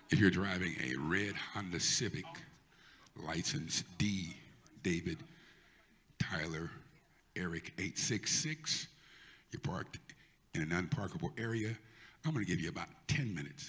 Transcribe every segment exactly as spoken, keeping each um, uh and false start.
If you're driving a red Honda Civic, license D, David, Tyler, Eric eight six six, you're parked in an unparkable area, I'm going to give you about ten minutes.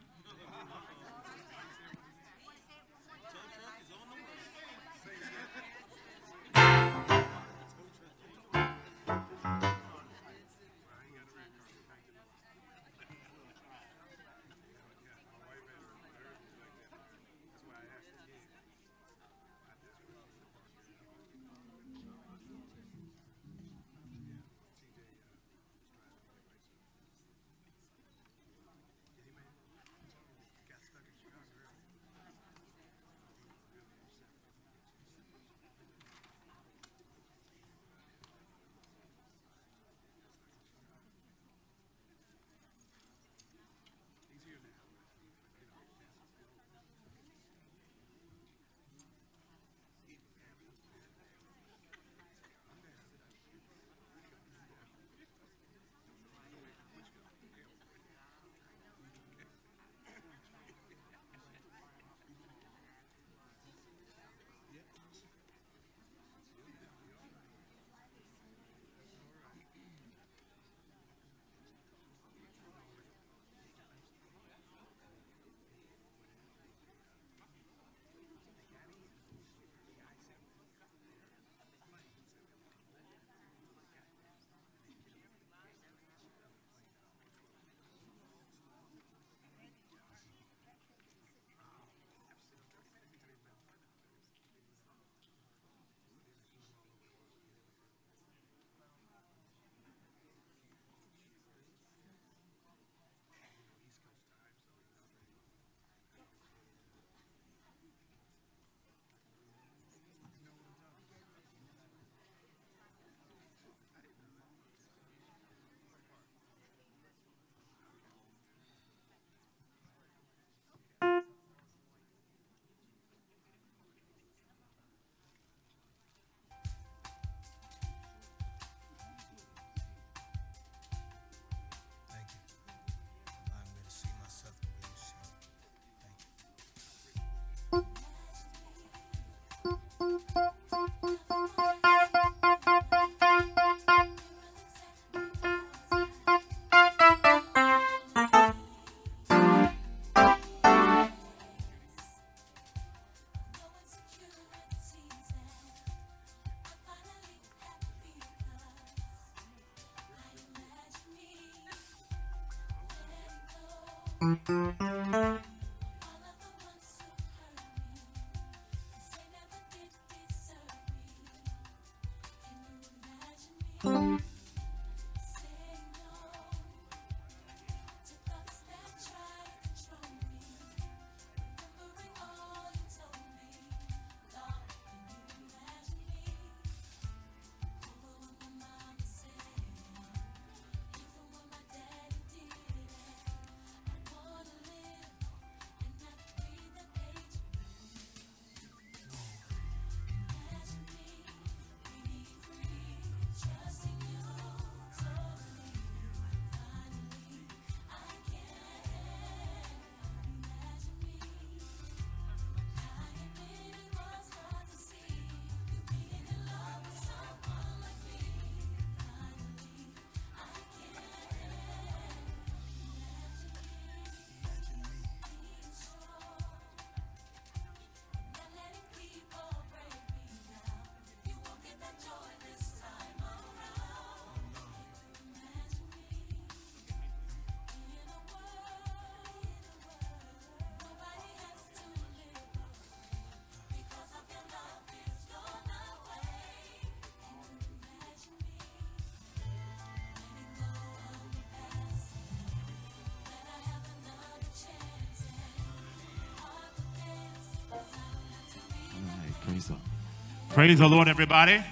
Praise the, praise the Lord, everybody.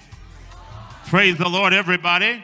Praise the Lord, everybody.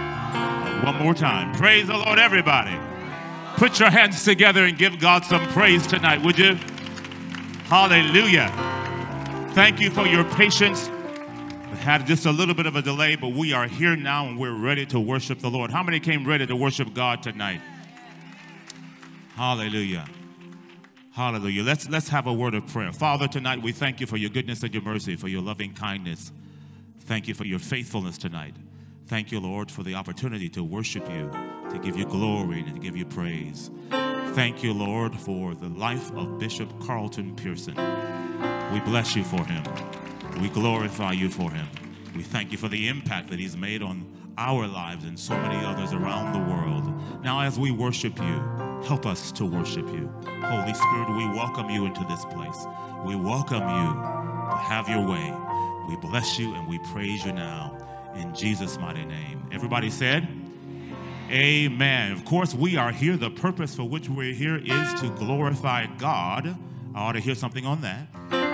One more time. Praise the Lord, everybody. Put your hands together and give God some praise tonight, would you? Hallelujah. Thank you for your patience. We had just a little bit of a delay, but we are here now and we're ready to worship the Lord. How many came ready to worship God tonight? Hallelujah. Hallelujah. Let's, let's have a word of prayer. Father, tonight we thank you for your goodness and your mercy, for your loving kindness. Thank you for your faithfulness tonight. Thank you, Lord, for the opportunity to worship you, to give you glory and to give you praise. Thank you, Lord, for the life of Bishop Carlton Pearson. We bless you for him. We glorify you for him. We thank you for the impact that he's made on our lives and so many others around the world. Now, as we worship you, help us to worship you. Holy Spirit, we welcome you into this place. We welcome you to have your way. We bless you and we praise you now in Jesus' mighty name. Everybody said, amen. Of course, we are here. The purpose for which we're here is to glorify God. I ought to hear something on that.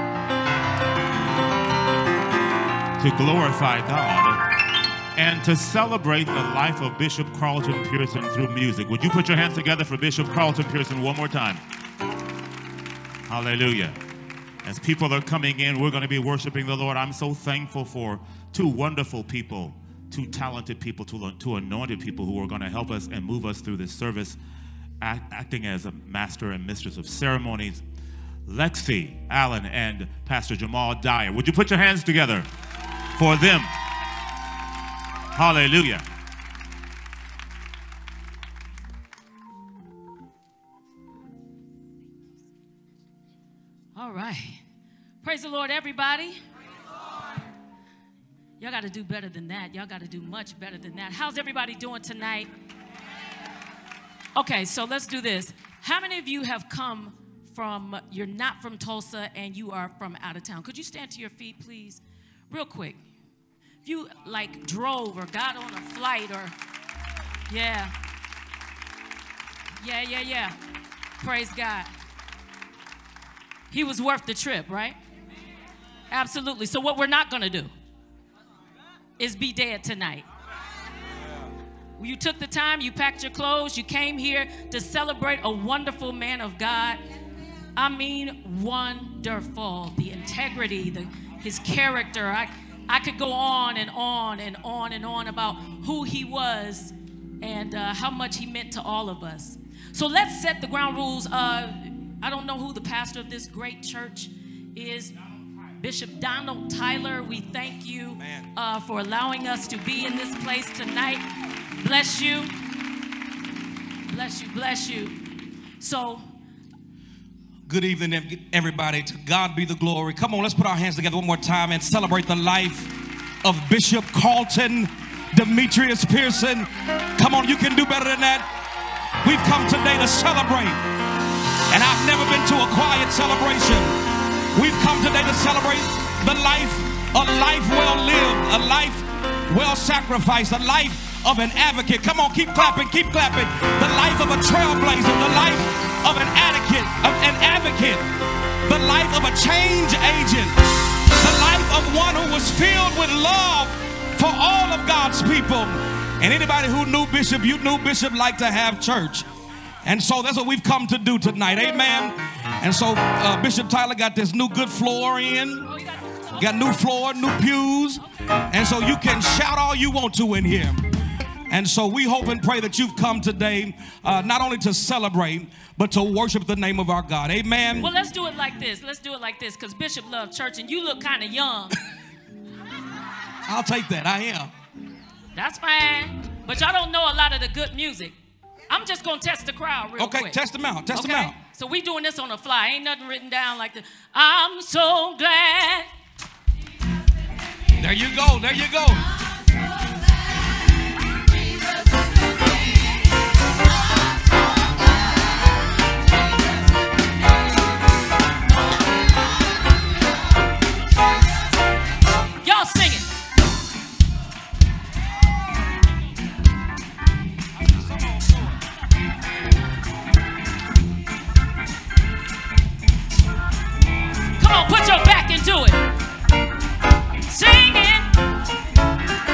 To glorify God and to celebrate the life of Bishop Carlton Pearson through music. Would you put your hands together for Bishop Carlton Pearson one more time? Hallelujah. As people are coming in, we're going to be worshiping the Lord. I'm so thankful for two wonderful people, two talented people, two, two anointed people who are going to help us and move us through this service, act, acting as a master and mistress of ceremonies, Lexi Allen and Pastor Jamal Dyer. Would you put your hands together for them? Hallelujah. All right. Praise the Lord, everybody. Y'all got to do better than that. Y'all got to do much better than that. How's everybody doing tonight? Okay, so let's do this. How many of you have come from, you're not from Tulsa and you are from out of town? Could you stand to your feet, please? Real quick. If you like drove or got on a flight or, yeah. Yeah, yeah, yeah. Praise God. He was worth the trip, right? Absolutely. So what we're not going to do is be dead tonight. You took the time, you packed your clothes, you came here to celebrate a wonderful man of God. I mean, wonderful. The integrity, the, his character. I, I could go on and on and on and on about who he was and uh, how much he meant to all of us. So let's set the ground rules. Uh, I don't know who the pastor of this great church is. Bishop Donald Tyler, we thank you uh, for allowing us to be in this place tonight. Bless you. Bless you, bless you. So, good evening, everybody. To God be the glory. Come on, let's put our hands together one more time and celebrate the life of Bishop Carlton Demetrius Pearson. Come on, you can do better than that. We've come today to celebrate. And I've never been to a quiet celebration. We've come today to celebrate the life, a life well lived, a life well sacrificed, a life of an advocate. Come on, keep clapping, keep clapping. The life of a trailblazer, the life of an advocate, of an advocate, the life of a change agent, the life of one who was filled with love for all of God's people. And anybody who knew Bishop, you knew Bishop liked to have church. And so that's what we've come to do tonight, amen. And so uh, Bishop Tyler got this new good floor in, got new floor, new pews, and so you can shout all you want to in here. And so we hope and pray that you've come today uh, not only to celebrate, but to worship the name of our God, amen. Well, let's do it like this. Let's do it like this, because Bishop loved church, and you look kind of young. I'll take that, I am. That's fine, but y'all don't know a lot of the good music. I'm just going to test the crowd real okay, quick. Okay, test them out, test okay? them out. So we doing this on the fly. Ain't nothing written down like this. I'm so glad. There you go, there you go. Y'all sing it. Come on, put your back into it. Sing it.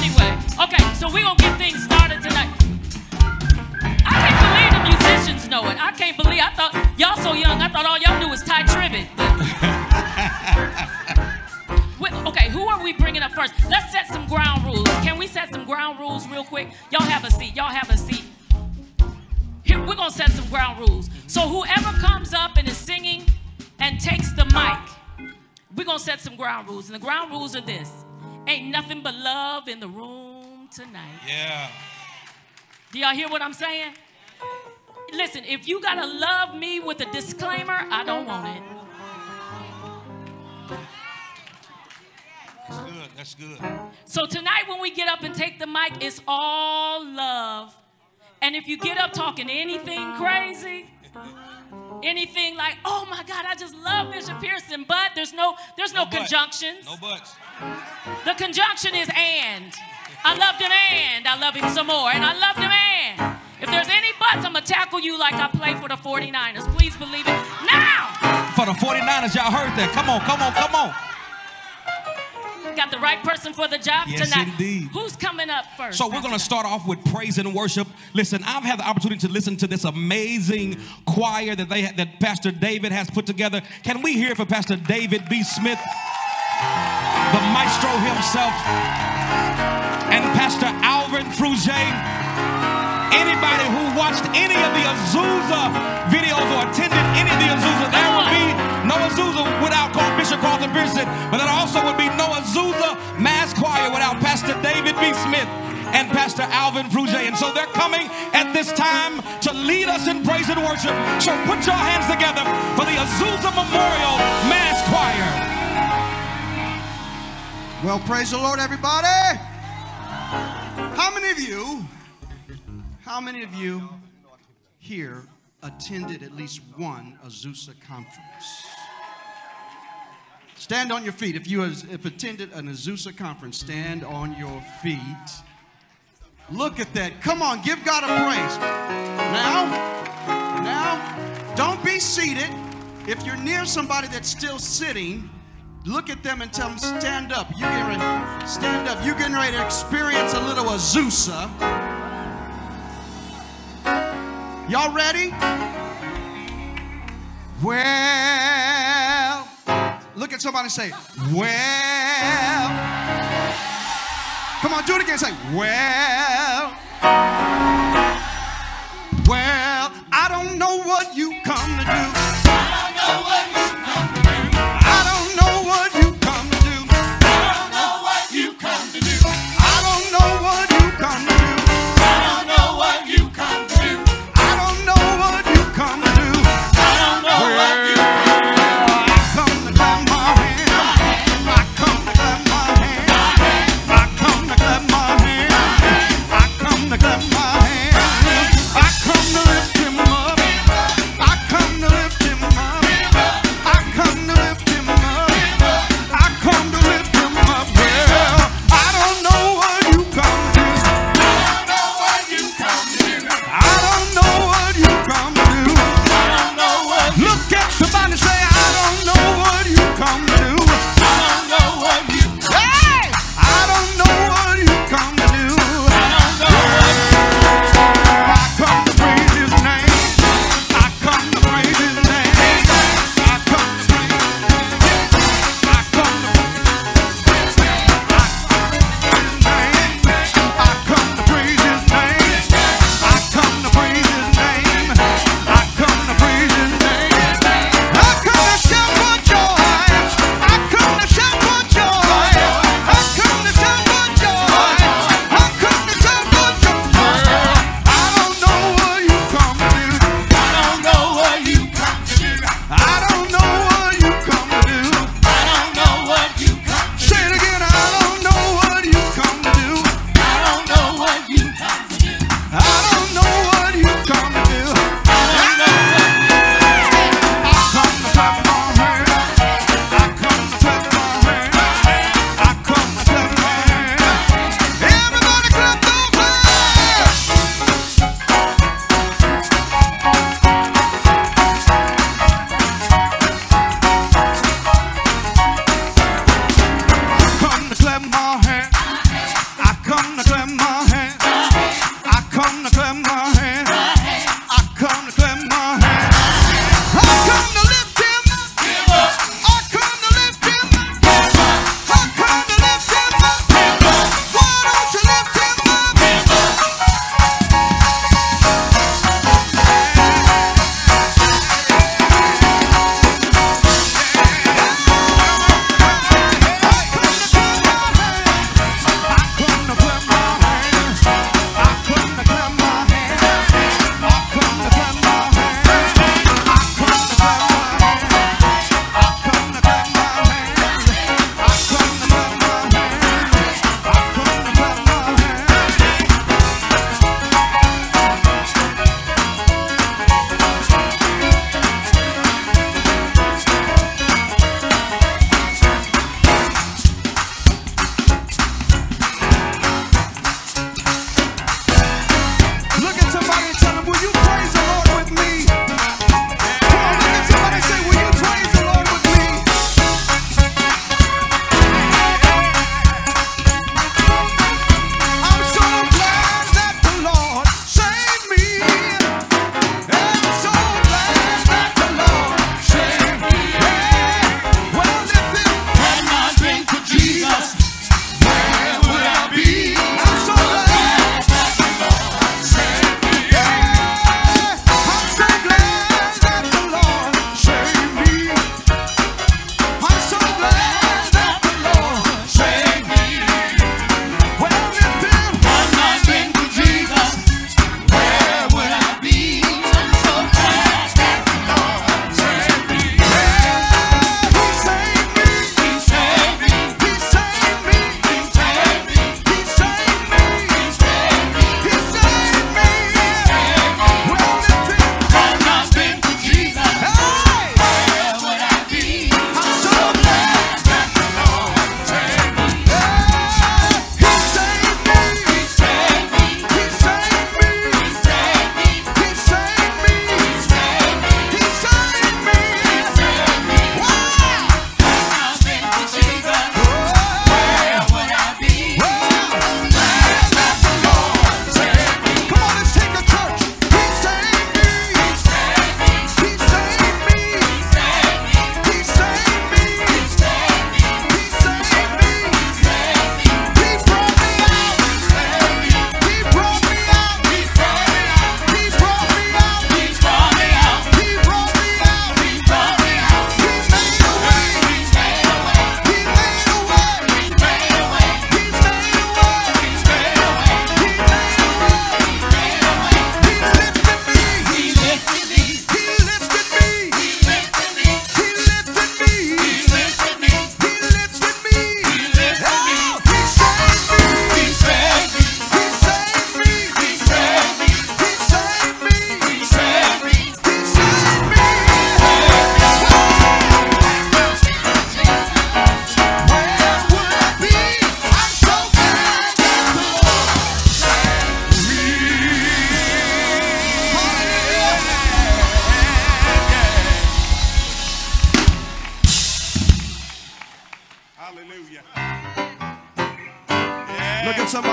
Anyway, okay, so we're going to get things started tonight. I can't believe the musicians know it. I can't believe, I thought, y'all so young, I thought all y'all knew was Ty Tribbett. Okay, who are we bringing up first? Let's set some ground rules. Can we set some ground rules real quick? Y'all have a seat. Y'all have a seat. Here, we're going to set some ground rules. So whoever comes up and is singing and takes the mic, we're going to set some ground rules. And the ground rules are this. Ain't nothing but love in the room tonight. Yeah. Do y'all hear what I'm saying? Listen, if you got to love me with a disclaimer, I don't want it. That's good. That's good. So tonight when we get up and take the mic, it's all love. And if you get up talking anything crazy, anything like, oh my God, I just love Bishop Pearson, but there's no, there's no, no conjunctions. No buts. The conjunction is and. I loved him and I love him some more. And I loved him and. If there's any buts, I'm going to tackle you like I play for the forty-niners. Please believe it. Now! For the forty-niners, y'all heard that. Come on, come on, come on. Got the right person for the job yes, tonight. Indeed. Who's coming up first? So we're going to start off with praise and worship. Listen, I've had the opportunity to listen to this amazing choir that they that Pastor David has put together. Can we hear it for Pastor David B. Smith, the maestro himself, and Pastor Alvin Frugier? Anybody who watched any of the Azusa videos or attended any of the Azusa, there will be no Azusa without Bishop Carlton Pearson, but there also would be no Azusa Mass Choir without Pastor David B. Smith and Pastor Alvin Frugier. And so they're coming at this time to lead us in praise and worship. So put your hands together for the Azusa Memorial Mass Choir. Well, praise the Lord, everybody. How many of you, how many of you here attended at least one Azusa conference? Stand on your feet. If you have attended an Azusa conference, stand on your feet. Look at that. Come on, give God a praise. Now, now, don't be seated. If you're near somebody that's still sitting, look at them and tell them, stand up. You getting ready, stand up. You're getting ready to experience a little Azusa. Y'all ready? Well, look at somebody and say, well. Come on, do it again. Say, well. Well, I don't know what you come to do. I don't know what you come to do. I don't know what you come to do. I don't know what you come to do. I don't know what you come to do. I don't know what you come to do. I don't know what you come to do. I don't know what you come to do. I come to clap my hands. I come to clap my hands. I come to clap my hands. I come to clap my hands.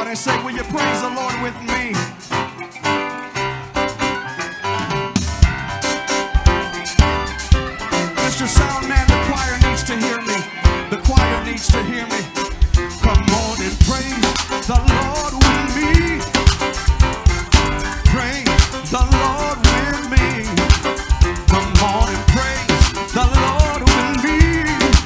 somebody say, will you praise the Lord with me? Mister Sound Man, the choir needs to hear me. The choir needs to hear me. Come on and praise the Lord with me. Praise the Lord with me. Come on and praise the Lord with me.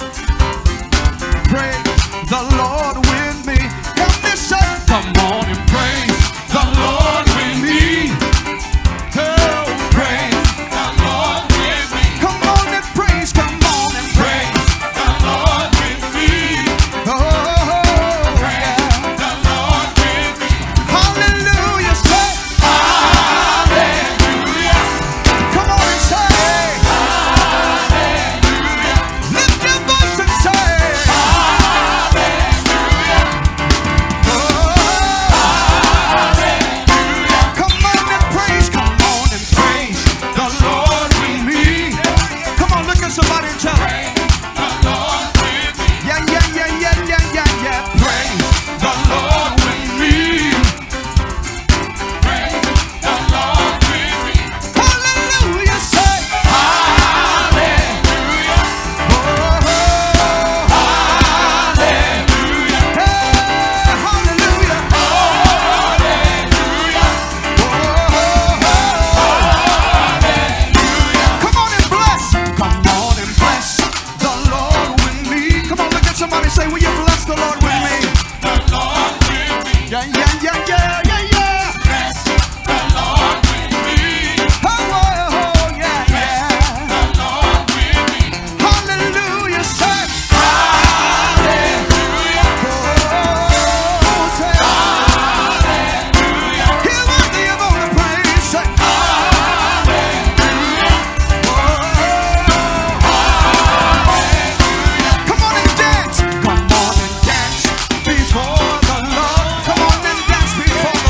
Praise the Lord with me. Help me say, come on and praise the Lord with me. Oh, praise the Lord with me. Come on and praise, come on and praise the Lord with me. Oh, praise the Lord with me. Hallelujah, say hallelujah. Come on and say hallelujah. Lift your voice and say hallelujah. Oh, hallelujah. Come on and praise, come on and praise the Lord with me. Come on, look at somebody and tell them. The Lord with me. Yeah, yeah, yeah, yeah, yeah, yeah, yeah. Praise the Lord with me. Praise the Lord with me. Hallelujah, say hallelujah. Oh, hallelujah. Hey, hallelujah. Hallelujah. Oh, come on and bless. Come on and bless the Lord with me. Come on, look at somebody, say, will you bless the Lord with me? The Lord with me. Yeah, yeah, yeah, yeah, yeah, yeah. Bless the Lord with me. Oh, oh, oh, yeah, yeah. The Lord with me. Hallelujah, say hallelujah. Oh, say hallelujah. He's worthy of all the praise. Say hallelujah. Oh, hallelujah. Come on and dance. Come on and dance before the Lord. Come on and dance before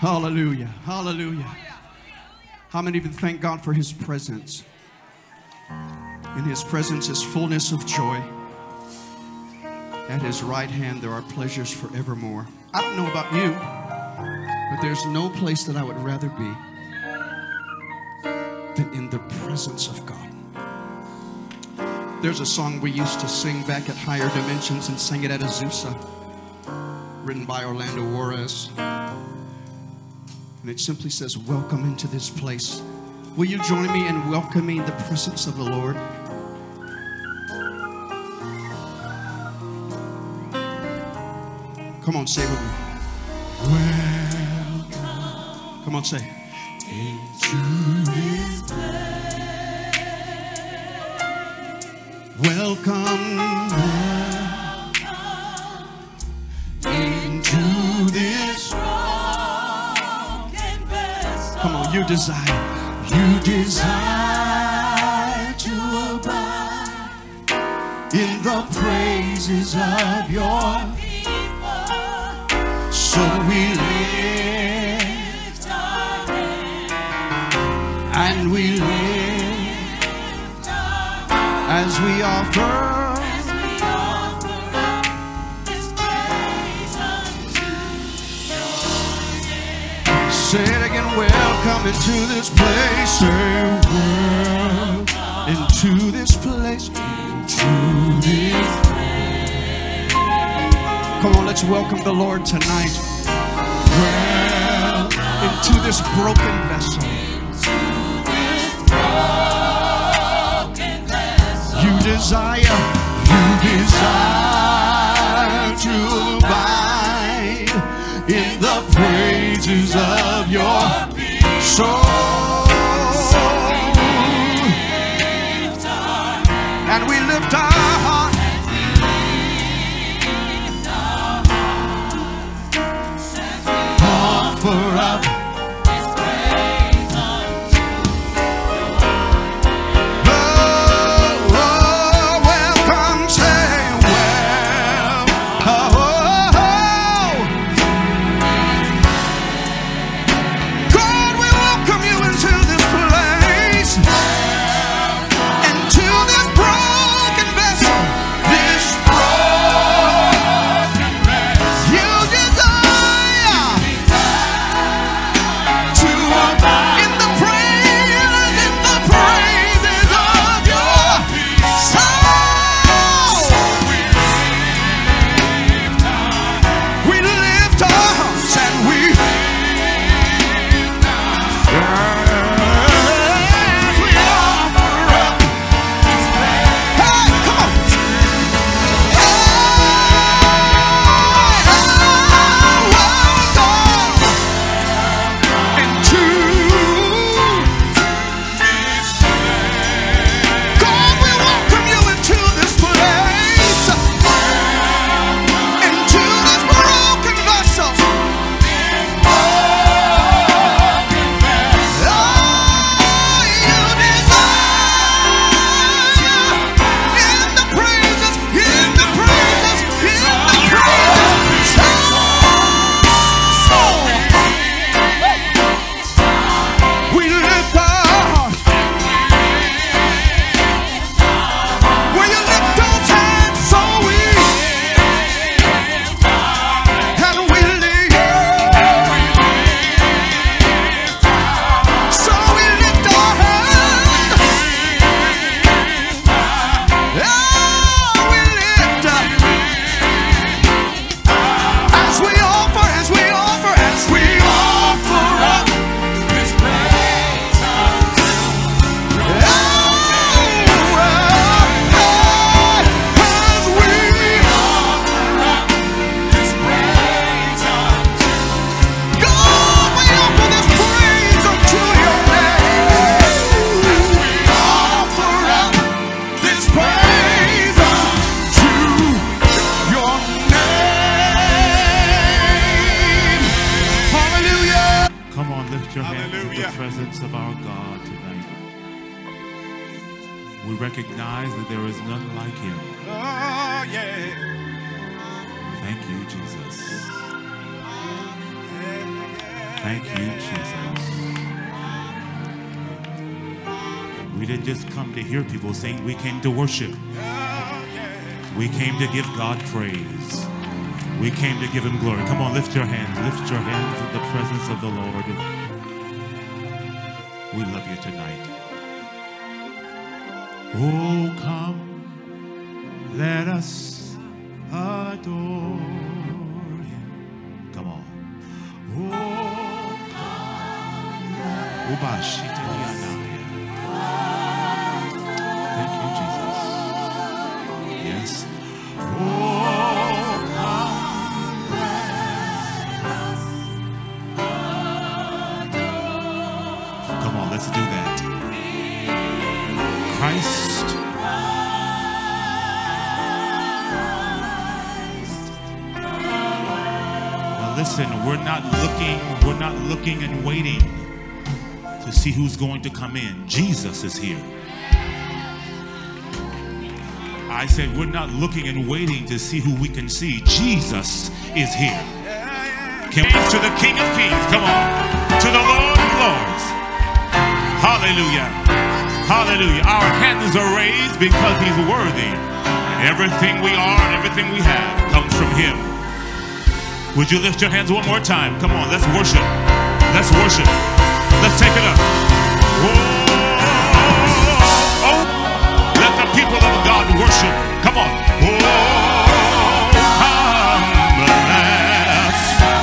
Hallelujah. Hallelujah. How many of you thank God for His presence? In His presence is fullness of joy. At His right hand there are pleasures forevermore. I don't know about you, but there's no place that I would rather be than in the presence of God. There's a song we used to sing back at Higher Dimensions and sang it at Azusa, written by Orlando Juarez. And it simply says, welcome into this place. Will you join me in welcoming the presence of the Lord? Come on, say it with me. Welcome. Come on, say it. Into this place. Welcome. Welcome into this broken vessel. Come on, you desire. You desire to abide in the praises of your people. So we lift our hands and we lift our as we offer. As we offer up this praise unto your name. Say it again. Welcome into this place. Say welcome into this place. Into this place. Come on, let's welcome the Lord tonight. Well, into this broken vessel. Into this broken vessel. You desire, you desire to abide in the praises of your soul. And we lift our heart. Offer up this praise unto your name. Oh, oh, welcome, say well. Oh, oh, oh. God, we welcome you into this place. Into this broken vessel. This broken vessel. You desire to abide in the praise, in the praises of your soul. We lift our hearts and we as we offer up this praise. Hey, come on. Into God, we welcome you into this place, into this broken vessel. Oh, you desire in the praises, in the praises, in the praises. We lift our hearts. Will you lift those hands so we and we lift, so we lift our hands. Oh, we lift as we offer, as we offer, as we offer up this praise unto your name. As we offer up this praise unto God, we offer this praise unto your name. We offer up this praise unto your name. Hallelujah. Come on, lift your hands in the presence of our God tonight. We recognize that there is none like Him. Oh, yeah. Thank you, Jesus. Thank you, Jesus. We didn't just come to hear people sing. We came to worship. We came to give God praise. We came to give him glory. Come on, lift your hands. Lift your hands in the presence of the Lord. We love you tonight. Oh, come, let us adore him. Come on. Oh, come, let us Thank you, Jesus. Yes. Oh, come, let us adore. Come on, let's do that. Christ. Now listen, we're not looking, we're not looking and waiting to see who's going to come in. Jesus is here. I said we're not looking and waiting to see who we can see. Jesus is here. Can we to the King of Kings? Come on. To the Lord of Lords. Hallelujah. Hallelujah. Our hands are raised because he's worthy. And everything we are and everything we have comes from him. Would you lift your hands one more time? Come on, let's worship. Let's worship. Let's take it up. Whoa. Oh. Let the people of God worship. Come on. Oh, come, bless.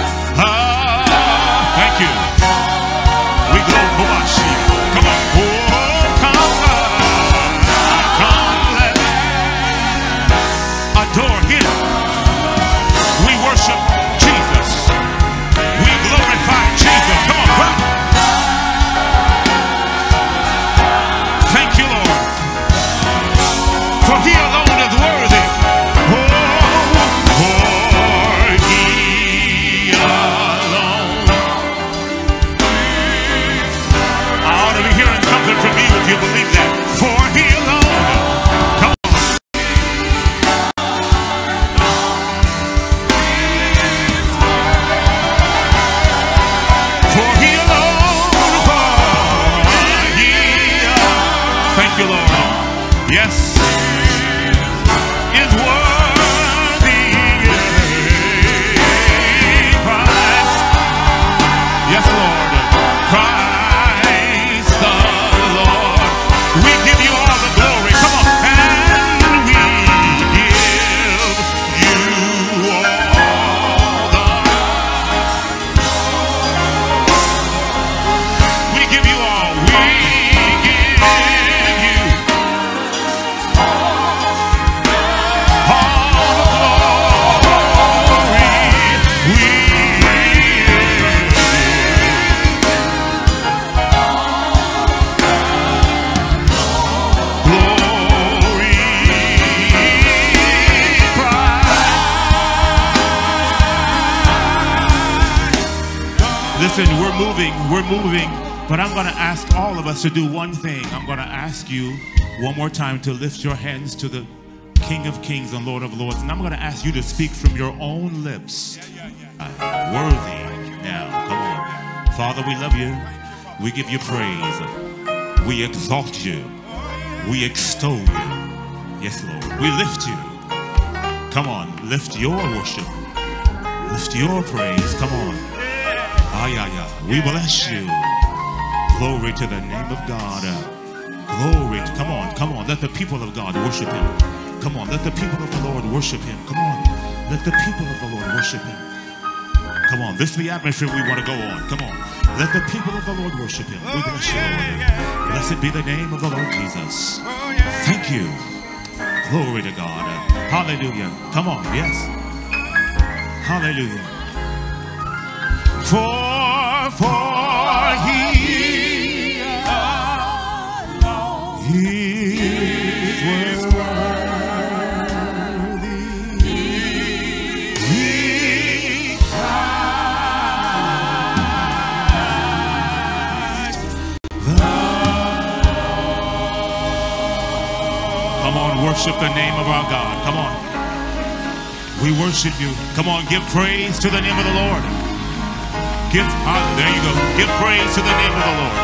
Ah, thank you. We go Boashi. Come on. Oh, come, come, let adore him. We worship Jesus. We glorify Jesus. Come on, come. Thank you, Lord. For he alone is worthy. Oh, for he alone. I ought to be hearing something from you if you believe that. For he alone. Come on. For he alone. For he alone. Thank you, Lord. Yes. Yes, Lord. Christ the Lord. We give you all the glory. Come on. And we give you all the We give you all. We give you Listen, we're moving, we're moving, but I'm going to ask all of us to do one thing. I'm going to ask you one more time to lift your hands to the King of Kings and Lord of Lords, and I'm going to ask you to speak from your own lips. Uh, worthy. Now, come on. Father, we love you. We give you praise. We exalt you. We extol you. Yes, Lord. We lift you. Come on, lift your worship. Lift your praise. Come on. Ah, yeah, yeah. We bless you. Glory to the name of God. Glory. To, come on, come on. Let the people of God worship him. Come on, let the people of the Lord worship him. Come on. Let the people of the Lord worship him. Come on, this is the atmosphere we want to go on. Come on. Let the people of the Lord worship him. We bless you, Lord. Blessed be the name of the Lord Jesus. Thank you. Glory to God. Hallelujah. Come on, yes. Hallelujah. For, for he alone is worthy. He Christ the Come on, worship the name of our God. Come on. We worship you. Come on, give praise to the name of the Lord. Give, uh, there you go. Give praise to the name of the Lord.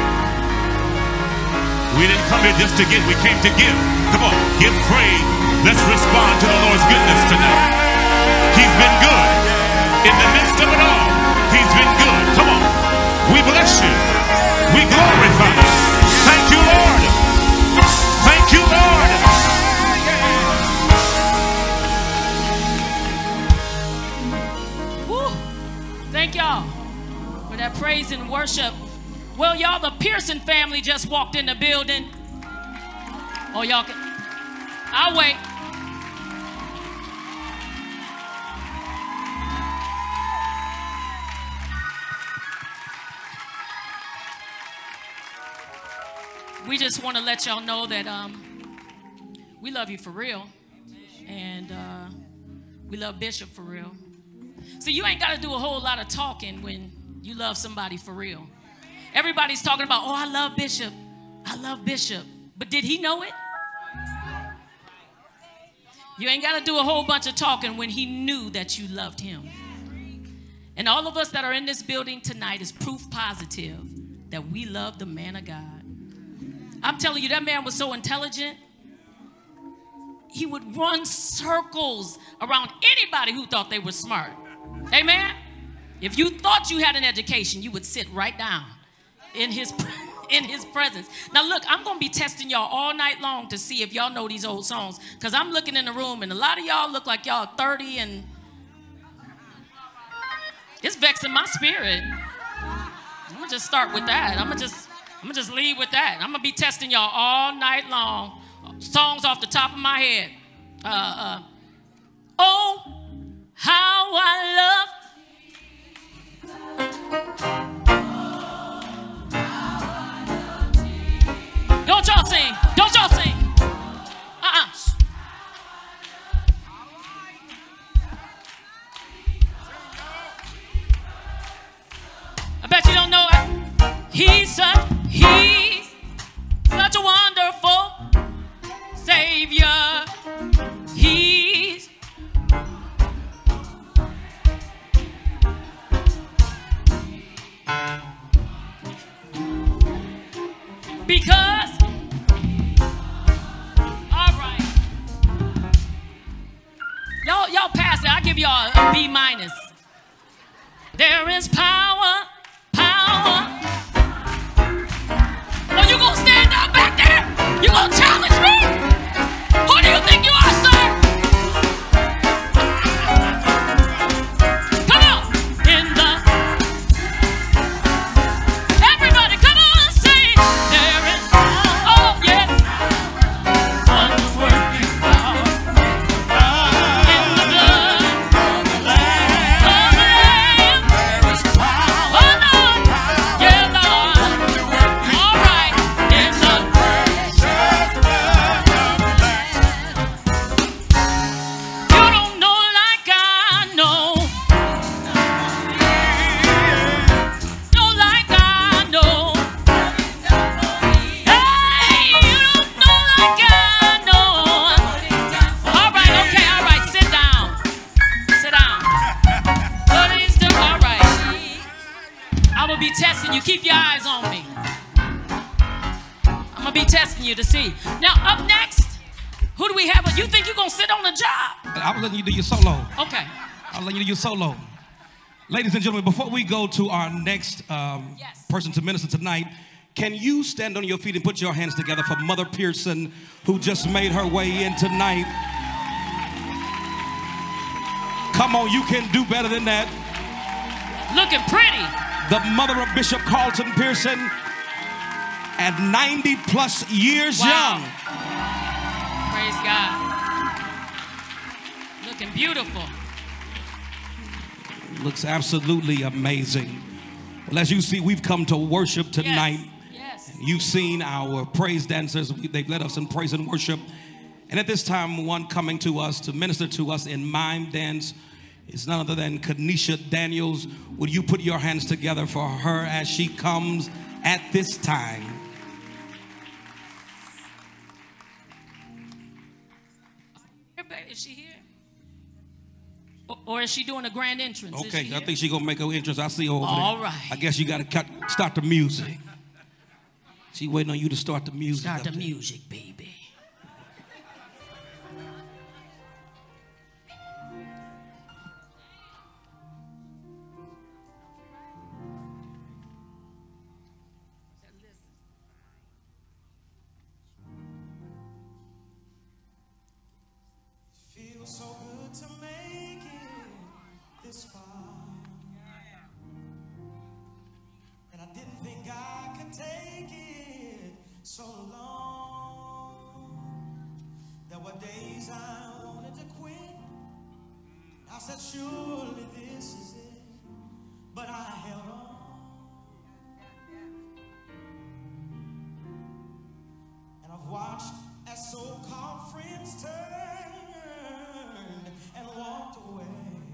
We didn't come here just to get, we came to give. Come on, give praise. Let's respond to the Lord's goodness tonight. He's been good. In the midst of it all, he's been good. Come on. We bless you. We glorify you. Thank you, Lord. Thank you, Lord. Woo. Thank y'all for that praise and worship. Well, y'all, the Pearson family just walked in the building. Oh, y'all can. I'll wait. We just want to let y'all know that um, we love you for real. And uh, we love Bishop for real. So you ain't got to do a whole lot of talking when you love somebody for real. Everybody's talking about, oh, I love Bishop. I love Bishop. But did he know it? You ain't got to do a whole bunch of talking when he knew that you loved him. And all of us that are in this building tonight is proof positive that we love the man of God. I'm telling you, that man was so intelligent. He would run circles around anybody who thought they were smart. Amen? If you thought you had an education, you would sit right down in his, in his presence. Now, look, I'm going to be testing y'all all night long to see if y'all know these old songs. Because I'm looking in the room, and a lot of y'all look like y'all thirty, and it's vexing my spirit. I'm going to just start with that. I'm going to just... I'm going to just leave with that. I'm going to be testing y'all all night long. Songs off the top of my head. Uh, uh, oh, how I love. Don't y'all sing. Don't y'all sing. Uh-uh. I bet you don't know it. He's a... He's such a wonderful Savior. He's because all right. Y'all, y'all pass it. I'll give y'all a B minus. There is power, power. Oh, you gonna stand up back there? You gonna challenge me? Who do you think you are, sir? Come on. In the... Everybody, come on, say there is... Oh, yes. Wonder-working power in the blood of the Lamb. There is power. Oh, Lord. Yeah, Lord. All right. In the precious blood of the Lamb. You don't know like I know. Know like I know. Hey, you don't know like I know. All right, okay, all right. Sit down. Sit down. What is the... All right. I will be testing you. Keep your eyes on me. I'm going to be testing you to see. Now, up next, who do we have? You think you're going to sit on the job? I was letting you do your solo. Okay. I was letting you do your solo. Ladies and gentlemen, before we go to our next um, Yes. person to minister tonight, can you stand on your feet and put your hands together for Mother Pearson, who just made her way in tonight? Come on, you can do better than that. Looking pretty. The mother of Bishop Carlton Pearson, at ninety plus years Wow. young. Praise God. Looking beautiful. Looks absolutely amazing. Well, as you see, we've come to worship tonight. Yes. Yes. You've seen our praise dancers. They've led us in praise and worship. And at this time, one coming to us to minister to us in mime dance is none other than Kanisha Daniels. Would you put your hands together for her as she comes at this time? Is she here? Or, Or is she doing a grand entrance? Okay, I think she's going to make her entrance. I see her over All there. right. I guess you got to start the music. She waiting on you to start the music. Start the there. music, baby. Feels so good to make it this far. And I didn't think I could take it so long. There were days I wanted to quit. I said, surely this is it. But I held on. And I've watched as so-called friends turned and walked away.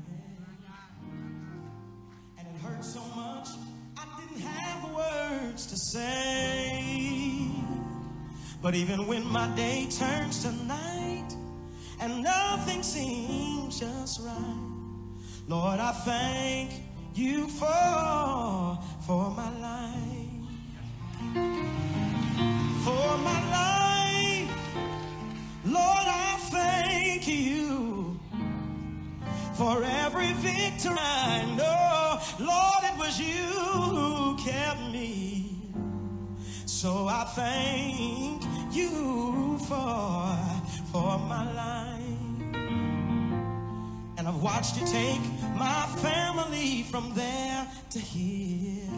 And it hurt so much I didn't have words to say. But even when my day turns to night and nothing seems just right, Lord, I thank you for, for my life. For my life, Lord, I thank you for every victory. I know, Lord, it was you who kept me. So I thank you for, for my life. And I've watched you take my family from there to here.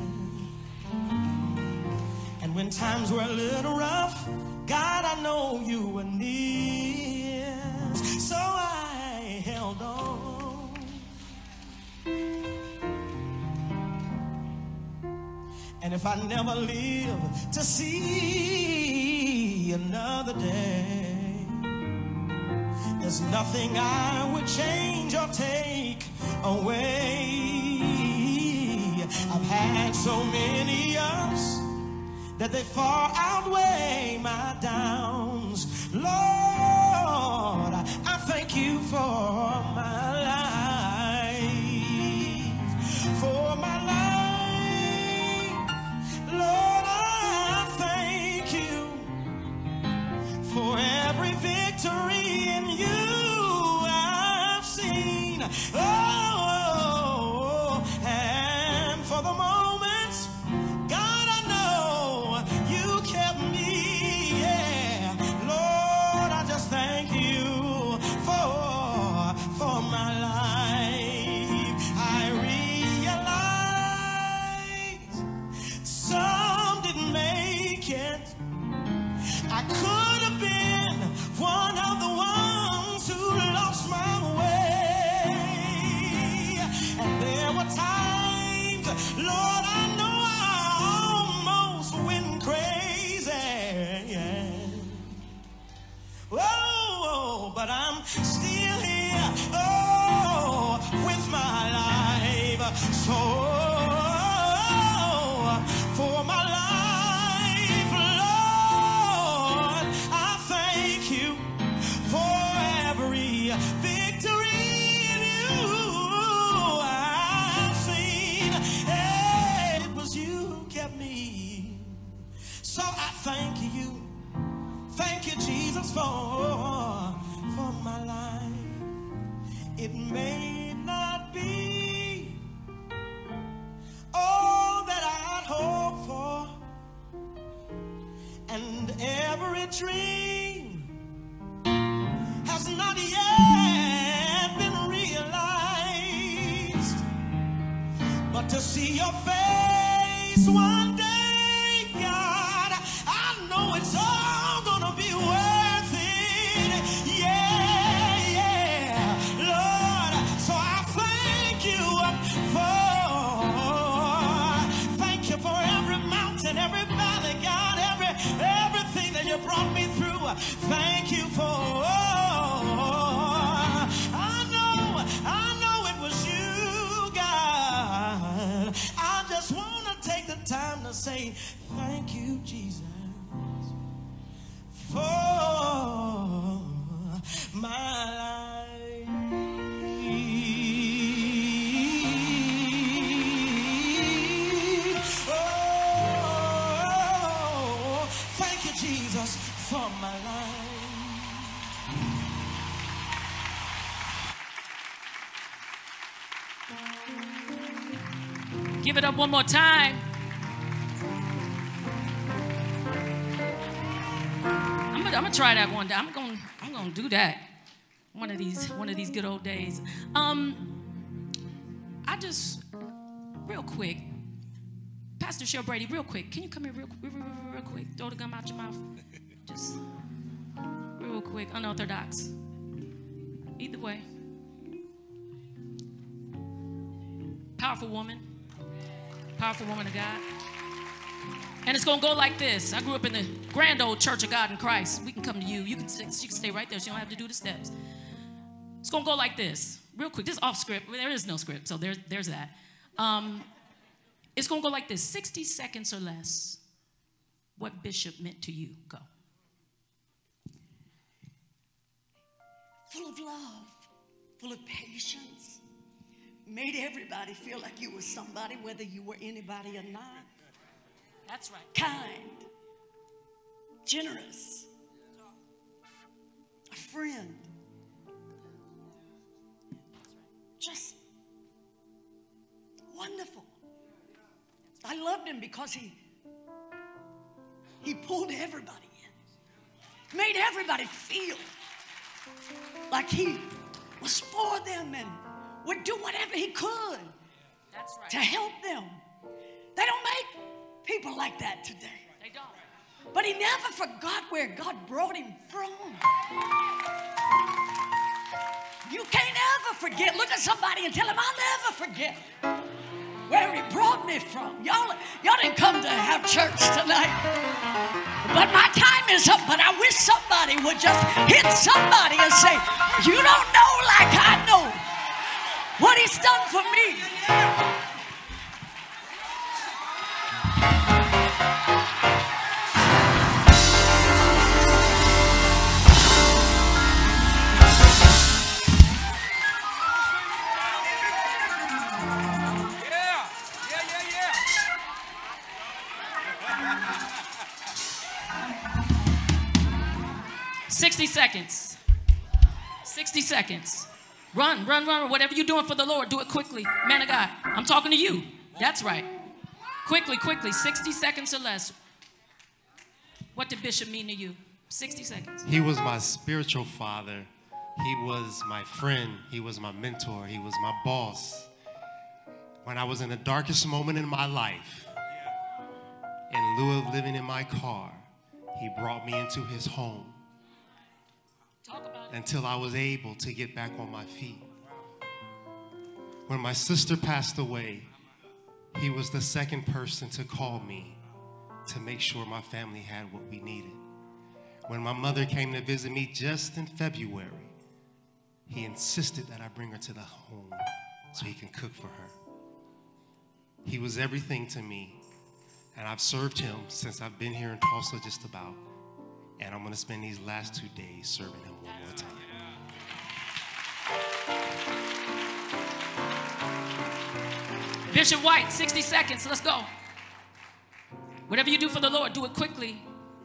And when times were a little rough, God, I know you were near. So I held on. And if I never live to see another day, there's nothing I would change or take away. I've had so many ups that they far outweigh my downs. Lord, I thank you for my life, for my life. Lord, I thank you for every victory in you I've seen. Oh, and for the moments, God, I know you kept me. Yeah, Lord, I just thank you for, for my life. I realize some didn't make it. I could have been one of the ones who lost my way. And there were times, Lord, I know I almost went crazy. Oh, but I'm still here, oh, with my life. So, for my life, Lord, I thank you for every victory in you I've seen. Hey, it was you who kept me. So I thank you. Thank you, Jesus, for, for my life. It may not be all that I'd hoped for, and every dream has not yet been realized. But to see your face one day, God, I know it's all gonna be worth it. Yeah, yeah, Lord. So I thank you for, thank you for every mountain, every valley, God, every everything that you brought me through. Thank you for. I know, I know it was you, God. I just want to take the time to say thank you, Jesus, for my life. Give it up one more time. I'm gonna, I'm gonna try that one day. I'm gonna, I'm gonna do that. One of these, one of these good old days. Um, I just, real quick, Pastor Shel Brady, real quick. Can you come here real, real, real, real quick? Throw the gum out your mouth. Just real quick. Unorthodox. Either way. Powerful woman. Powerful woman of God. And it's going to go like this. I grew up in the grand old Church of God in Christ. We can come to you. You can, you can stay right there. So you don't have to do the steps. It's going to go like this. Real quick. This is off script. There is no script. So there, there's that. Um, it's going to go like this. sixty seconds or less. What Bishop meant to you. Go. Full of love. Full of patience. Made everybody feel like you were somebody, whether you were anybody or not. That's right. Kind. Generous. A friend. Just wonderful. I loved him because he he pulled everybody in. Made everybody feel like he was for them and would do whatever he could. That's right. To help them. They don't make people like that today. They don't. But he never forgot where God brought him from. You can't ever forget. Look at somebody and tell him, I'll never forget where he brought me from. Y'all, y'all didn't come to have church tonight. But my time is up. But I wish somebody would just hit somebody and say, you don't know like I know what he's done for me. sixty seconds. sixty seconds. Run, run, run. Whatever you're doing for the Lord, do it quickly. Man of God, I'm talking to you. That's right. Quickly, quickly. sixty seconds or less. What did Bishop mean to you? sixty seconds. He was my spiritual father. He was my friend. He was my mentor. He was my boss. When I was in the darkest moment in my life, in lieu of living in my car, he brought me into his home. Talk about it. Until I was able to get back on my feet. When my sister passed away, he was the second person to call me to make sure my family had what we needed. When my mother came to visit me just in February, he insisted that I bring her to the home so he can cook for her. He was everything to me, and I've served him since I've been here in Tulsa just about, and I'm going to spend these last two days serving him one more time. Bishop White, sixty seconds. Let's go. Whatever you do for the Lord, do it quickly.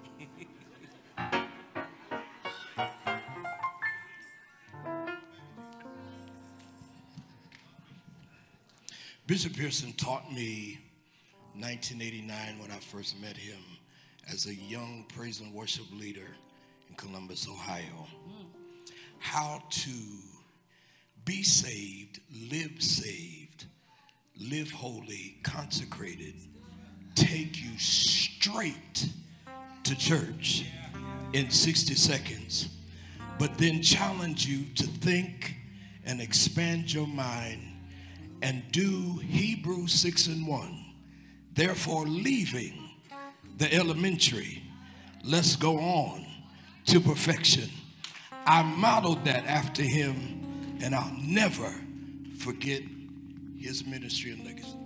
Bishop Pearson taught me in nineteen eighty-nine when I first met him as a young praise and worship leader in Columbus, Ohio, how to be saved, live saved, live holy, consecrated, take you straight to church in sixty seconds, but then challenge you to think and expand your mind and do Hebrews six and one. Therefore, leaving the elementary, let's go on to perfection. I modeled that after him, and I'll never forget his ministry and legacy.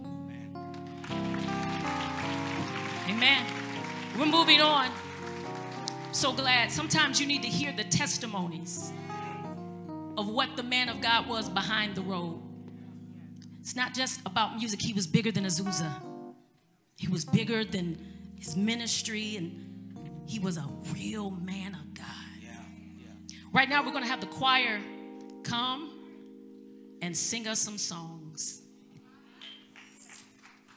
Amen. We're moving on. So glad. Sometimes you need to hear the testimonies of what the man of God was behind the road. It's not just about music. He was bigger than Azusa. He was bigger than his ministry, and he was a real man of God. Yeah, yeah. Right now, we're going to have the choir come and sing us some songs.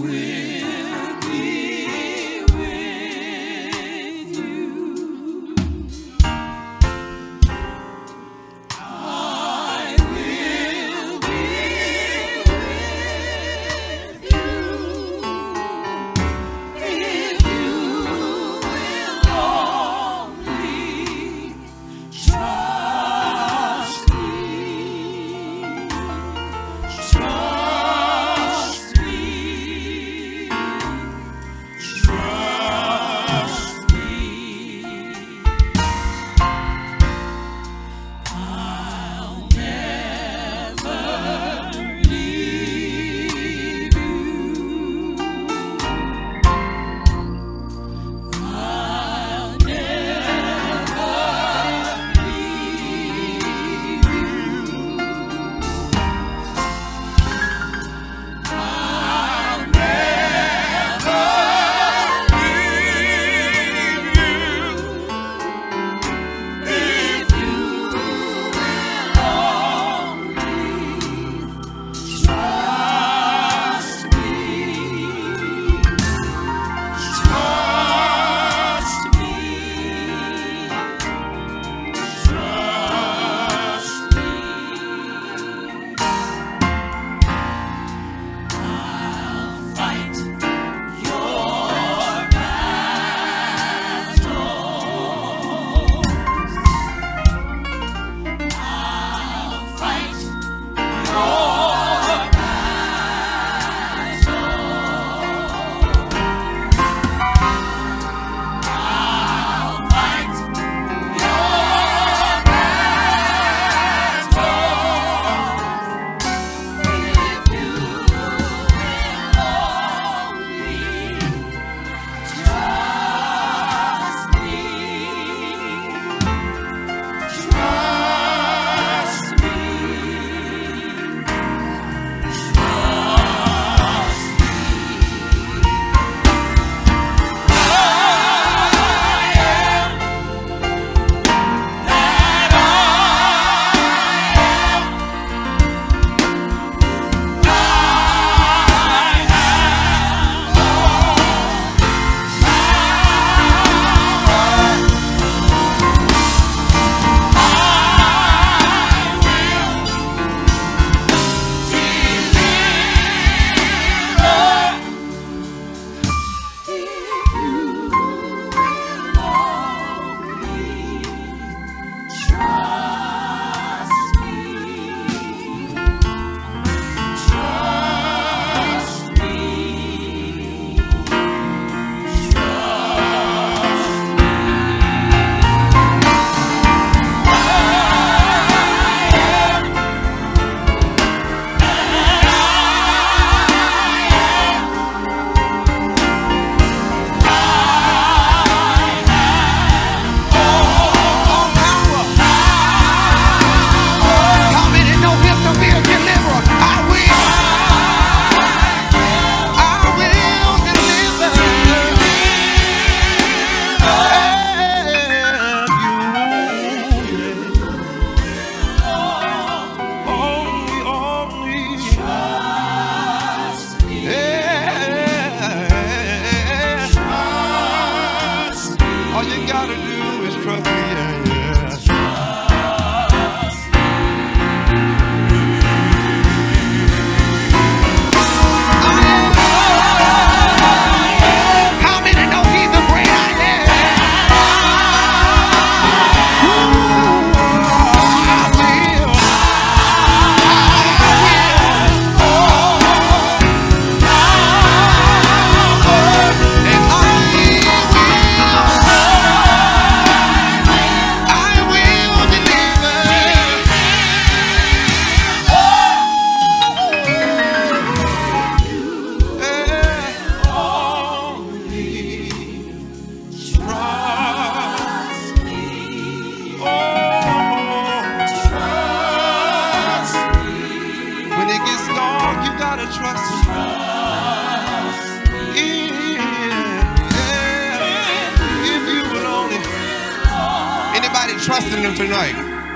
trusting him tonight?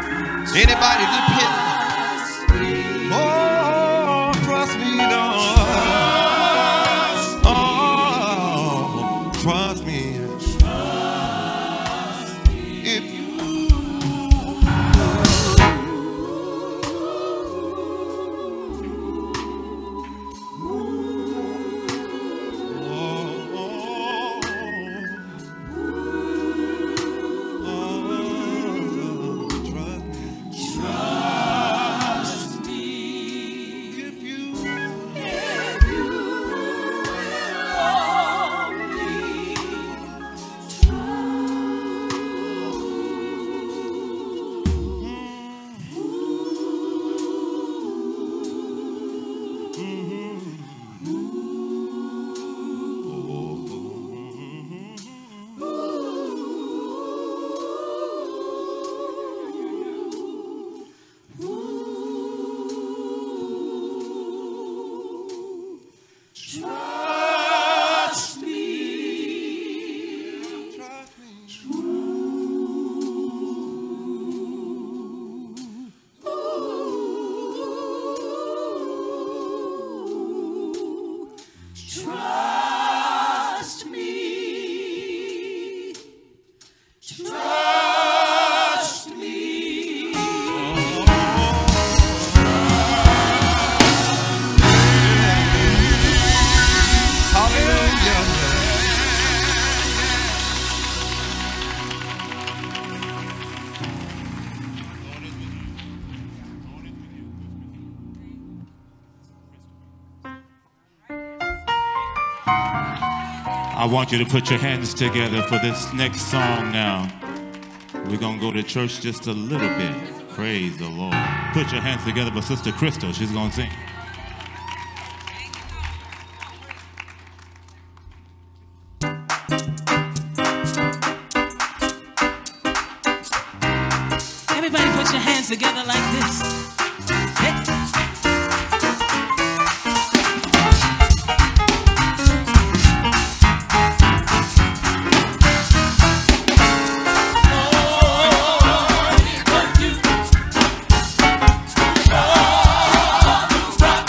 Anybody depend? Oh, trust me, Lord. I want you to put your hands together for this next song now. We're going to go to church just a little bit. Praise the Lord. Put your hands together for Sister Crystal. She's going to sing. Everybody put your hands together like this. Hey. Oh,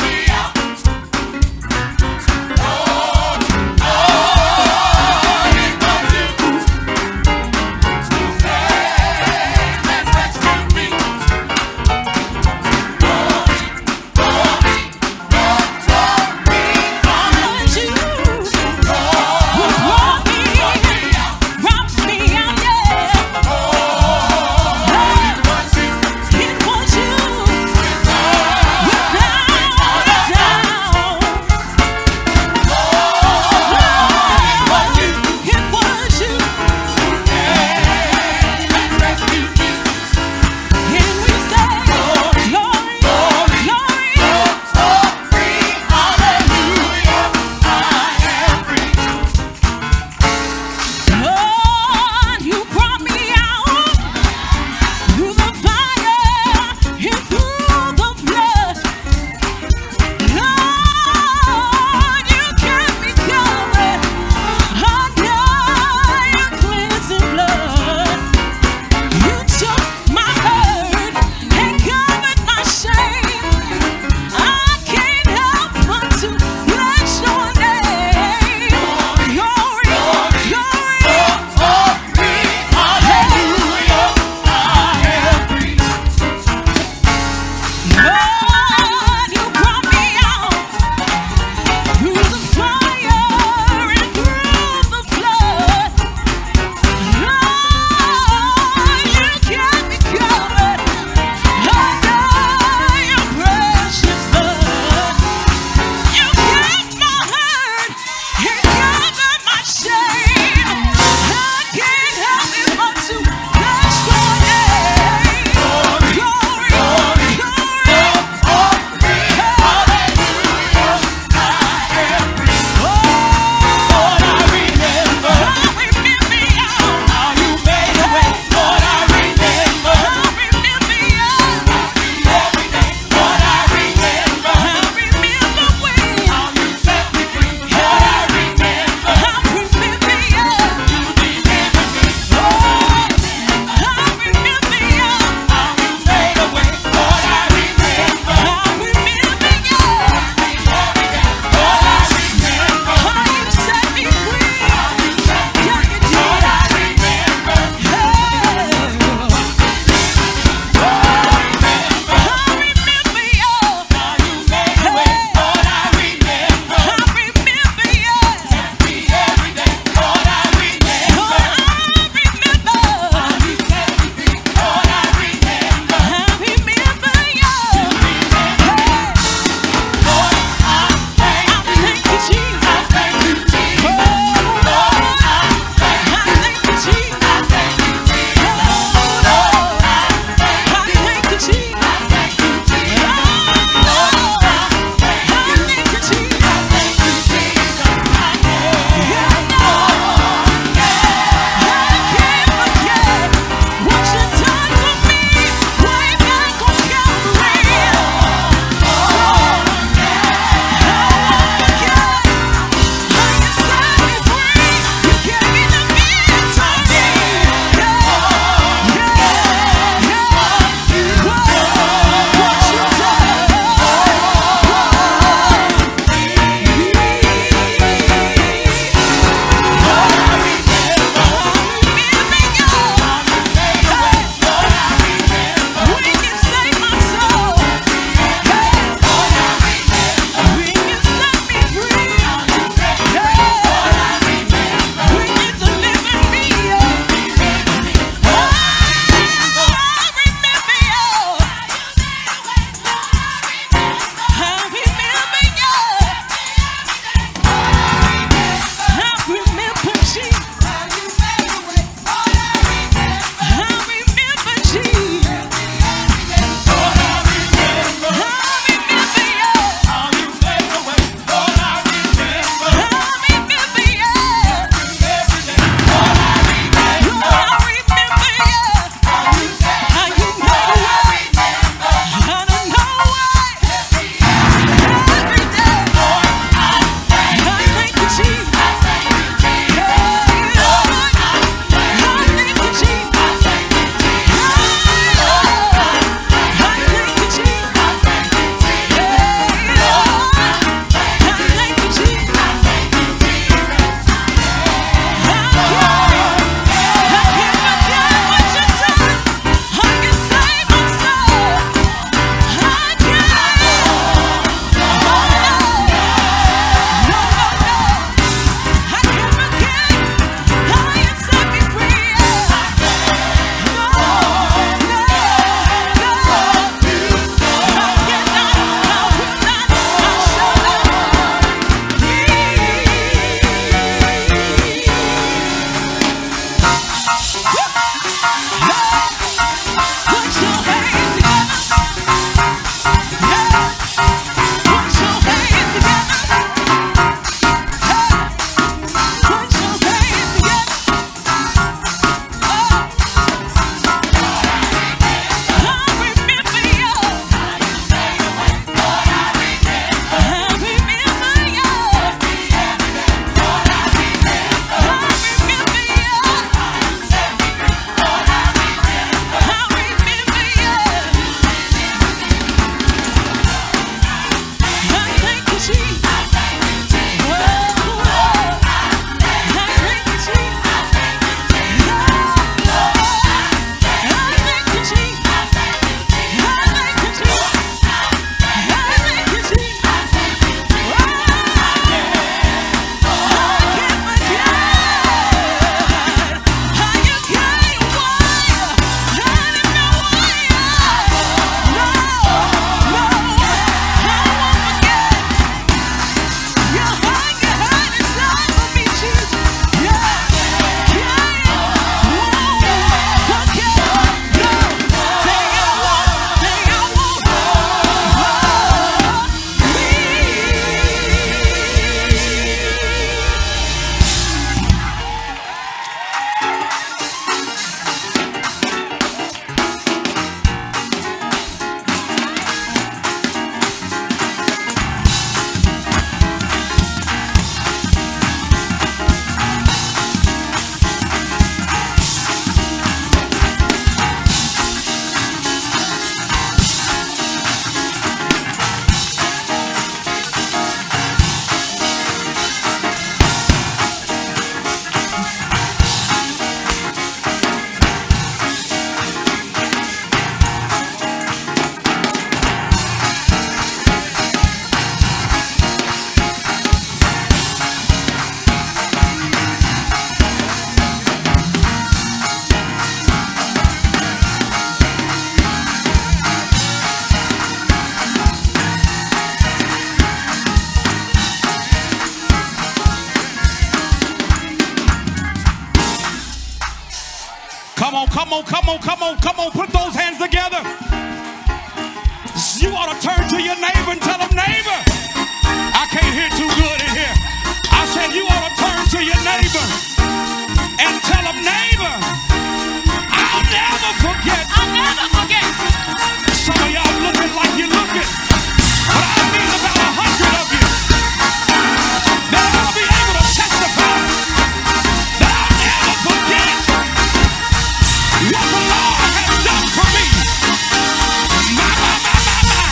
Come on, come on, come on, come on. Put those hands together. You ought to turn to your neighbor and tell them, neighbor. I can't hear too good in here. I said you ought to turn to your neighbor and tell them, neighbor, I'll never forget. I'll never forget. Some of y'all looking like you're looking, but I mean about a hundred of you that I'll be able to testify that I'll never forget what the Lord has done for me. My, my, my, my, my.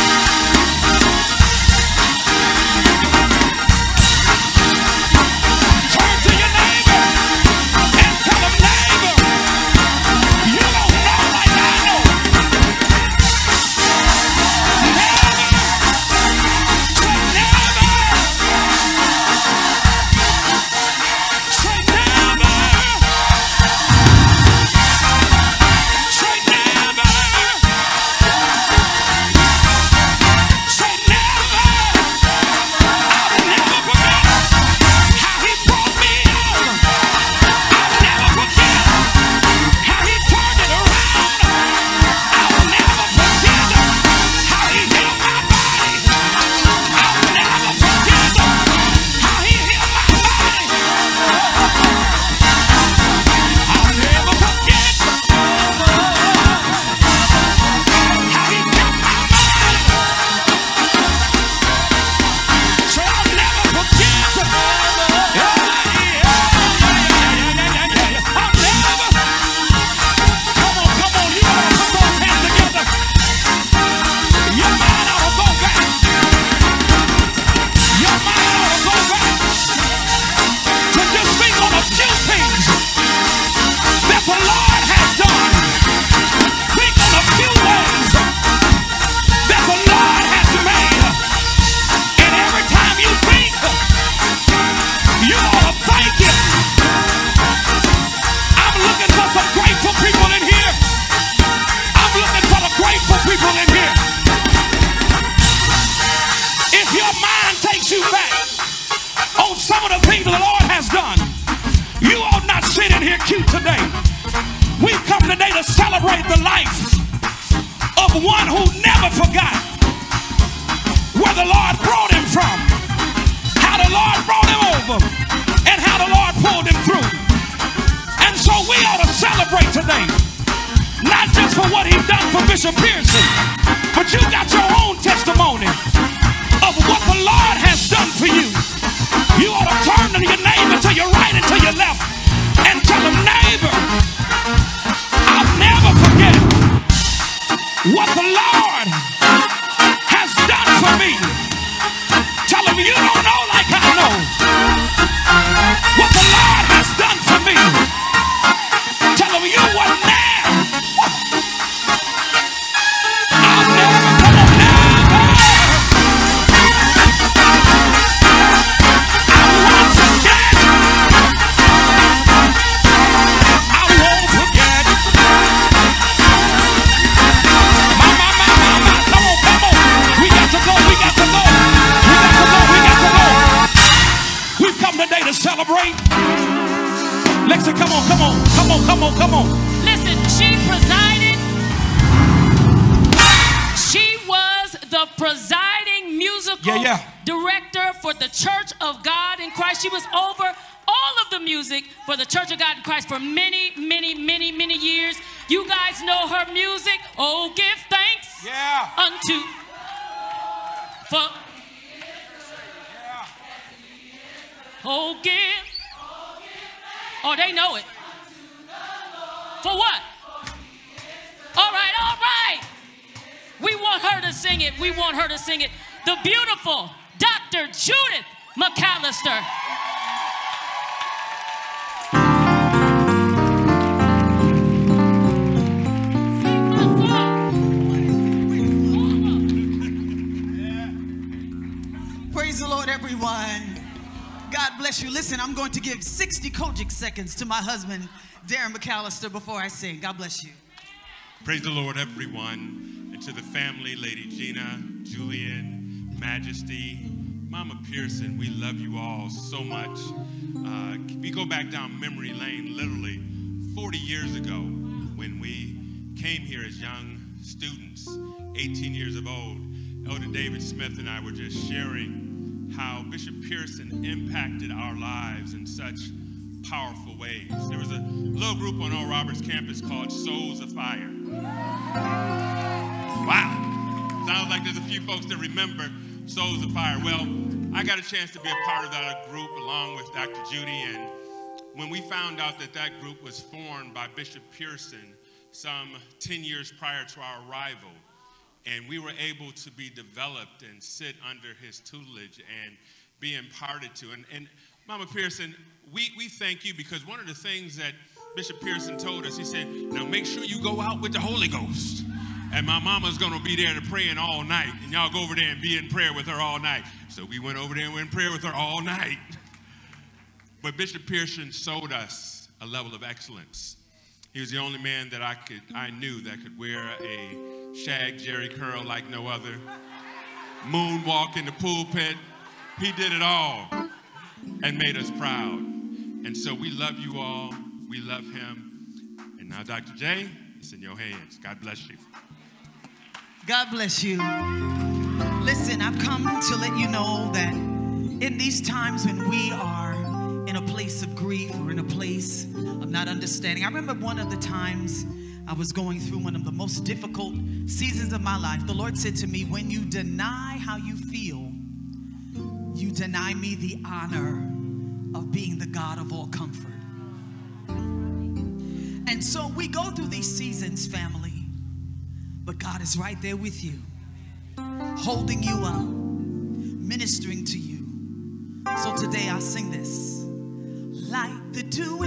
Turn to your neighbor and tell him, neighbor, you don't know like I know. Pearson, but you got your own testimony of what the Lord has done for you. You ought to turn to your neighbor, to your right and to your left, and tell them, neighbor, I'll never forget what the Lord has done for me. Tell them you don't know like I know what the Lord has done for me. Tell them you weren't there. Celebrate. Lexi, come on, come on, come on, come on, come on. Listen, she presided. She was the presiding musical yeah, yeah. director for the Church of God in Christ. She was over all of the music for the Church of God in Christ for many, many, many, many years. You guys know her music. Oh, give thanks yeah. unto for. Oh, give. Oh, they know it. For what? All right, all right. We want her to sing it. We want her to sing it. The beautiful Doctor Judith McAllister. Praise the Lord, everyone. God bless you. Listen, I'm going to give sixty Kojic seconds to my husband, Darren McAllister, before I sing. God bless you. Praise the Lord, everyone. And to the family, Lady Gina, Julian, Majesty, Mama Pearson, we love you all so much. Uh, we go back down memory lane, literally forty years ago. when we came here as young students, eighteen years of old, Elder David Smith and I were just sharing how Bishop Pearson impacted our lives in such powerful ways. There was a little group on Oral Roberts campus called Souls of Fire. Wow. Sounds like there's a few folks that remember Souls of Fire. Well, I got a chance to be a part of that group along with Doctor Judy, and when we found out that that group was formed by Bishop Pearson some ten years prior to our arrival, and we were able to be developed and sit under his tutelage and be imparted to. And, and Mama Pearson, we, we thank you, because one of the things that Bishop Pearson told us, he said, now make sure you go out with the Holy Ghost. And my mama's gonna be there to praying all night, and y'all go over there and be in prayer with her all night. So we went over there and went in prayer with her all night. But Bishop Pearson showed us a level of excellence. He was the only man that I could, I knew that could wear a shag Jerry curl like no other, moonwalk in the pulpit. He did it all and made us proud. And so we love you all. We love him. And now, Doctor J, it's in your hands. God bless you. God bless you. Listen, I've come to let you know that in these times when we are in a place of grief or in a place of not understanding, I remember one of the times I was going through one of the most difficult seasons of my life. The Lord said to me, when you deny how you feel, you deny me the honor of being the God of all comfort. And so we go through these seasons, family, but God is right there with you, holding you up, ministering to you. So today I sing this. Like the dew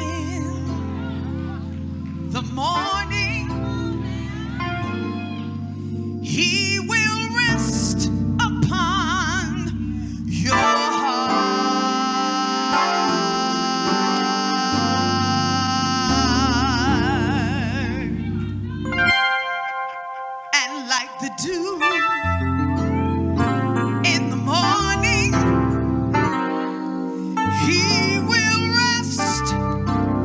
in the morning, he will rest upon your heart. And like the dew in the morning, he will rest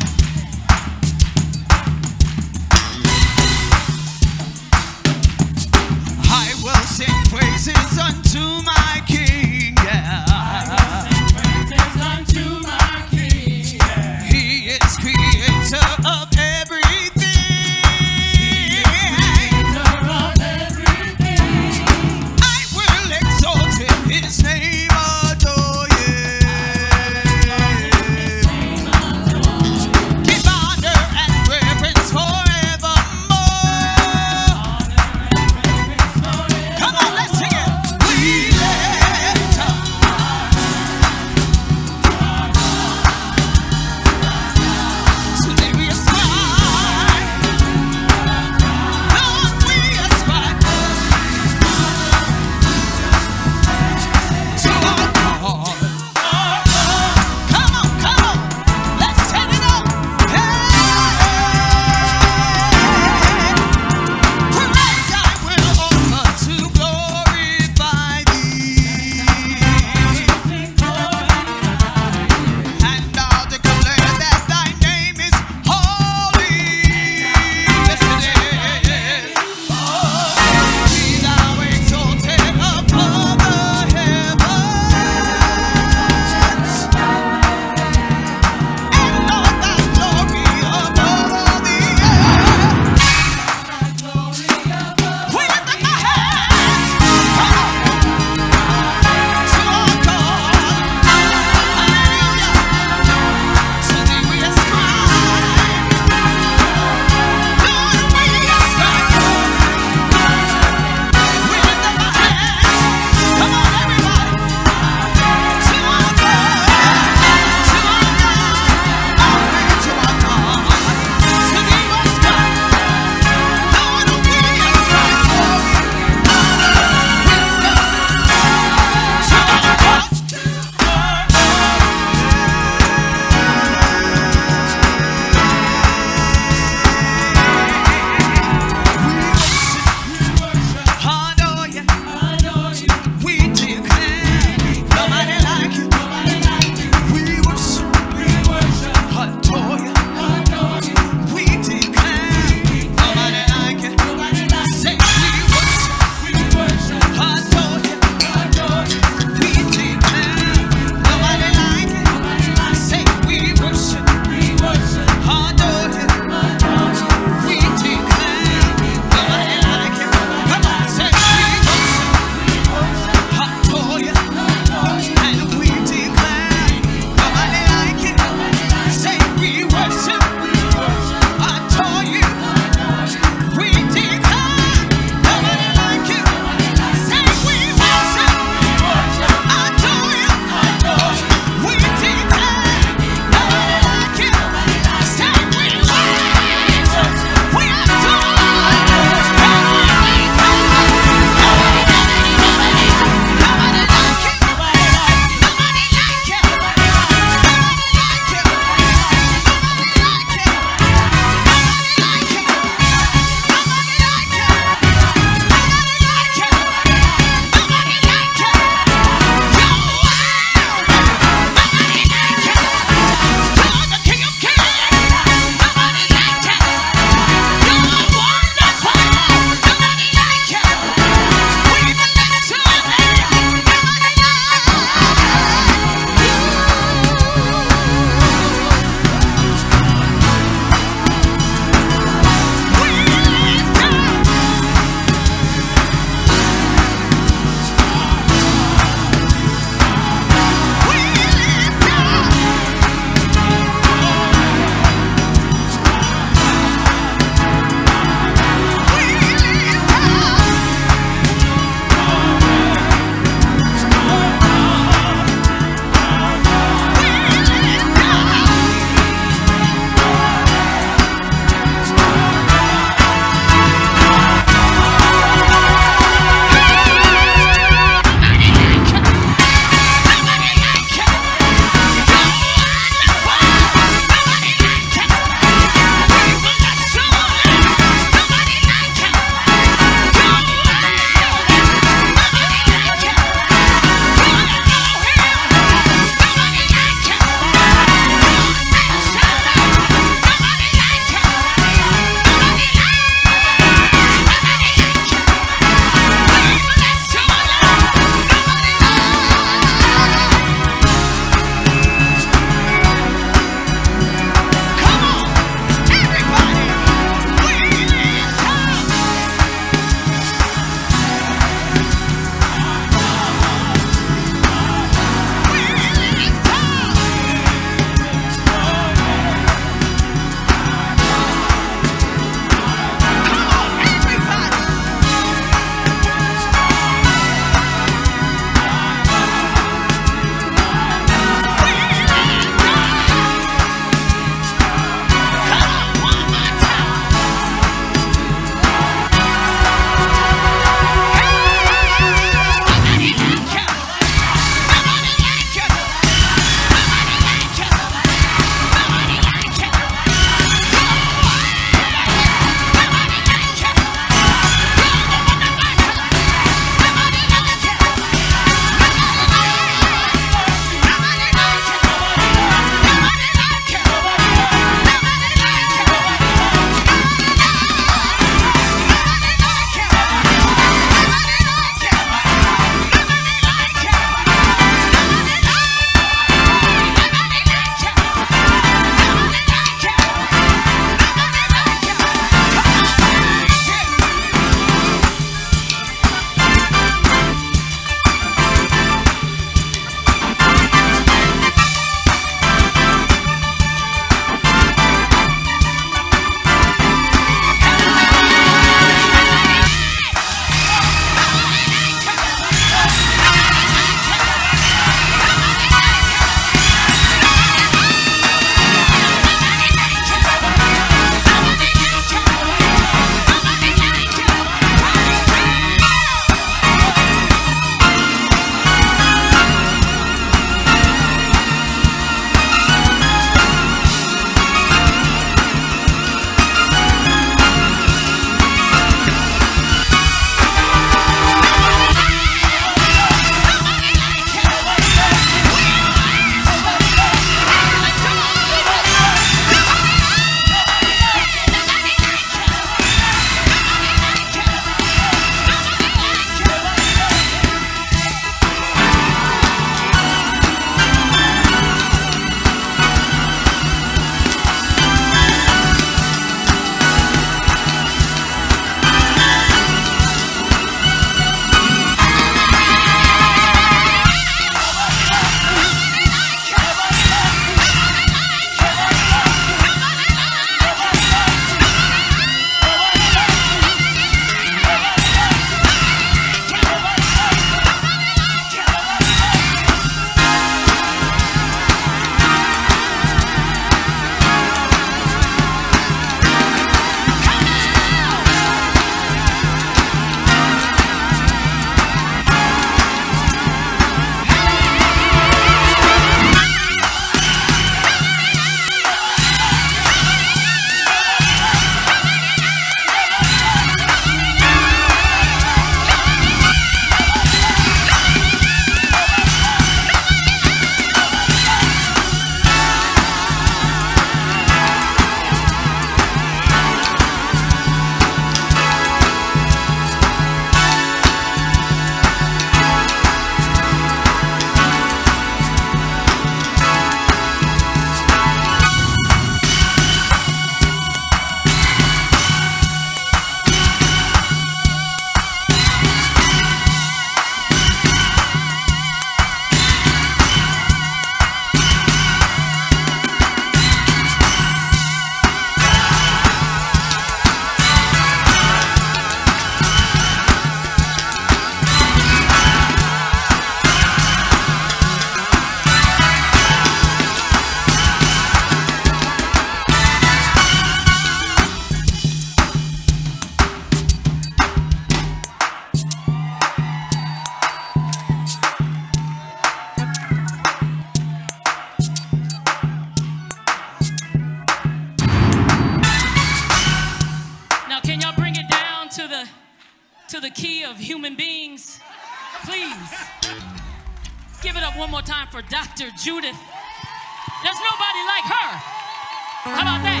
key of human beings. Please. Give it up one more time for Doctor Judith. There's nobody like her. How about that?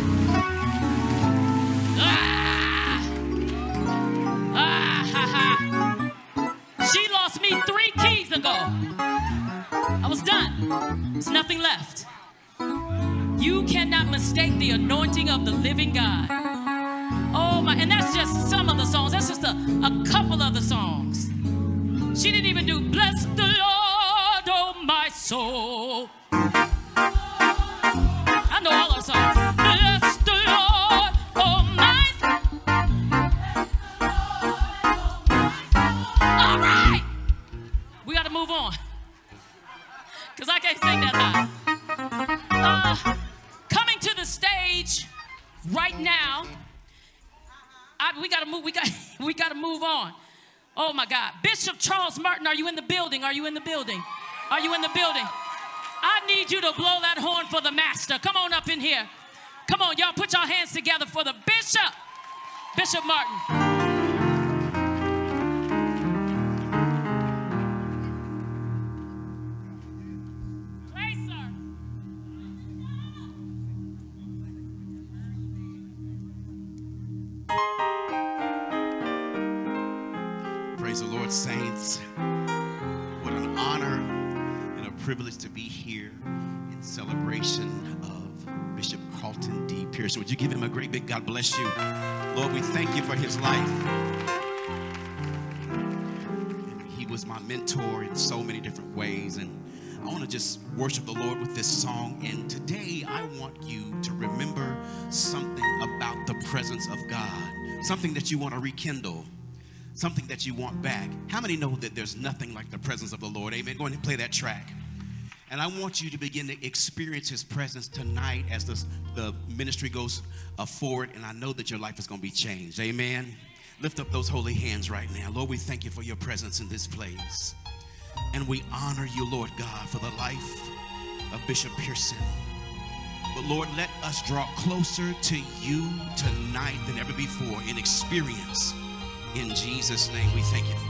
Ah! Ah, ha, ha. She lost me three keys ago. I was done. There's nothing left. You cannot mistake the anointing of the living God. Oh my, and that's just some of the songs. That's just a, a couple of the songs. She didn't even do bless the Lord, oh my soul. I know all our songs. Bless the Lord, oh my soul. All right. We got to move on. Because I can't sing that high. Uh, coming to the stage right now. I, we got to move. We got, we got to move on. Oh, my God. Bishop Charles Martin, are you in the building? Are you in the building? Are you in the building? I need you to blow that horn for the master. Come on up in here. Come on, y'all. Put your hands together for the bishop. Bishop Martin. Praise the Lord, saints. What an honor and a privilege to be here in celebration of Bishop Carlton D. Pearson. Would you give him a great big God bless you? Lord, we thank you for his life. He was my mentor in so many different ways, and I want to just worship the Lord with this song. And today I want you to remember something about the presence of God, something that you want to rekindle, something that you want back. How many know that there's nothing like the presence of the Lord? Amen. Go ahead and play that track. And I want you to begin to experience his presence tonight as the, the ministry goes uh, forward. And I know that your life is going to be changed. Amen. Lift up those holy hands right now. Lord, we thank you for your presence in this place. And we honor you, Lord God, for the life of Bishop Pearson. But Lord, let us draw closer to you tonight than ever before in experience. In Jesus' name, we thank you.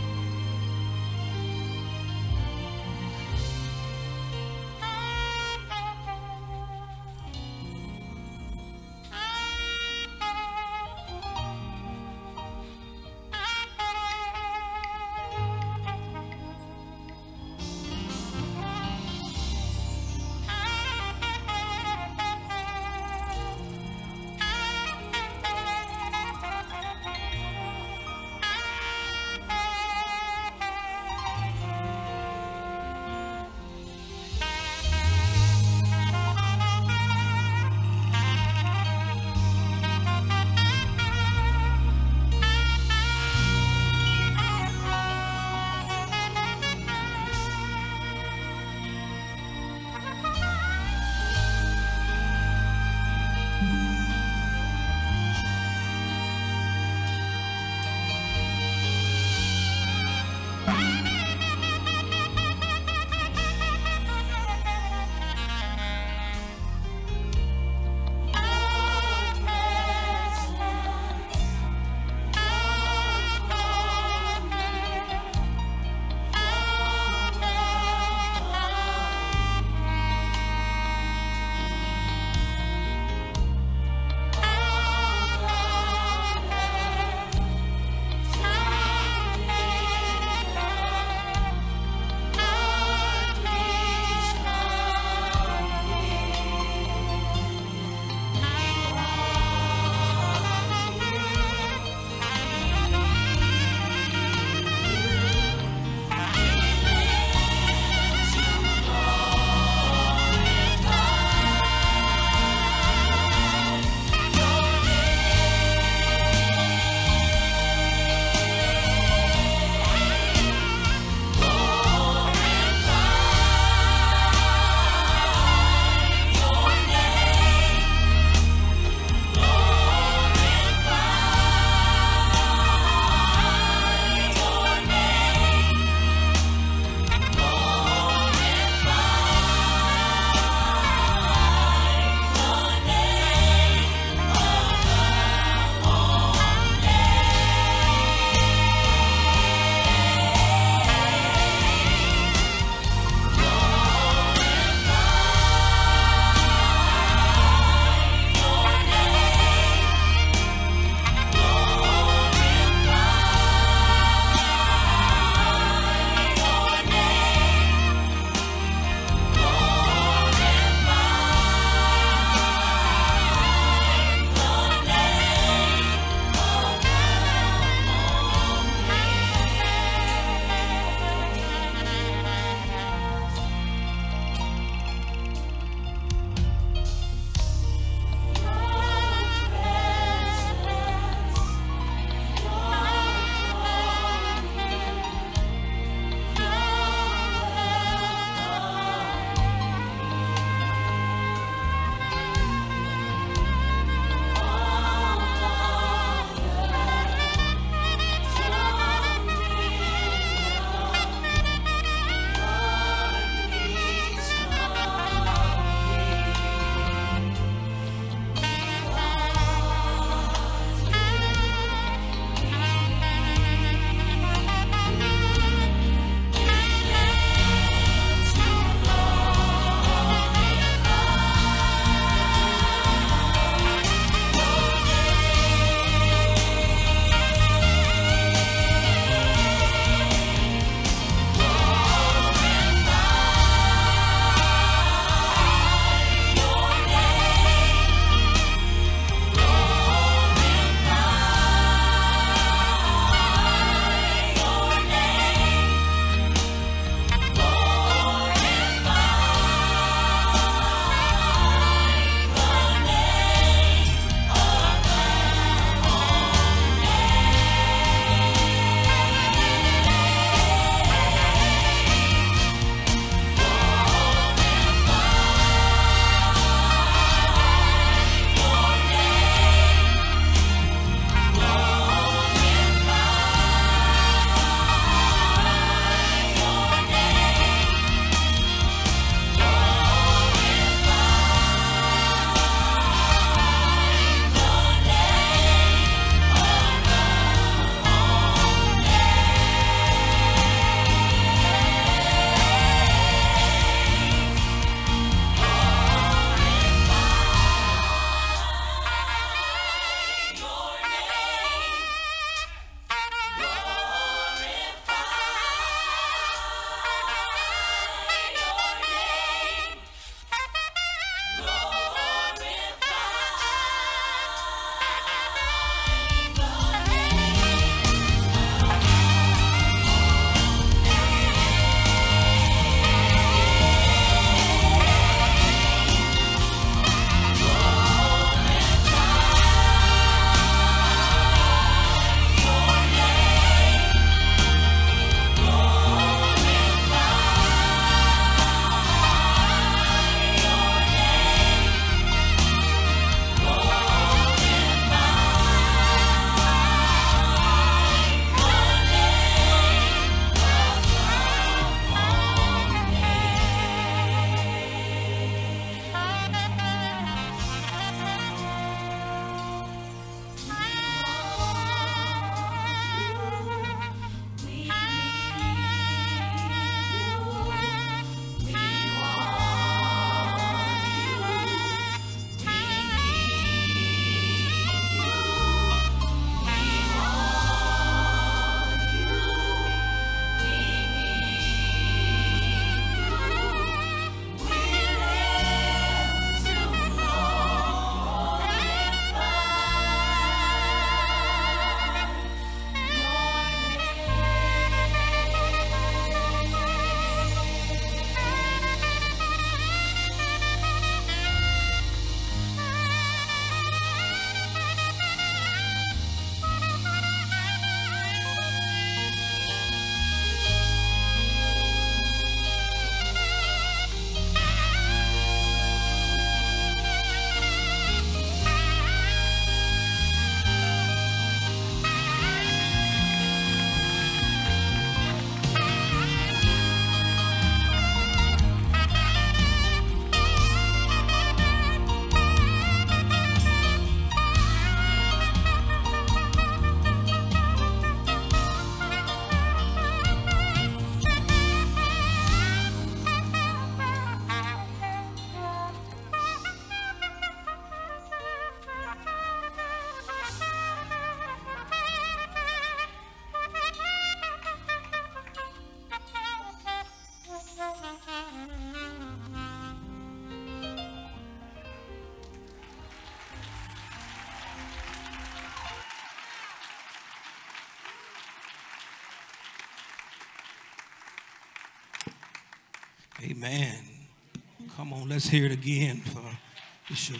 Amen. Come on, let's hear it again for Bishop.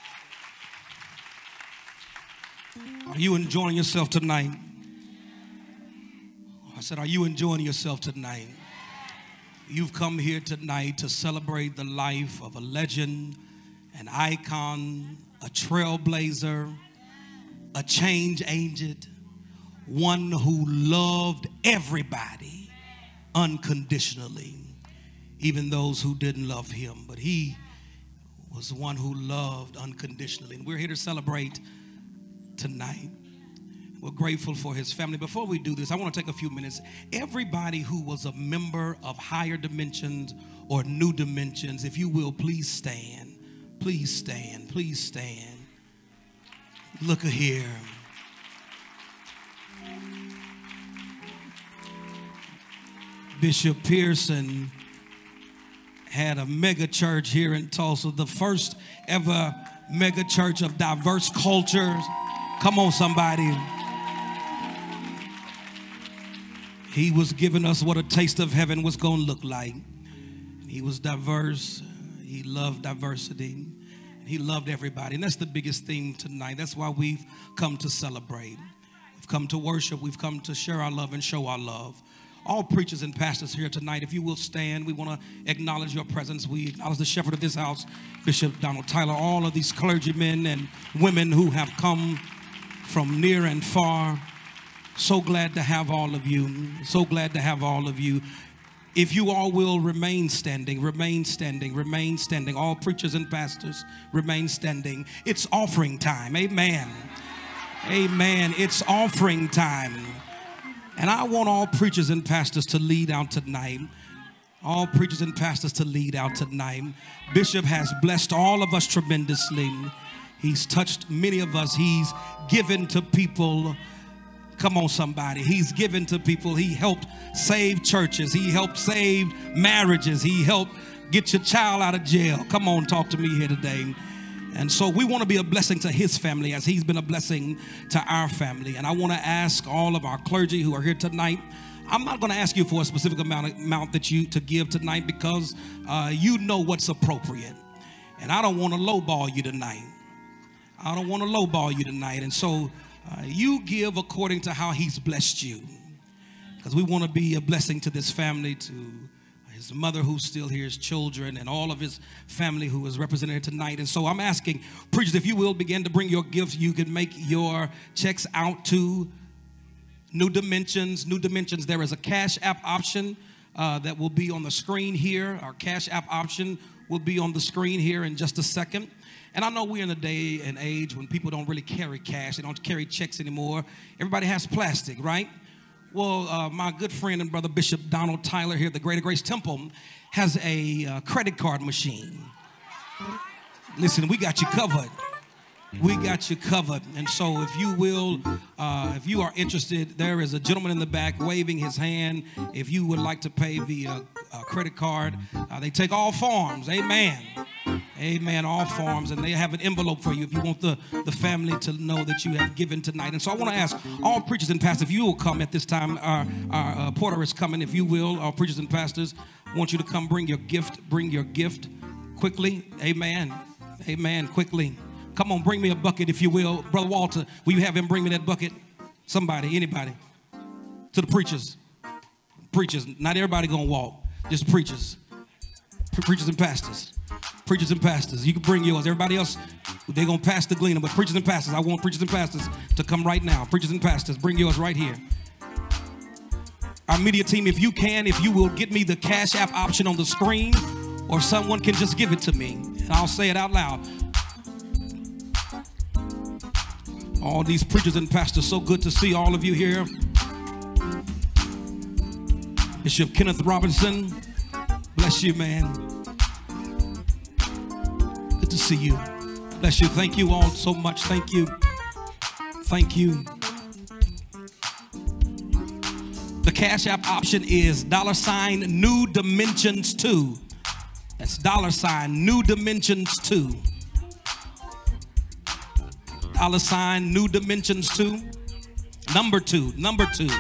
Are you enjoying yourself tonight? I said, are you enjoying yourself tonight? You've come here tonight to celebrate the life of a legend, an icon, a trailblazer, a change agent, one who loved everybody unconditionally, even those who didn't love him. But he was one who loved unconditionally. And we're here to celebrate tonight. We're grateful for his family. Before we do this, I want to take a few minutes. Everybody who was a member of Higher Dimensions or New Dimensions, if you will, please stand. Please stand. Please stand. Look at here. Bishop Pearson had a mega church here in Tulsa, the first ever mega church of diverse cultures. Come on, somebody. He was giving us what a taste of heaven was going to look like. He was diverse. He loved diversity. He loved everybody. And that's the biggest theme tonight. That's why we've come to celebrate. We've come to worship. We've come to share our love and show our love. All preachers and pastors here tonight, if you will stand, we want to acknowledge your presence. We acknowledge the shepherd of this house, Bishop Donald Tyler, all of these clergymen and women who have come from near and far. So glad to have all of you. So glad to have all of you. If you all will remain standing, remain standing, remain standing. All preachers and pastors, remain standing. It's offering time. Amen. Amen. It's offering time. And I want all preachers and pastors to lead out tonight. All preachers and pastors to lead out tonight. Bishop has blessed all of us tremendously. He's touched many of us. He's given to people. Come on, somebody. He's given to people. He helped save churches. He helped save marriages. He helped get your child out of jail. Come on, talk to me here today. And so we want to be a blessing to his family as he's been a blessing to our family. And I want to ask all of our clergy who are here tonight, I'm not going to ask you for a specific amount, amount that you to give tonight because uh, you know what's appropriate. And I don't want to lowball you tonight. I don't want to lowball you tonight. And so uh, you give according to how he's blessed you. Because we want to be a blessing to this family, to his mother who's still here, his children, and all of his family who is represented here tonight. And so I'm asking preachers, if you will, begin to bring your gifts. You can make your checks out to New Dimensions. New Dimensions, there is a Cash App option uh, that will be on the screen here. Our Cash App option will be on the screen here in just a second. And I know we're in a day and age when people don't really carry cash. They don't carry checks anymore. Everybody has plastic, right? Well, uh, my good friend and brother Bishop Donald Tyler here at the Greater Grace Temple has a uh, credit card machine. Listen, we got you covered. We got you covered. And so if you will, uh, if you are interested, there is a gentleman in the back waving his hand. If you would like to pay via uh, credit card, uh, they take all forms. Amen. Amen. All forms. And they have an envelope for you if you want the, the family to know that you have given tonight. And so I want to ask all preachers and pastors, if you will come at this time. Our, our uh, porter is coming. If you will, our preachers and pastors, I want you to come bring your gift. Bring your gift quickly. Amen. Amen. Quickly. Come on, bring me a bucket, if you will. Brother Walter, will you have him bring me that bucket? Somebody, anybody. To the preachers. Preachers. Not everybody going to walk. Just preachers. Pre- preachers and pastors. Preachers and pastors. You can bring yours. Everybody else, they're going to pass the gleaner. But preachers and pastors, I want preachers and pastors to come right now. Preachers and pastors, bring yours right here. Our media team, if you can, if you will get me the Cash App option on the screen, or someone can just give it to me. And I'll say it out loud. All these preachers and pastors, so good to see all of you here. Bishop Kenneth Robinson, bless you, man. Good to see you. Bless you. Thank you all so much. Thank you. Thank you. The Cash App option is dollar sign New Dimensions two. That's dollar sign New Dimensions two. Dollar sign New Dimensions two. Number two. Number two.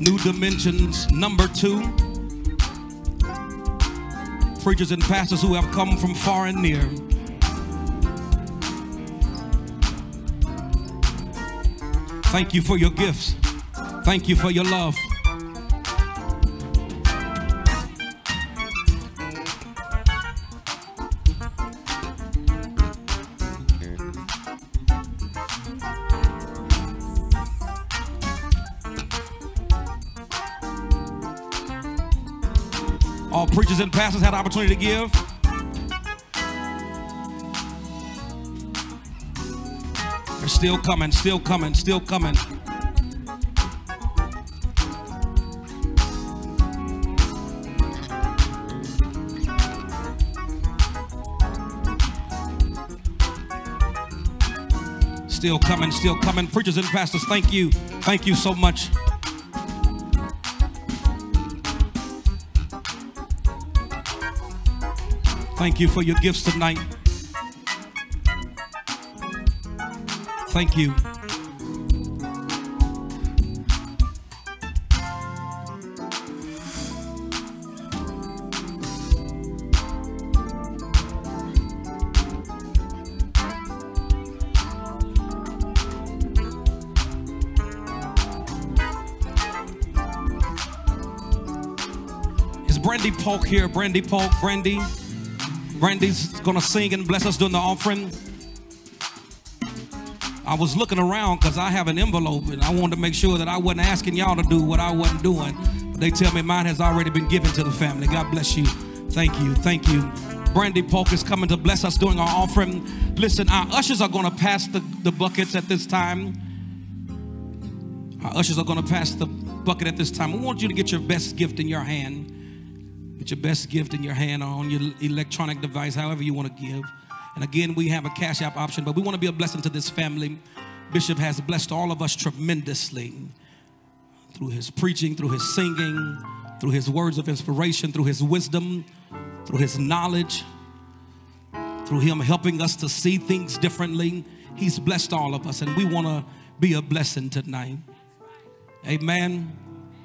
New Dimensions number two. Preachers and pastors who have come from far and near. Thank you for your gifts. Thank you for your love. All preachers and pastors had the opportunity to give. They're still coming, still coming, still coming. Still coming, still coming. Preachers and pastors, thank you. Thank you so much. Thank you for your gifts tonight. Thank you. Is Brandy Polk here? Brandy Polk, Brandy. Brandy's gonna sing and bless us during the offering. I was looking around because I have an envelope and I wanted to make sure that I wasn't asking y'all to do what I wasn't doing. They tell me mine has already been given to the family. God bless you. Thank you. Thank you. Brandy Polk is coming to bless us during our offering. Listen, our ushers are going to pass the, the buckets at this time. Our ushers are going to pass the bucket at this time. We want you to get your best gift in your hand. Get your best gift in your hand or on your electronic device, however you want to give. And again, we have a Cash App option, but we want to be a blessing to this family. Bishop has blessed all of us tremendously through his preaching, through his singing, through his words of inspiration, through his wisdom, through his knowledge, through him helping us to see things differently. He's blessed all of us, and we want to be a blessing tonight. Amen.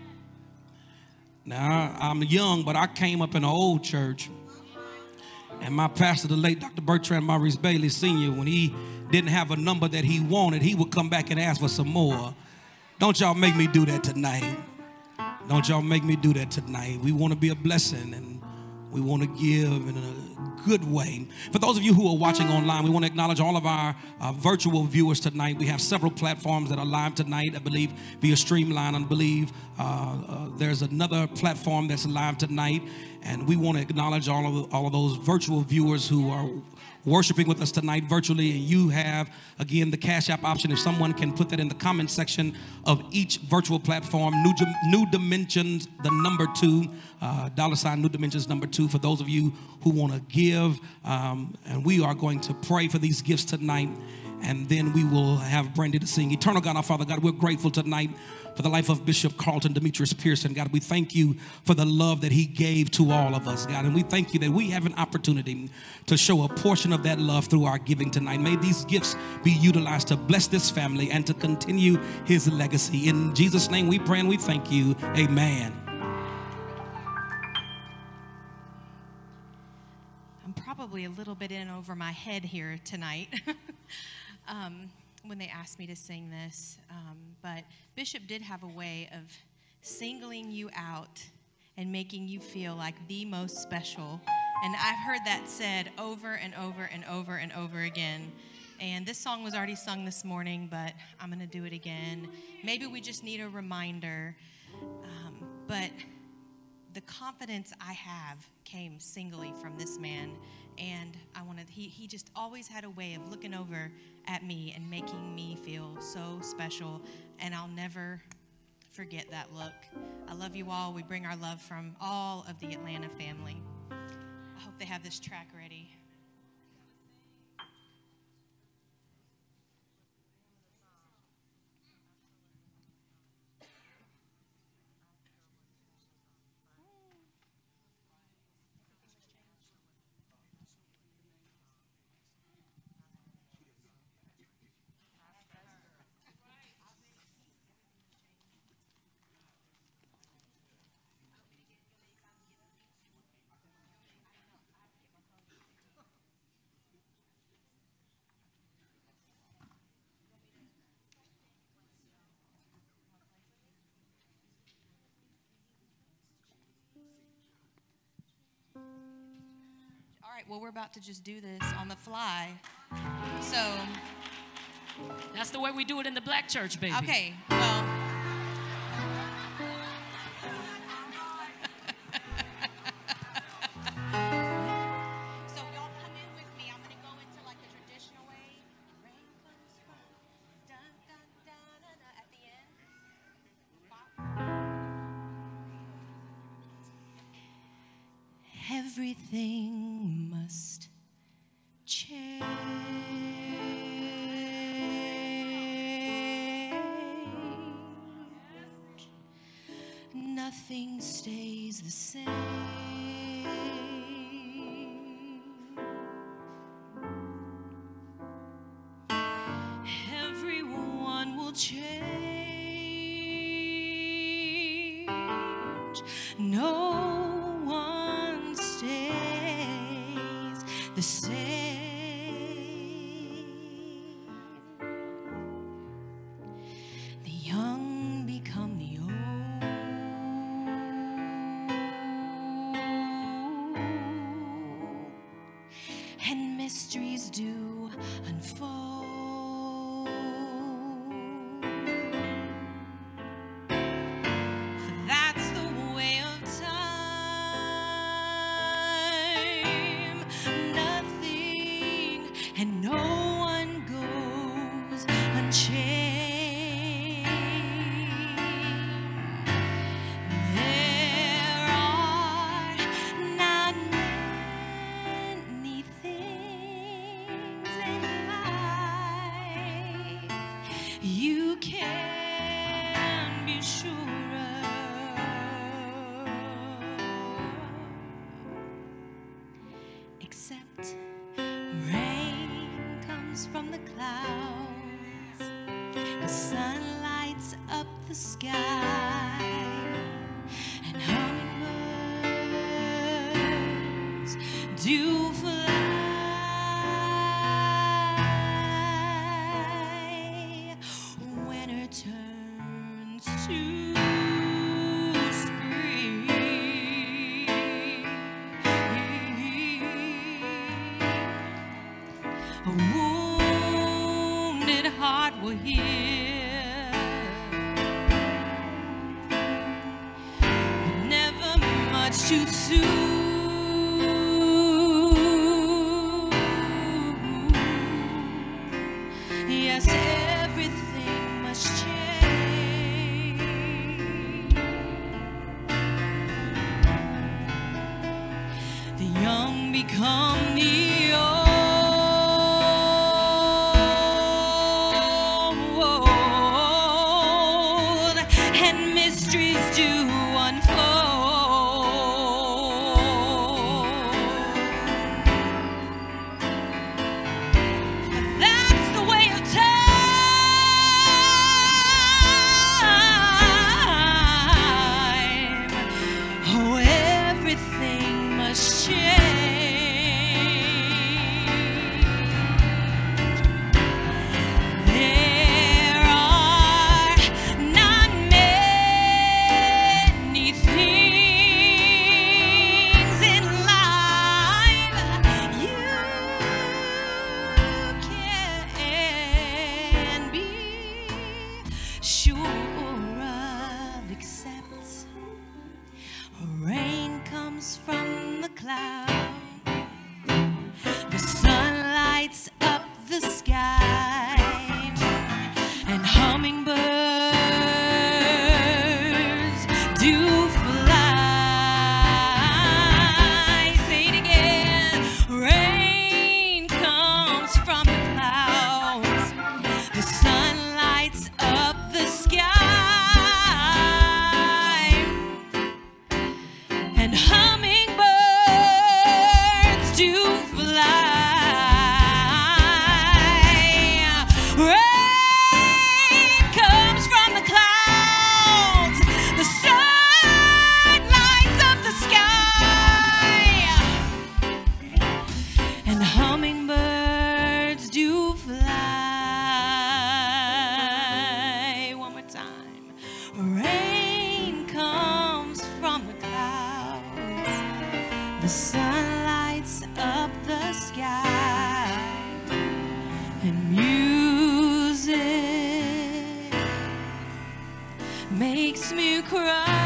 Now, I'm young, but I came up in an old church. And my pastor, the late Doctor Bertrand Maurice Bailey Senior, when he didn't have a number that he wanted, he would come back and ask for some more. Don't y'all make me do that tonight. Don't y'all make me do that tonight. We want to be a blessing, and we want to give in a good way. For those of you who are watching online, we want to acknowledge all of our uh, virtual viewers tonight. We have several platforms that are live tonight, I believe, via Streamline. I believe uh, uh, there's another platform that's live tonight. And we want to acknowledge all of, all of those virtual viewers who are worshiping with us tonight virtually. And you have, again, the Cash App option. If someone can put that in the comment section of each virtual platform, New, New Dimensions, the number two, uh, dollar sign New Dimensions number two, for those of you who want to give. Um, and we are going to pray for these gifts tonight. And then we will have Brandy to sing. Eternal God, our Father, God, we're grateful tonight for the life of Bishop Carlton Demetrius Pearson. God, we thank you for the love that he gave to all of us, God. And we thank you that we have an opportunity to show a portion of that love through our giving tonight. May these gifts be utilized to bless this family and to continue his legacy. In Jesus' name we pray and we thank you. Amen. I'm probably a little bit in over my head here tonight. um, when they asked me to sing this, um, but Bishop did have a way of singling you out and making you feel like the most special. And I've heard that said over and over and over and over again. And this song was already sung this morning, but I'm going to do it again. Maybe we just need a reminder. Um, but the confidence I have came singly from this man. And I wanted, he, he just always had a way of looking over at me and making me feel so special. And I'll never forget that look. I love you all. We bring our love from all of the Atlanta family. I hope they have this track ready. well, we're about to just do this on the fly. So. That's the way we do it in the black church, baby. Okay, well. So y'all come in with me. I'm going to go into like the traditional way. Rain comes from dun, dun, dun, dun, dun, at the end. Everything must change. Nothing stays the same. Everyone will change. No one stays the same. The young become the old. And mysteries do unfold. For that's the way of time. Nothing and no one goes unchanged. There are not many things in life you can be sure of, except rain comes from the clouds, the sun lights up the sky, and hummingbirds do fly. Winter turns to spring. A wounded heart will heal, but never much too soon. Yes, everything must change. The young become the old. And mysteries do unfold. That's the way of time. Oh, everything must change. There are not many things in life you can be sure of, except rain comes from the cloud, the sun lights up the sky, and hummingbirds do fly. Say it again. Rain comes from the clouds, the sun lights up the sky, and hummingbirds do fly. Rain comes from the clouds, the sun lights up the sky, and hummingbirds do fly. One more time. Rain comes from the clouds, the sun lights up sky, and music makes me cry.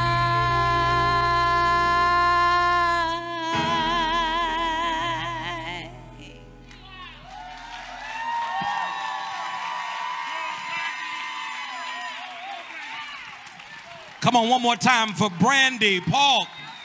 Come on, one more time for Brandy Paul.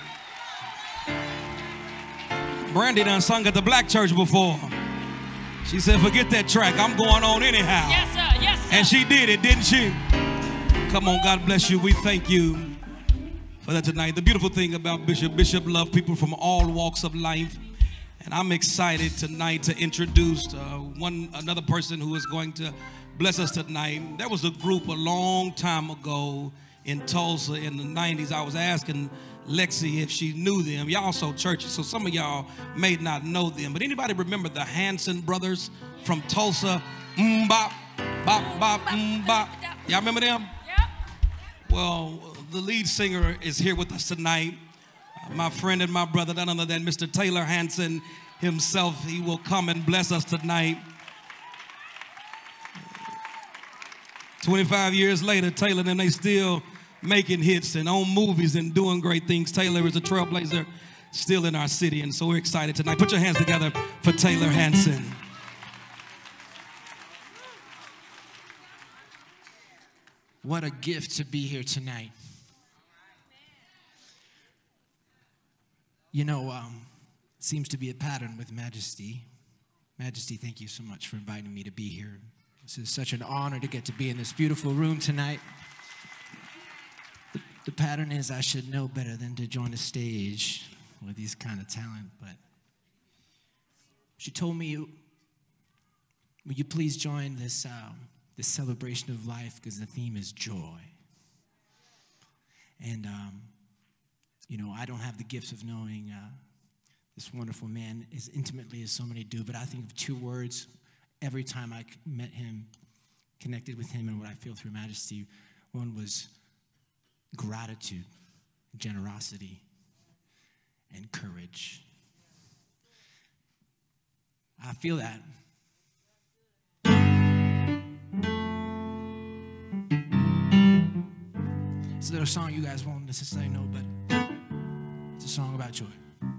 Brandy done sung at the black church before. She said, forget that track, I'm going on anyhow. Yes, sir. Yes, sir. And she did it, didn't she? Come on, God bless you. We thank you for that tonight. The beautiful thing about Bishop, Bishop loved people from all walks of life. And I'm excited tonight to introduce uh, one another person who is going to bless us tonight. There was a group a long time ago in Tulsa in the nineties. I was asking Lexi if she knew them. Y'all so churchy, so some of y'all may not know them. But anybody remember the Hanson brothers from Tulsa? Mm bop, bop, bop, mm bop. Y'all remember them? Yep. Well, the lead singer is here with us tonight. Uh, my friend and my brother, none other than Mister Taylor Hanson himself. He will come and bless us tonight. twenty-five years later, Taylor and them, they still making hits and on movies and doing great things. Taylor is a trailblazer still in our city, and so we're excited tonight. Put your hands together for Taylor Hanson. What a gift to be here tonight. You know, um, it seems to be a pattern with Majesty. Majesty, thank you so much for inviting me to be here. This is such an honor to get to be in this beautiful room tonight. The, the pattern is I should know better than to join a stage with these kind of talent, but she told me, will you please join this, um, this celebration of life, because the theme is joy. And, um, you know, I don't have the gifts of knowing uh, this wonderful man as intimately as so many do, but I think of two words every time I met him, connected with him, and what I feel through Majesty. One was gratitude, generosity, and courage. I feel that. It's a little song you guys won't necessarily know, but it's a song about joy.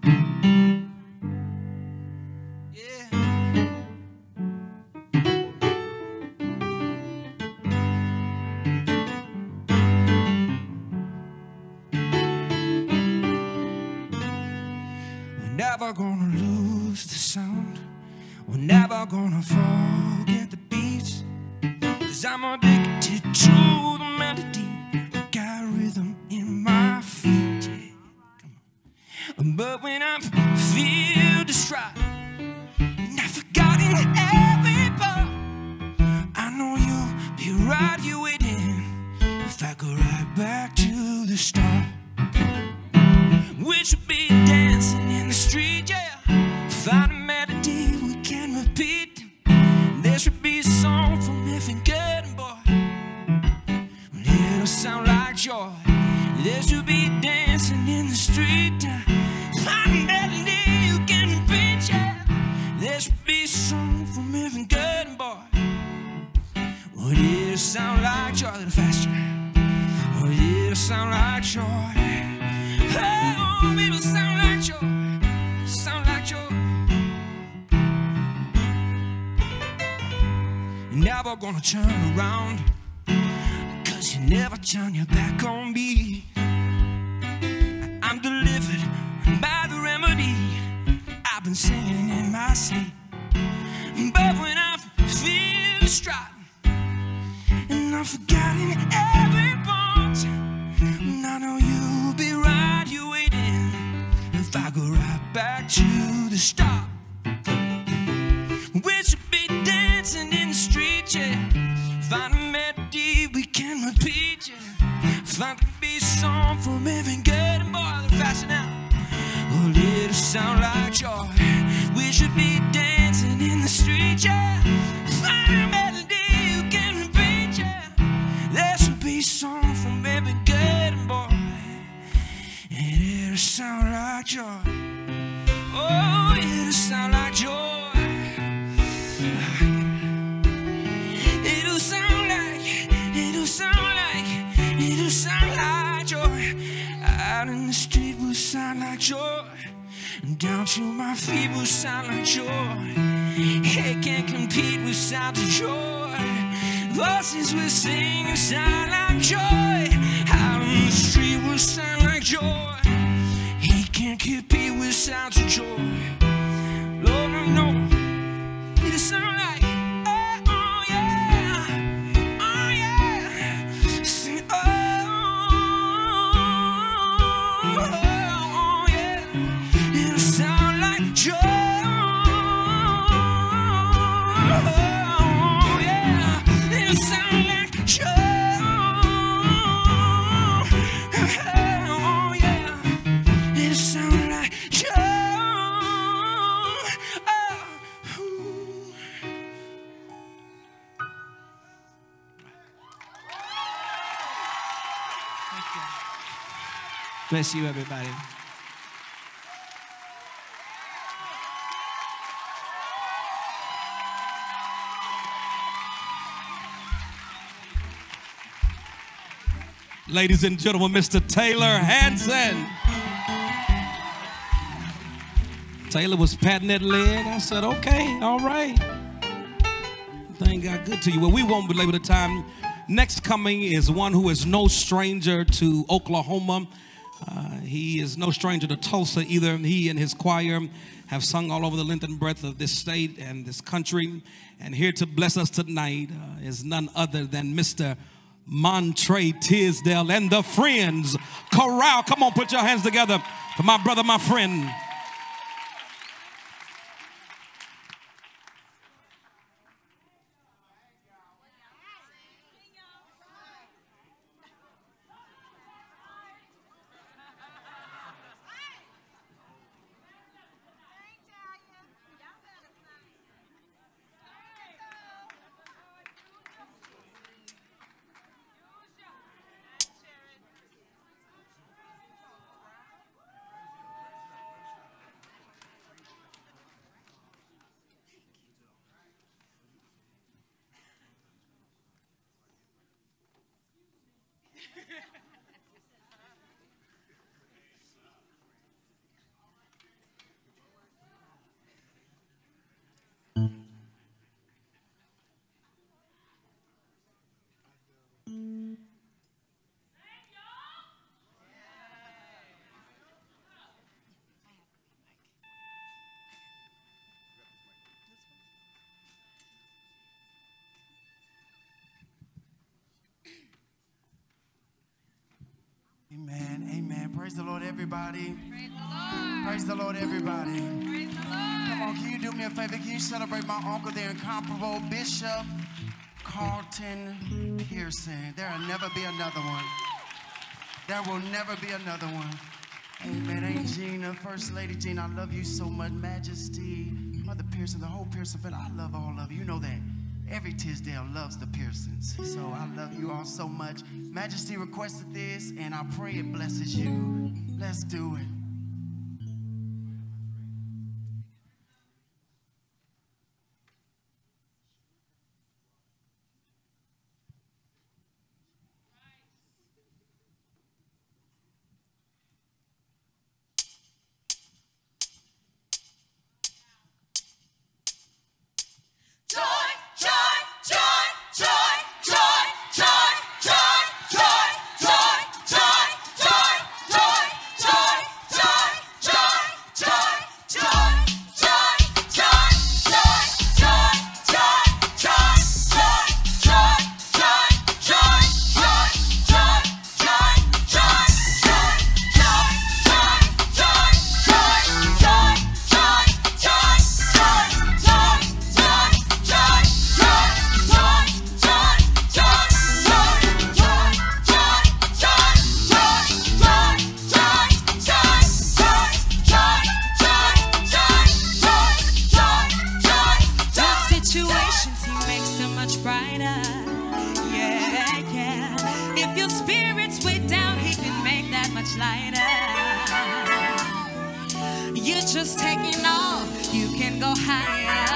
Never gonna lose the sound. We're never gonna forget the beats, 'cause I'm addicted to the melody. I got rhythm in my feet, yeah. Come on. But when I feel distraught and I've forgotten every part, I know you'll be right here waiting if I go right back to the start. We should be dancing in the street, yeah. Find a melody we can repeat. There should be a song from every good boy. It'll sound like joy. There should be dancing in the street. Find a melody you can repeat, yeah. There should be a song from every good boy. Well, it'll sound like joy. A little faster. Well, it'll sound like joy. Oh, it'll sound like joy, sound like joy. You're never gonna turn around, 'cause you never turn your back on me. I'm delivered by the remedy I've been singing in my sleep. But when I feel distraught and I've forgotten every part, I know you'll be right here waiting if I go right back to the start. We should be dancing in the street, yeah. Find a melody we can repeat, yeah. Find a beat song from every good and boy. A little faster now. Well, it'll sound like joy. We should be dancing in the street, yeah. Find a melody you can repeat, yeah. There should be a song from every good and boy. And it'll sound like joy. Oh, it'll sound like joy. to my feet will sound like joy. It can't compete with sounds of joy. Voices will sing and sound like joy. Out on the street will sound like joy. He can't compete with sounds of joy. Lord, I know it sound like, oh, oh yeah, oh yeah. Sing, oh, oh, oh yeah. It'll sound like joy. Oh yeah, it'll sound like joy. Oh yeah, it'll sound like joy. Bless you, everybody. Ladies and gentlemen, Mister Taylor Hanson. Taylor was patting that leg. I said, okay, all right. Thing got good to you. Well, we won't belabor the time. Next coming is one who is no stranger to Oklahoma. Uh, he is no stranger to Tulsa either. He and his choir have sung all over the length and breadth of this state and this country. And here to bless us tonight uh, is none other than Mister Montre Tisdale and the Friends Chorale. Come on, put your hands together for my brother, my friend. Amen, amen. Praise the Lord, everybody. Praise the Lord. Praise the Lord, everybody. Praise the Lord. Come on, can you do me a favor? Can you celebrate my uncle, the incomparable Bishop Carlton Pearson? There'll never be another one. There will never be another one. Amen. Ain't Gina, First Lady Gina, I love you so much. Majesty, Mother Pearson, the whole Pearson family, I love all of you. You know that. Every Tisdale loves the Pearsons. So I love you all so much. Majesty requested this, and I pray it blesses you. Let's do it. just taking off, you can go higher.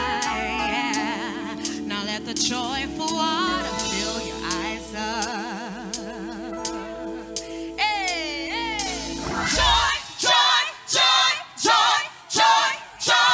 Now let the joyful water fill your eyes up. Hey, hey. Joy, joy, joy, joy,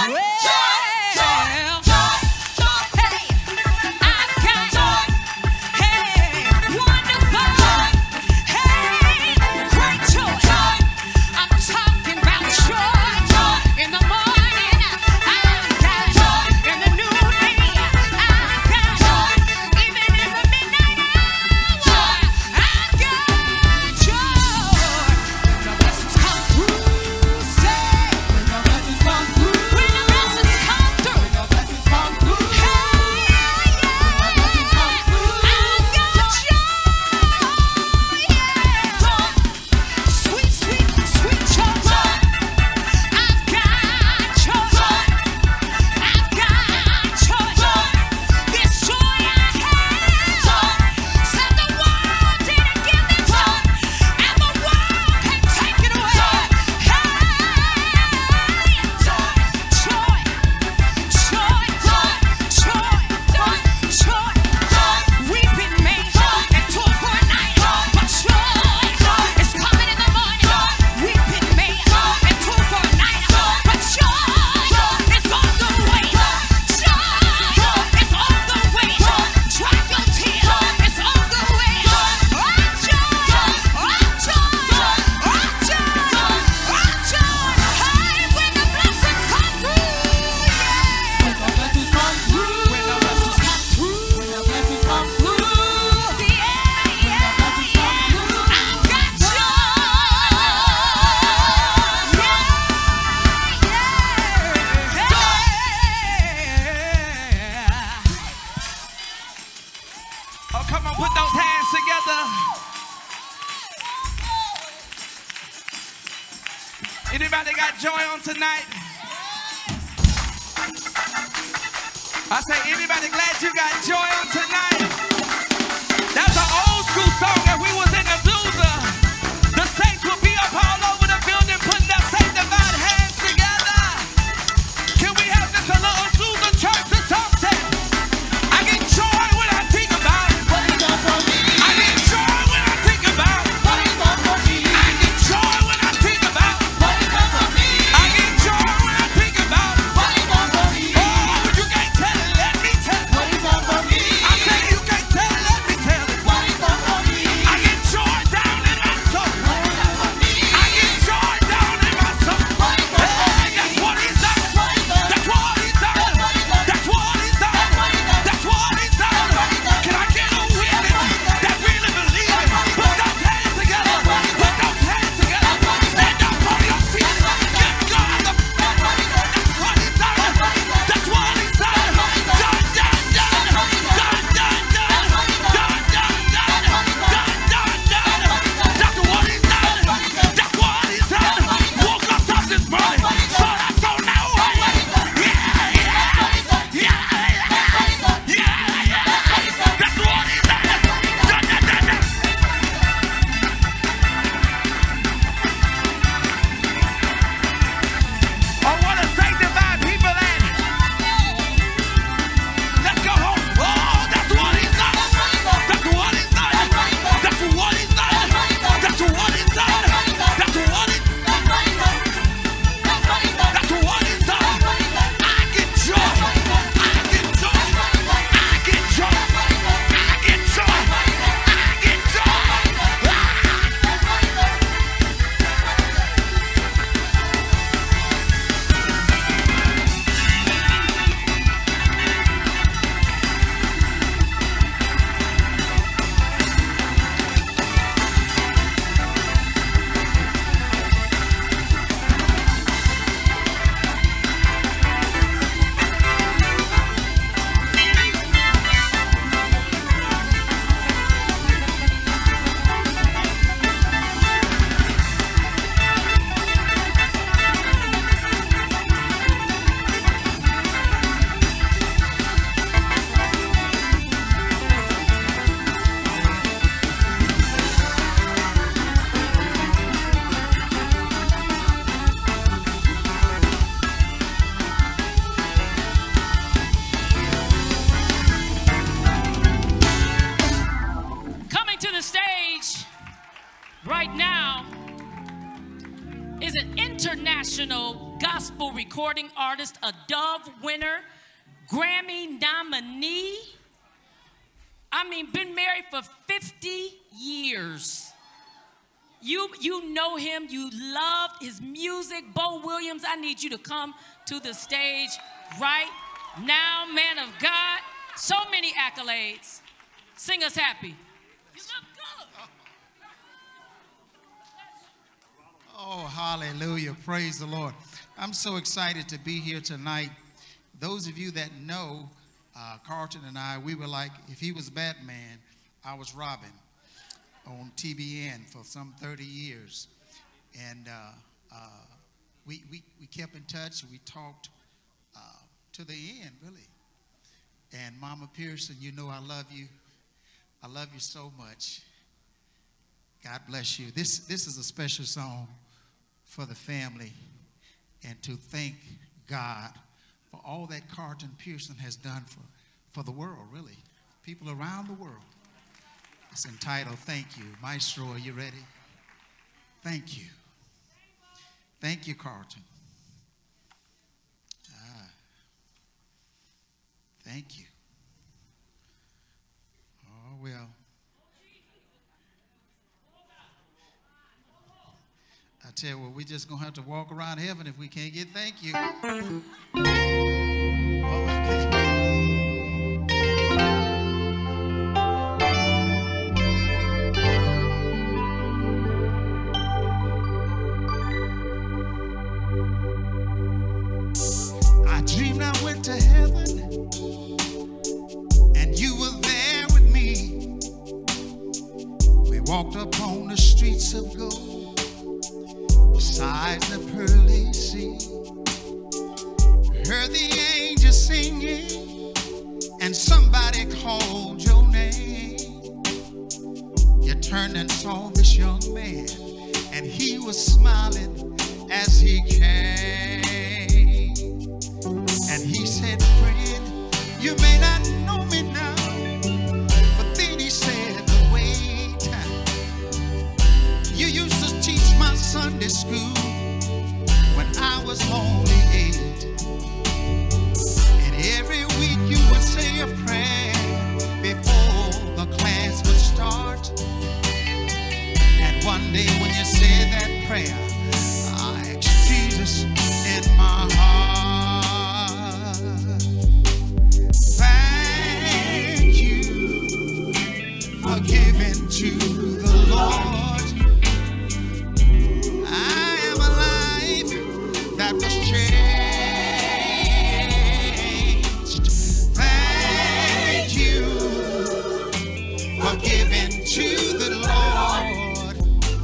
Anybody got joy on tonight? I say, anybody glad you got joy on tonight? That's an old school song that we was in the blues. The saints will be up all over the building putting their sanctified hands together. Can we have this a little Azusa church or something? I get joy when I think about it. What he done for me. I get joy when I think about it. What he done for me. I get joy when I think about it. What he done for me. I get joy when I think about it. What he done for me. Oh, you can't tell it. Let me tell it. What he done for me. international gospel recording artist, a Dove winner, Grammy nominee. I mean, been married for fifty years. You, you know him, you loved his music. Bo Williams, I need you to come to the stage right now, man of God. So many accolades. Sing us happy. You look good. Oh, hallelujah. Praise the Lord. I'm so excited to be here tonight. Those of you that know uh, Carlton and I, we were like, if he was Batman, I was Robin on T B N for some thirty years. And uh, uh, we, we, we kept in touch. We talked uh, to the end, really. And Mama Pearson, you know I love you. I love you so much. God bless you. This, this is a special song for the family and to thank God for all that Carlton Pearson has done for, for the world, really. People around the world. It's entitled, Thank You. Maestro, are you ready? Thank you. Thank you, Carlton. Ah. Thank you. Oh, well. I tell you what, we're just going to have to walk around heaven if we can't get thank you. I dreamed I went to heaven and you were there with me. We walked up on the streets of gold beside the pearly sea. Heard the angels singing and somebody called your name. You turned and saw this young man and he was smiling as he came. And he said, friend, you may not know me now, but then he said, wait, you used to teach my Sunday school when I was only eight. And every week you would say a prayer before the class would start. And one day when you said that prayer, I asked Jesus in my heart. Thank you for giving to the Lord. I am a life that was changed. Thank you for giving to the Lord.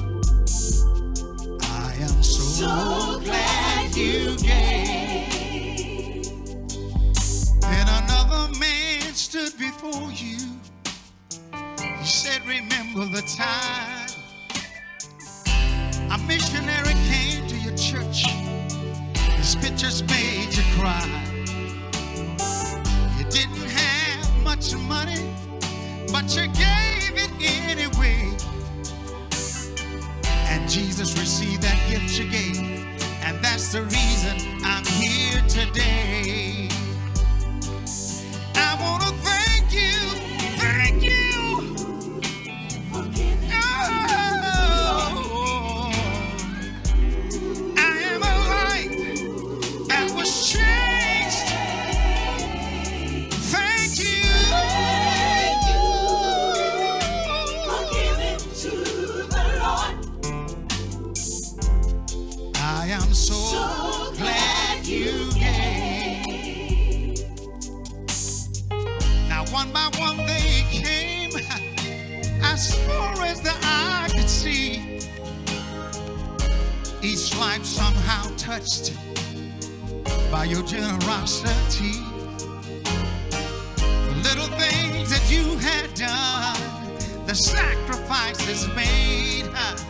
I am so, so glad you gave. Then another man stood before you. He said, remember the time a missionary came to your church. His pictures made you cry. You didn't have much money, but you gave it anyway. And Jesus received that gift you gave, and that's the reason I'm here today. I want to thank you, thank you. One by one they came, as far as the eye could see. Each life somehow touched by your generosity. The little things that you had done, the sacrifices made,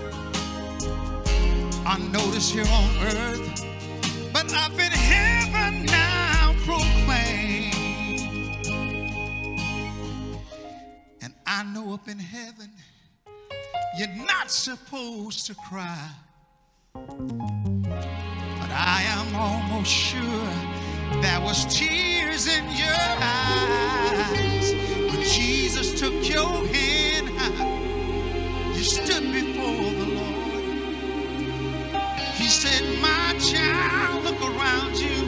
unnoticed here on earth, but up in heaven now proclaim. I know up in heaven, you're not supposed to cry. But But I am almost sure there was tears in your eyes when Jesus took your hand. You stood before the Lord. He said, my child, look around you.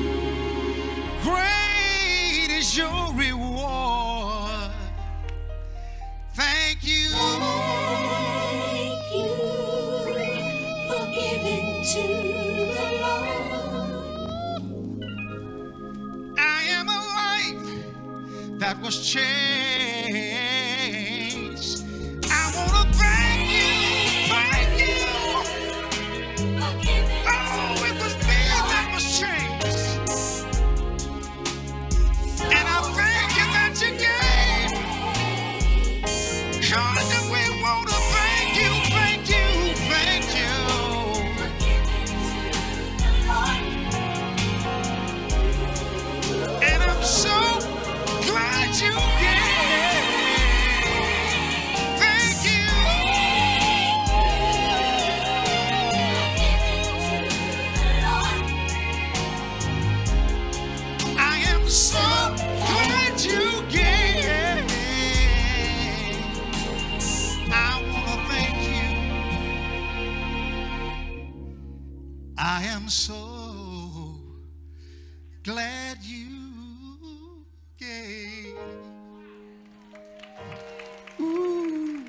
Great is your reward. Thank you. Thank you for giving to the Lord. I am a life that was changed. I want to thank you, thank you. Oh, it was me that was changed. And I thank you that you gave. God, that we want to thank you, thank you, thank you. And I'm so glad you gave. Thank you. I am so glad you gave. I want to thank you. I am so glad you gave. Ooh,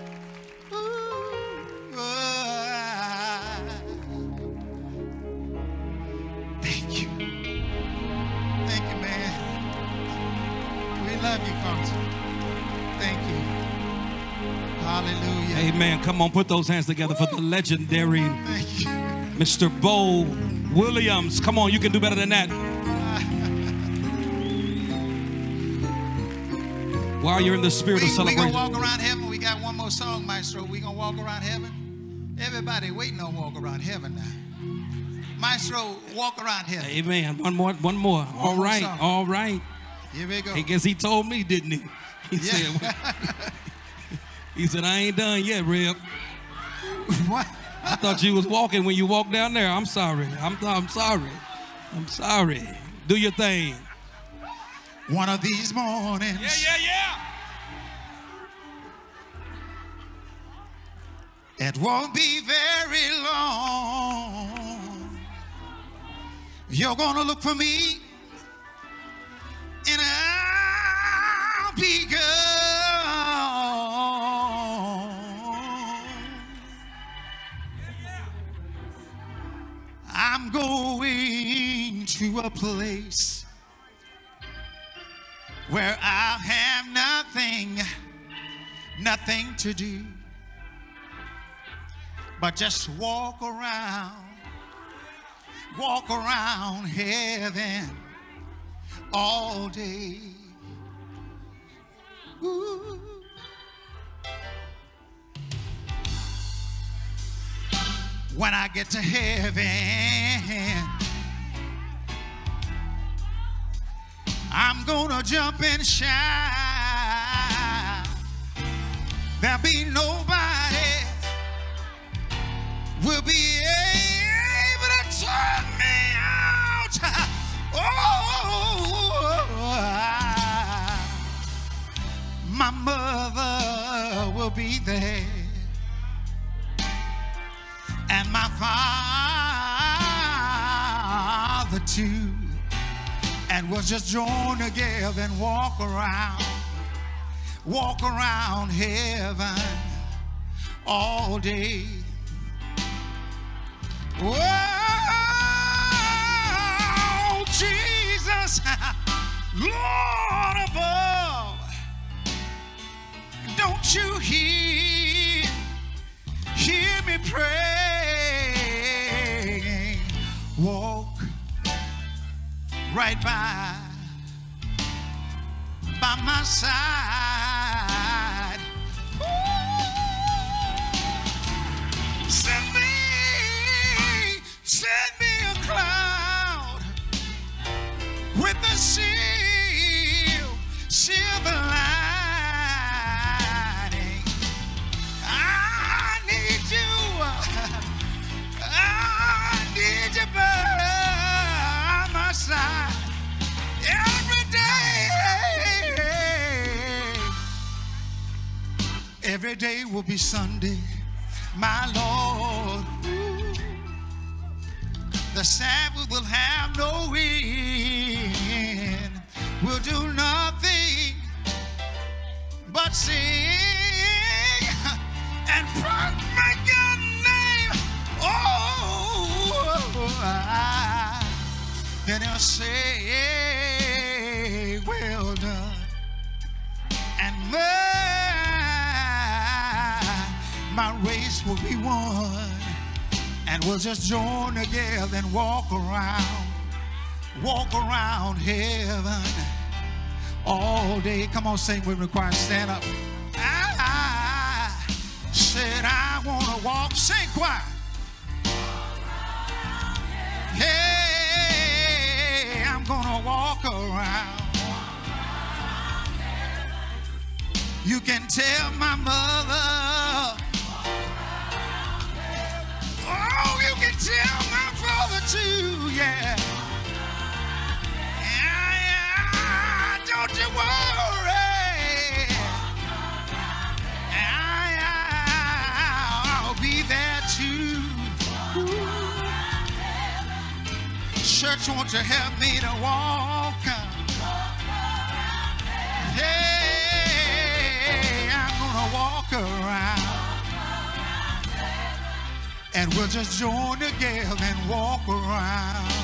ooh, ah. Thank you. Thank you, man. We love you, Carlton. Thank you. Hallelujah. Amen. Come on, put those hands together for the legendary Mister Bo Williams. Come on, you can do better than that. While you're in the spirit We, of we gonna celebration. walk around heaven. We got one more song, Maestro. We gonna walk around heaven. Everybody waiting on walk around heaven now. Maestro, walk around heaven. Amen. One more, one more. All more right, song. all right. Here we go. I guess he told me, didn't he? He Yeah. said, he said, I ain't done yet, Reb. What? I thought you was walking when you walked down there. I'm sorry. I'm, I'm sorry. I'm sorry. Do your thing. One of these mornings. Yeah, yeah, yeah. It won't be very long. You're gonna look for me, and I'll be gone. I'm going to a place where I'll have nothing, nothing to do, but just walk around, walk around heaven all day. Ooh. When I get to heaven, I'm gonna jump and shout. There'll be nobody will be able to turn me out. Oh, my mother will be there, and my father too. And we'll just join together and walk around, walk around heaven all day. Oh, Jesus, Lord above, don't you hear, hear me pray? Walk right by, by my side. Ooh. Send me, send me a cloud with a seal, silver lining. I need you, I need you, baby. Every day will be Sunday, my Lord. The Sabbath will have no end. We'll do nothing but sing and proclaim your name. Oh, I, then he'll say, well done. And my, my race will be won. And we'll just join together and walk around, walk around heaven all day. Come on, sing with me, choir, stand up. I said I want to walk, sing choir. Hey, I'm going to walk around. You can tell my mother. Oh, you can tell my father too, yeah. Yeah, yeah, don't you worry. Yeah, yeah, I'll be there too. Church, won't you help me to walk? Hey, I'm gonna walk around. And we'll just join together and walk around,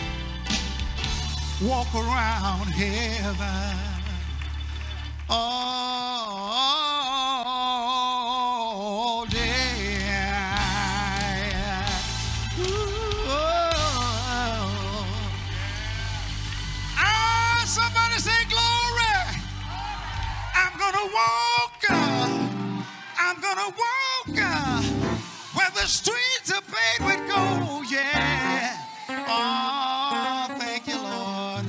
walk around heaven all day. Ooh, ah, somebody say glory. I'm gonna walk, I'm gonna walk where the streets are paved with gold, yeah. Oh, thank you, Lord.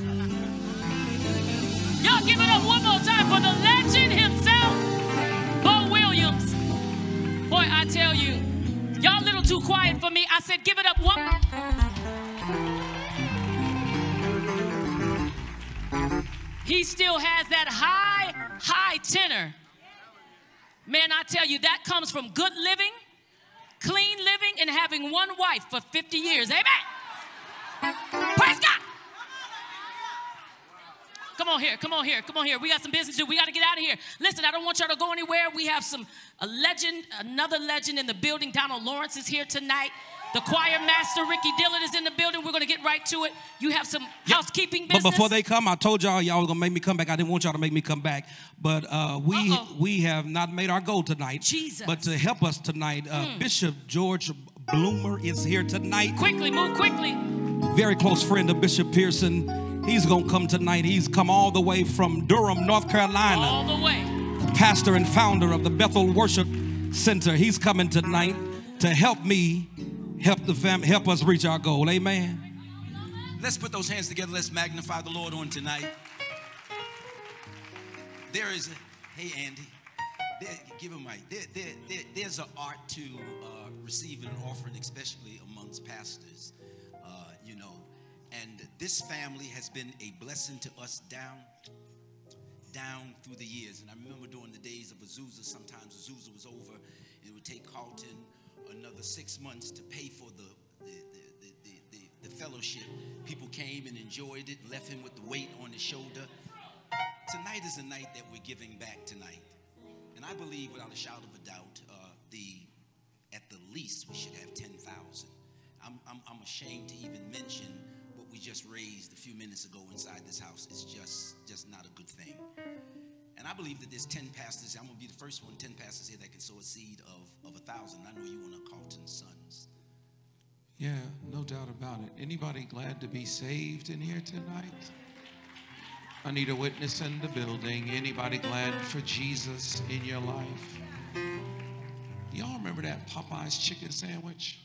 Y'all give it up one more time for the legend himself, Bo Williams. Boy, I tell you, y'all a little too quiet for me. I said give it up one more. He still has that high, high tenor. Man, I tell you, that comes from good living, clean living, and having one wife for fifty years. Amen. Praise God. Come on here, come on here, come on here. We got some business to do. We got to get out of here. Listen, I don't want y'all to go anywhere. We have some, a legend, another legend in the building. Donald Lawrence is here tonight. The choir master, Ricky Dillon, is in the building. We're going to get right to it. You have some housekeeping business. But before they come, I told y'all y'all were going to make me come back. I didn't want y'all to make me come back. But uh, we Uh-oh. we have not made our goal tonight. Jesus. But to help us tonight, uh, mm. Bishop George Bloomer is here tonight. Quickly, move quickly. Very close friend of Bishop Pearson. He's going to come tonight. He's come all the way from Durham, North Carolina. All the way. Pastor and founder of the Bethel Worship Center. He's coming tonight to help me, help the family, help us reach our goal. Amen. Let's put those hands together. Let's magnify the Lord on tonight. There is a, hey, Andy. There, give him a mic. There, there, there, there's an art to uh, receiving an offering, especially amongst pastors, uh, you know. And this family has been a blessing to us down, down through the years. And I remember during the days of Azusa, sometimes Azusa was over, and it would take Carlton another six months to pay for the, the, the, the, the, the, the fellowship. People came and enjoyed it, left him with the weight on his shoulder. Tonight is a night that we're giving back tonight. And I believe without a shadow of a doubt, uh, the at the least we should have ten thousand. I'm, I'm, I'm ashamed to even mention what we just raised a few minutes ago inside this house. It's just, just not a good thing. And I believe that there's ten pastors. I'm going to be the first one, ten pastors here that can sow a seed of, of a thousand. I know you want to Carlton sons. Yeah, no doubt about it. Anybody glad to be saved in here tonight? I need a witness in the building. Anybody glad for Jesus in your life? Y'all remember that Popeye's chicken sandwich?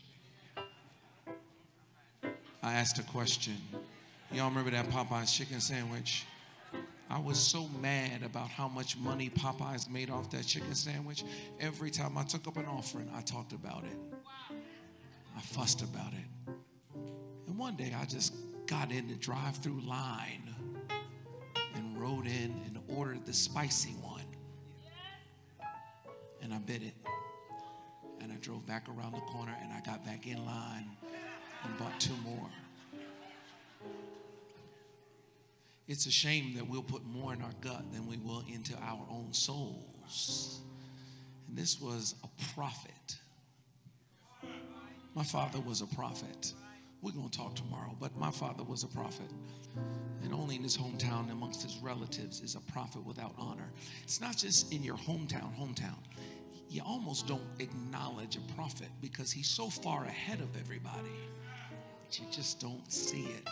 I asked a question. Y'all remember that Popeye's chicken sandwich? I was so mad about how much money Popeyes made off that chicken sandwich. Every time I took up an offering, I talked about it. I fussed about it. And one day I just got in the drive-through line and rode in and ordered the spicy one. and I bid it. And I drove back around the corner and I got back in line and bought two more. It's a shame that we'll put more in our gut than we will into our own souls. And this was a prophet. My father was a prophet. We're going to talk tomorrow, but my father was a prophet. And only in his hometown, amongst his relatives, is a prophet without honor. It's not just in your hometown, hometown. You almost don't acknowledge a prophet because he's so far ahead of everybody that you just don't see it.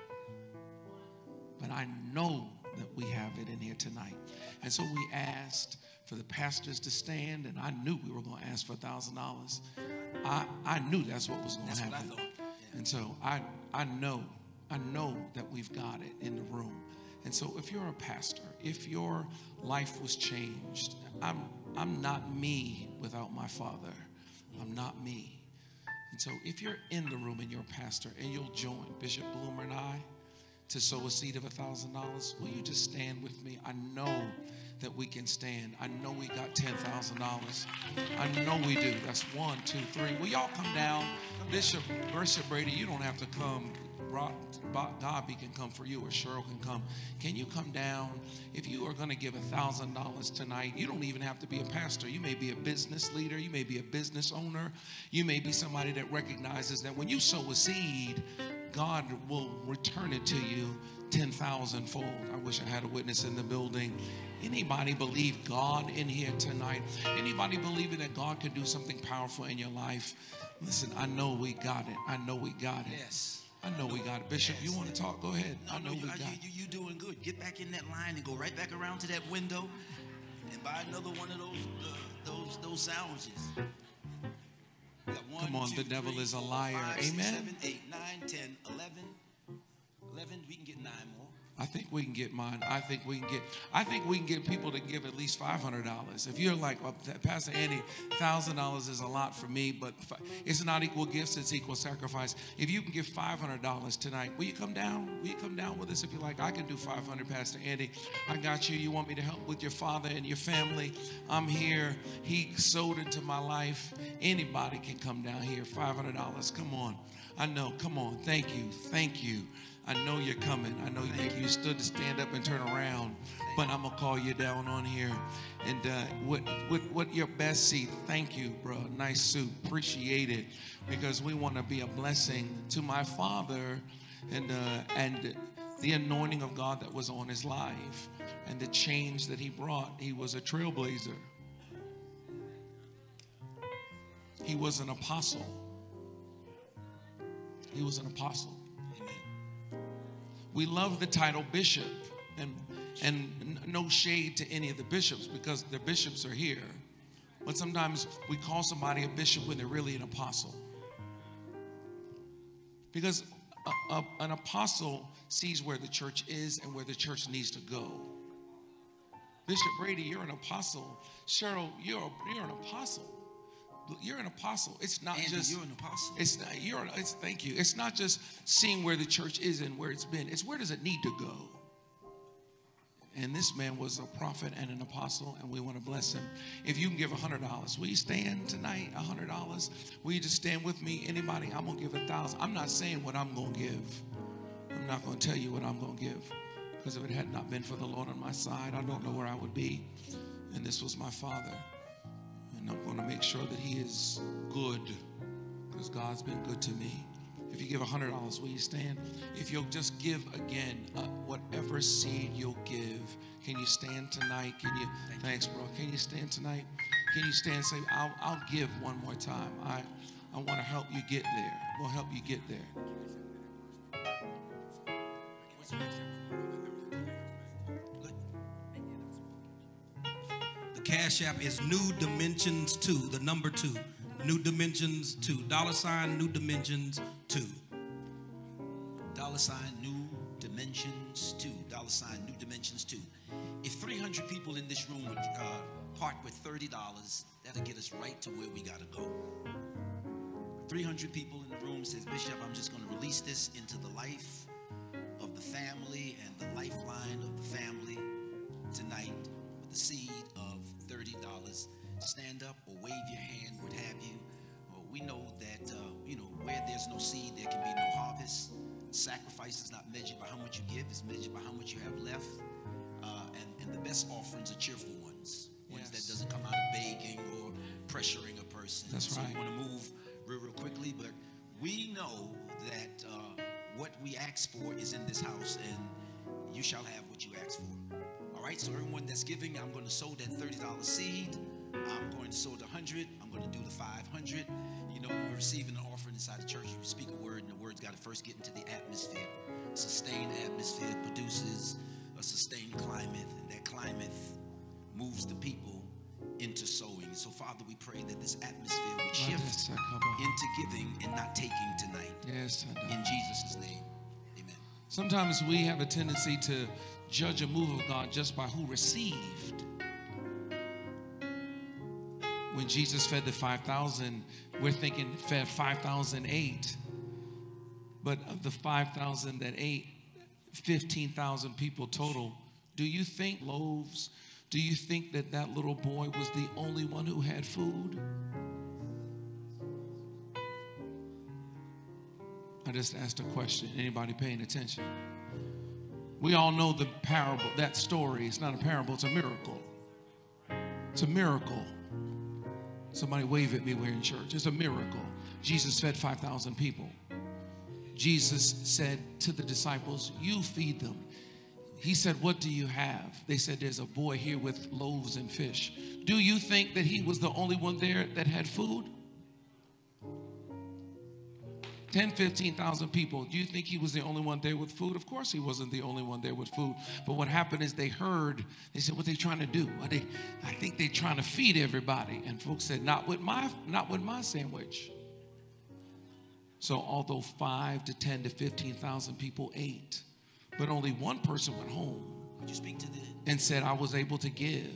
But I know that we have it in here tonight. And so we asked for the pastors to stand, and I knew we were going to ask for a thousand dollars. I I knew that's what was going to happen. That's what I thought. Yeah. And so I I know, I know that we've got it in the room. And so if you're a pastor, if your life was changed, I'm I'm not me without my father. I'm not me. And so if you're in the room and you're a pastor and you'll join Bishop Bloomer and I to sow a seed of a thousand dollars, will you just stand with me? I know that we can stand. I know we got ten thousand dollars. I know we do. That's one, two, three. Will y'all come down? Bishop, Bishop Brady, you don't have to come. Bobby can come for you, or Cheryl can come. Can you come down? If you are going to give a thousand dollars tonight, you don't even have to be a pastor. You may be a business leader. You may be a business owner. You may be somebody that recognizes that when you sow a seed, God will return it to you ten thousand fold. I wish I had a witness in the building. Anybody believe God in here tonight? Anybody believing that God can do something powerful in your life? Listen, I know we got it. I know we got it. Yes. I know we got it. Bishop, you want to talk? Go ahead. No, I know no, we you, got you, it. you, you doing good. Get back in that line and go right back around to that window and buy another one of those uh, those those sandwiches. We got one, Come on, two, the devil three, is a four, liar. five, six, Amen. seven, eight, nine, ten, eleven. eleven, we can get nine more. I think we can get mine. I think we can get. I think we can get people to give at least five hundred dollars. If you're like, well, Pastor Andy, thousand dollars is a lot for me, but it's not equal gifts; it's equal sacrifice. If you can give five hundred dollars tonight, will you come down? Will you come down with us? If you're like, I can do five hundred, Pastor Andy. I got you. You want me to help with your father and your family? I'm here. He sowed into my life. Anybody can come down here. five hundred dollars. Come on. I know. Come on. Thank you. Thank you. I know you're coming. I know maybe you stood to stand up and turn around, but I'm gonna call you down on here. And uh, what, what, what your best seat? Thank you, bro. Nice suit. Appreciate it, because we want to be a blessing to my father, and uh, and the anointing of God that was on his life, and the change that he brought. He was a trailblazer. He was an apostle. He was an apostle. We love the title bishop, and and no shade to any of the bishops, because the bishops are here. But sometimes we call somebody a bishop when they're really an apostle. Because a, a, an apostle sees where the church is and where the church needs to go. Bishop Brady, you're an apostle. Cheryl, you're a, you're an apostle. You're an apostle. It's not Andy, just you're an apostle. It's not. You're. It's thank you. It's not just seeing where the church is and where it's been. It's where does it need to go. And this man was a prophet and an apostle, and we want to bless him. If you can give a hundred dollars, will you stand tonight? A hundred dollars. Will you just stand with me? Anybody? I'm gonna give a thousand. I'm not saying what I'm gonna give. I'm not gonna tell you what I'm gonna give, because if it had not been for the Lord on my side, I don't know where I would be. And this was my father. And I'm going to make sure that he is good, because God's been good to me. If you give one hundred dollars, will you stand? If you'll just give again, uh, whatever seed you'll give. Can you stand tonight? Can you? Thank thanks, bro. Can you stand tonight? Can you stand and say, I'll, I'll give one more time. I, I want to help you get there. We'll help you get there. Cash App is New Dimensions two, the number two. New Dimensions two. Dollar sign New Dimensions two. Dollar sign New Dimensions two. Dollar sign New Dimensions two. If three hundred people in this room would uh, part with thirty dollars, that'll get us right to where we got to go. three hundred people in the room says, Bishop, I'm just going to release this into the life of the family and the lifeline of the family tonight with the seed of thirty dollars. stand up or wave your hand, what have you. Well, we know that, uh, you know, where there's no seed, there can be no harvest. Sacrifice is not measured by how much you give, it's measured by how much you have left. Uh, and, and the best offerings are cheerful ones, ones yes. that doesn't come out of begging or pressuring a person. That's so right. we want to move real, real quickly, but we know that uh, what we ask for is in this house, and you shall have what you ask for. All right, so everyone that's giving, I'm going to sow that thirty dollar seed. I'm going to sow the one hundred. I'm going to do the five hundred. You know, when we're receiving an offering inside the church, you speak a word, and the word's got to first get into the atmosphere. A sustained atmosphere produces a sustained climate, and that climate moves the people into sowing. So, Father, we pray that this atmosphere would shift into giving and not taking tonight. Yes, I know. In Jesus' name, amen. Sometimes we have a tendency to judge a move of God just by who received. When Jesus fed the five thousand, we're thinking fed five thousand ate. But of the five thousand that ate, fifteen thousand people total. Do you think loaves? Do you think that that little boy was the only one who had food? I just asked a question. Anybody paying attention? We all know the parable, that story. It's not a parable, it's a miracle. It's a miracle. Somebody wave at me, we're in church. It's a miracle. Jesus fed five thousand people. Jesus said to the disciples, you feed them. He said, what do you have? They said, there's a boy here with loaves and fish. Do you think that he was the only one there that had food? ten, fifteen thousand people. Do you think he was the only one there with food? Of course he wasn't the only one there with food. But what happened is they heard, they said, what are they trying to do? Are they, I think they're trying to feed everybody. And folks said, not with my, not with my sandwich. So although five to ten to fifteen thousand people ate, but only one person went home. Would you speak to the... and said, I was able to give.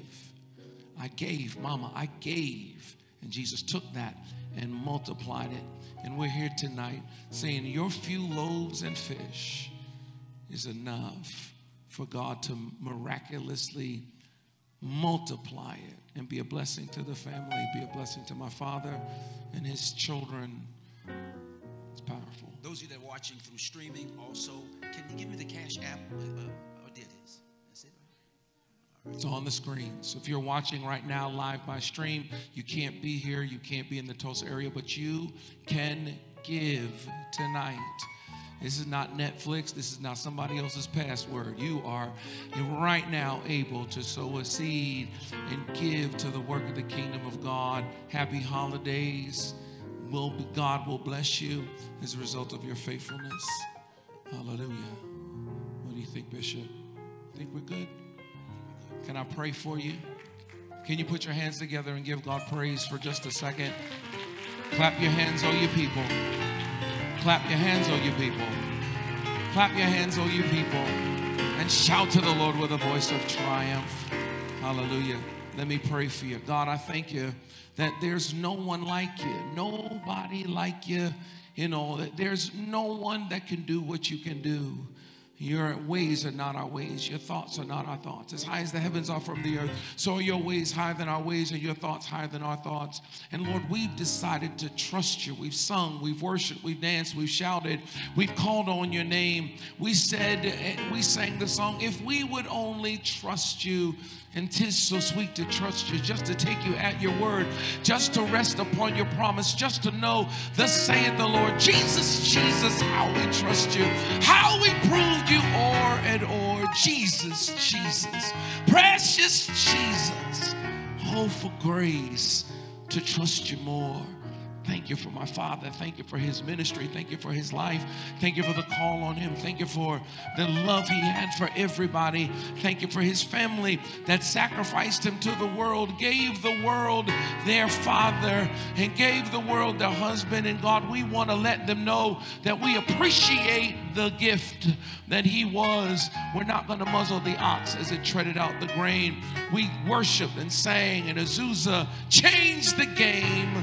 I gave, Mama, I gave. And Jesus took that and multiplied it. And we're here tonight saying your few loaves and fish is enough for God to miraculously multiply it and be a blessing to the family, be a blessing to my father and his children. It's powerful. Those of you that are watching through streaming also, can you give me the Cash App? Uh, or did this? That's it, right? It's on the screen. So if you're watching right now live by stream, you can't be here, you can't be in the Tulsa area, but you can give tonight. This is not Netflix. This is not somebody else's password. You are you're right now able to sow a seed and give to the work of the kingdom of God. Happy holidays. Will be, God will bless you as a result of your faithfulness. Hallelujah. What do you think, Bishop? Think we're good? Can I pray for you? Can you put your hands together and give God praise for just a second? Clap your hands, oh you people. Clap your hands, oh you people. Clap your hands, oh you people. And shout to the Lord with a voice of triumph. Hallelujah. Let me pray for you. God, I thank you that there's no one like you. Nobody like you. You know, that there's no one that can do what you can do. Your ways are not our ways. Your thoughts are not our thoughts. As high as the heavens are from the earth, so are your ways higher than our ways and your thoughts higher than our thoughts. And Lord, we've decided to trust you. We've sung, we've worshiped, we've danced, we've shouted, we've called on your name. We said, we sang the song, if we would only trust you. And 'tis so sweet to trust you, just to take you at your word, just to rest upon your promise, just to know, thus saith the Lord. Jesus, Jesus, how we trust you, how we proved you o'er and o'er. Jesus, Jesus, precious Jesus, oh, for grace to trust you more. Thank you for my father. Thank you for his ministry. Thank you for his life. Thank you for the call on him. Thank you for the love he had for everybody. Thank you for his family that sacrificed him to the world, gave the world their father, and gave the world their husband. And God, we want to let them know that we appreciate the gift that he was. We're not going to muzzle the ox as it treaded out the grain. We worshiped and sang, and Azusa changed the game.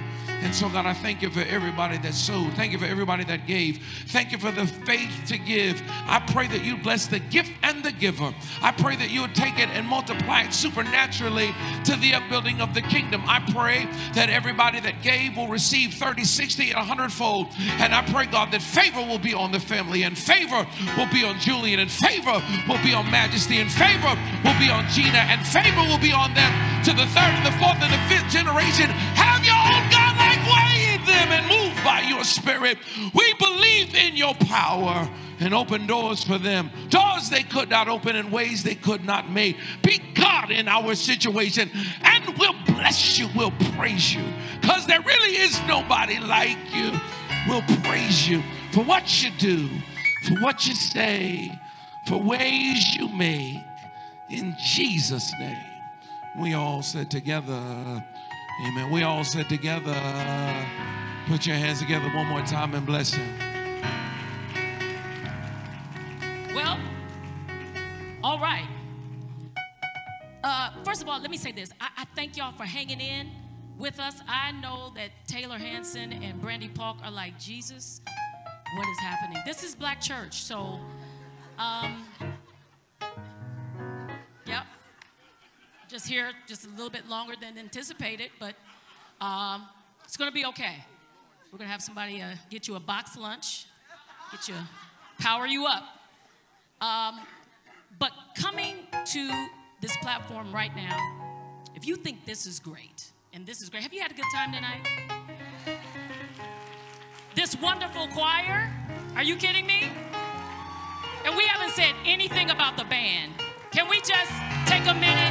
And so, God, I thank you for everybody that sowed. Thank you for everybody that gave. Thank you for the faith to give. I pray that you bless the gift and the giver. I pray that you would take it and multiply it supernaturally to the upbuilding of the kingdom. I pray that everybody that gave will receive thirty, sixty, and a hundredfold. And I pray, God, that favor will be on the family, and favor will be on Julian, and favor will be on Majesty, and favor will be on Gina, and favor will be on them to the third and the fourth and the fifth generation. Have your own God-like way in them and move by your spirit. We believe in your power and open doors for them. Doors they could not open in ways they could not make. Be God in our situation, and we'll bless you. We'll praise you, because there really is nobody like you. We'll praise you for what you do, for what you say, for ways you make. In Jesus' name, we all said together, amen. We all said together, put your hands together one more time and bless him. Well, all right. Uh, first of all, let me say this. I, I thank y'all for hanging in with us. I know that Taylor Hanson and Brandy Park are like, Jesus, what is happening? This is Black Church, so, um, yep. Just here just a little bit longer than anticipated, but um, it's going to be okay. We're going to have somebody uh, get you a box lunch, get you, power you up. Um, but coming to this platform right now, if you think this is great, and this is great, have you had a good time tonight? This wonderful choir, are you kidding me? And we haven't said anything about the band. Can we just take a minute?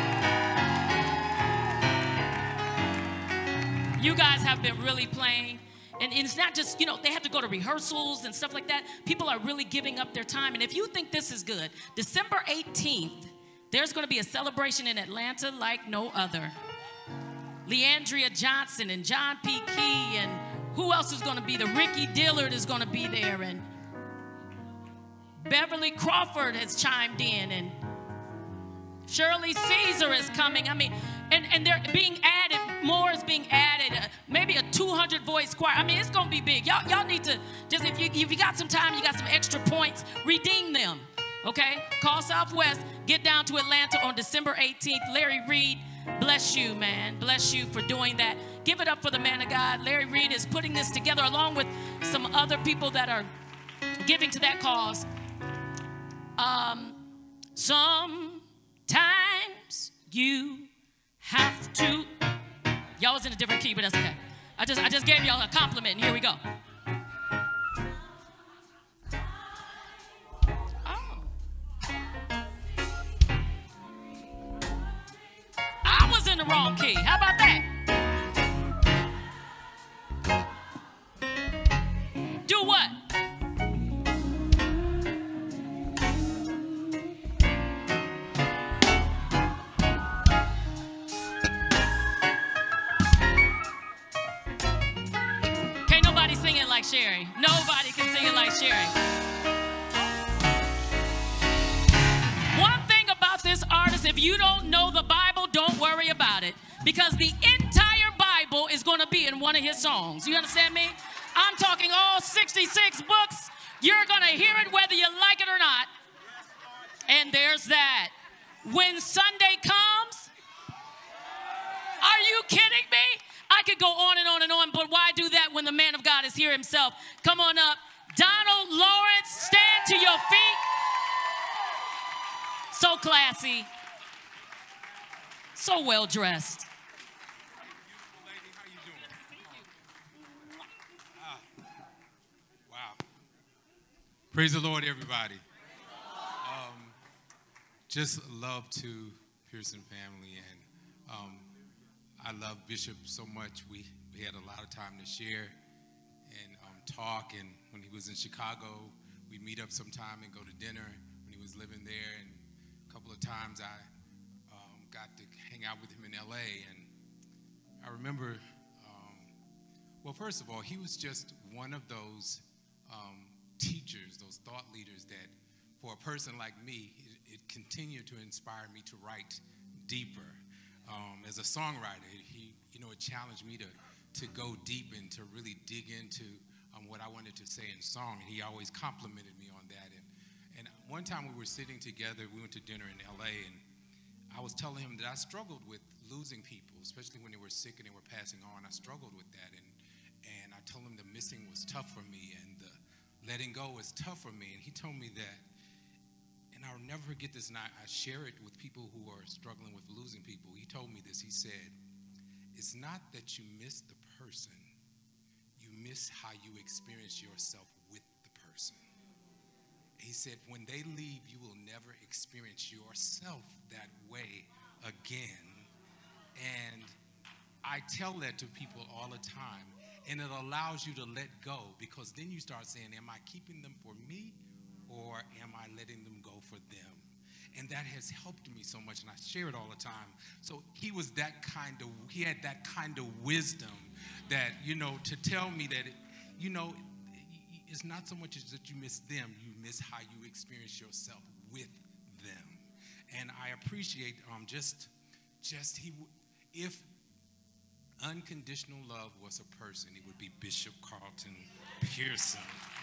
You guys have been really playing. And it's not just, you know, they have to go to rehearsals and stuff like that. People are really giving up their time. And if you think this is good, December eighteenth, there's going to be a celebration in Atlanta like no other. Leandria Johnson and John P. Key, and who else is going to be there? Ricky Dillard is going to be there, and Beverly Crawford has chimed in, and Shirley Caesar is coming. I mean, and, and they're being added, more is being added, uh, maybe a two hundred voice choir. I mean, it's going to be big. Y'all, y'all need to just, if you, if you got some time, you got some extra points, redeem them, okay? Call Southwest, get down to Atlanta on December eighteenth. Larry Reed, bless you, man. Bless you for doing that. Give it up for the man of God. Larry Reed is putting this together along with some other people that are giving to that cause. Um, sometimes you have to. Y'all was in a different key, but that's okay. I just, I just gave y'all a compliment, and here we go. Oh. I was in the wrong key. How about that? Do what? Like Sherry. Nobody can sing it like Sherry. One thing about this artist, if you don't know the Bible, don't worry about it, because the entire Bible is going to be in one of his songs. You understand me? I'm talking all sixty-six books. You're going to hear it whether you like it or not. And there's that. When Sunday comes, are you kidding me? I could go on and on and on, but why do that when the man of God is here himself? Come on up. Donald Lawrence, stand to your feet. So classy. So well dressed. Wow. Praise the Lord, everybody. Um, just love to Pearson family, and um, I love Bishop so much. We, we had a lot of time to share and um, talk. And when he was in Chicago, we'd meet up sometime and go to dinner when he was living there. And a couple of times I um, got to hang out with him in L A. And I remember, um, well, first of all, he was just one of those um, teachers, those thought leaders that for a person like me, it, it continued to inspire me to write deeper. Um, as a songwriter, he, you know, it challenged me to to go deep and to really dig into um, what I wanted to say in song, and he always complimented me on that. And, and one time we were sitting together, we went to dinner in L A, and I was telling him that I struggled with losing people, especially when they were sick and they were passing on. I struggled with that, and, and I told him the missing was tough for me, and the letting go was tough for me, and he told me that, and I'll never forget this, and I, I share it with people who are struggling with losing people. He told me this. He said, it's not that you miss the person, you miss how you experience yourself with the person. He said, when they leave, you will never experience yourself that way again. And I tell that to people all the time, and it allows you to let go, because then you start saying, am I keeping them for me, or am I letting them go for them? And that has helped me so much, and I share it all the time. So he was that kind of, he had that kind of wisdom that, you know, to tell me that, it, you know, it's not so much as that you miss them, you miss how you experience yourself with them. And I appreciate um, just, just he, if unconditional love was a person, it would be Bishop Carlton Pearson.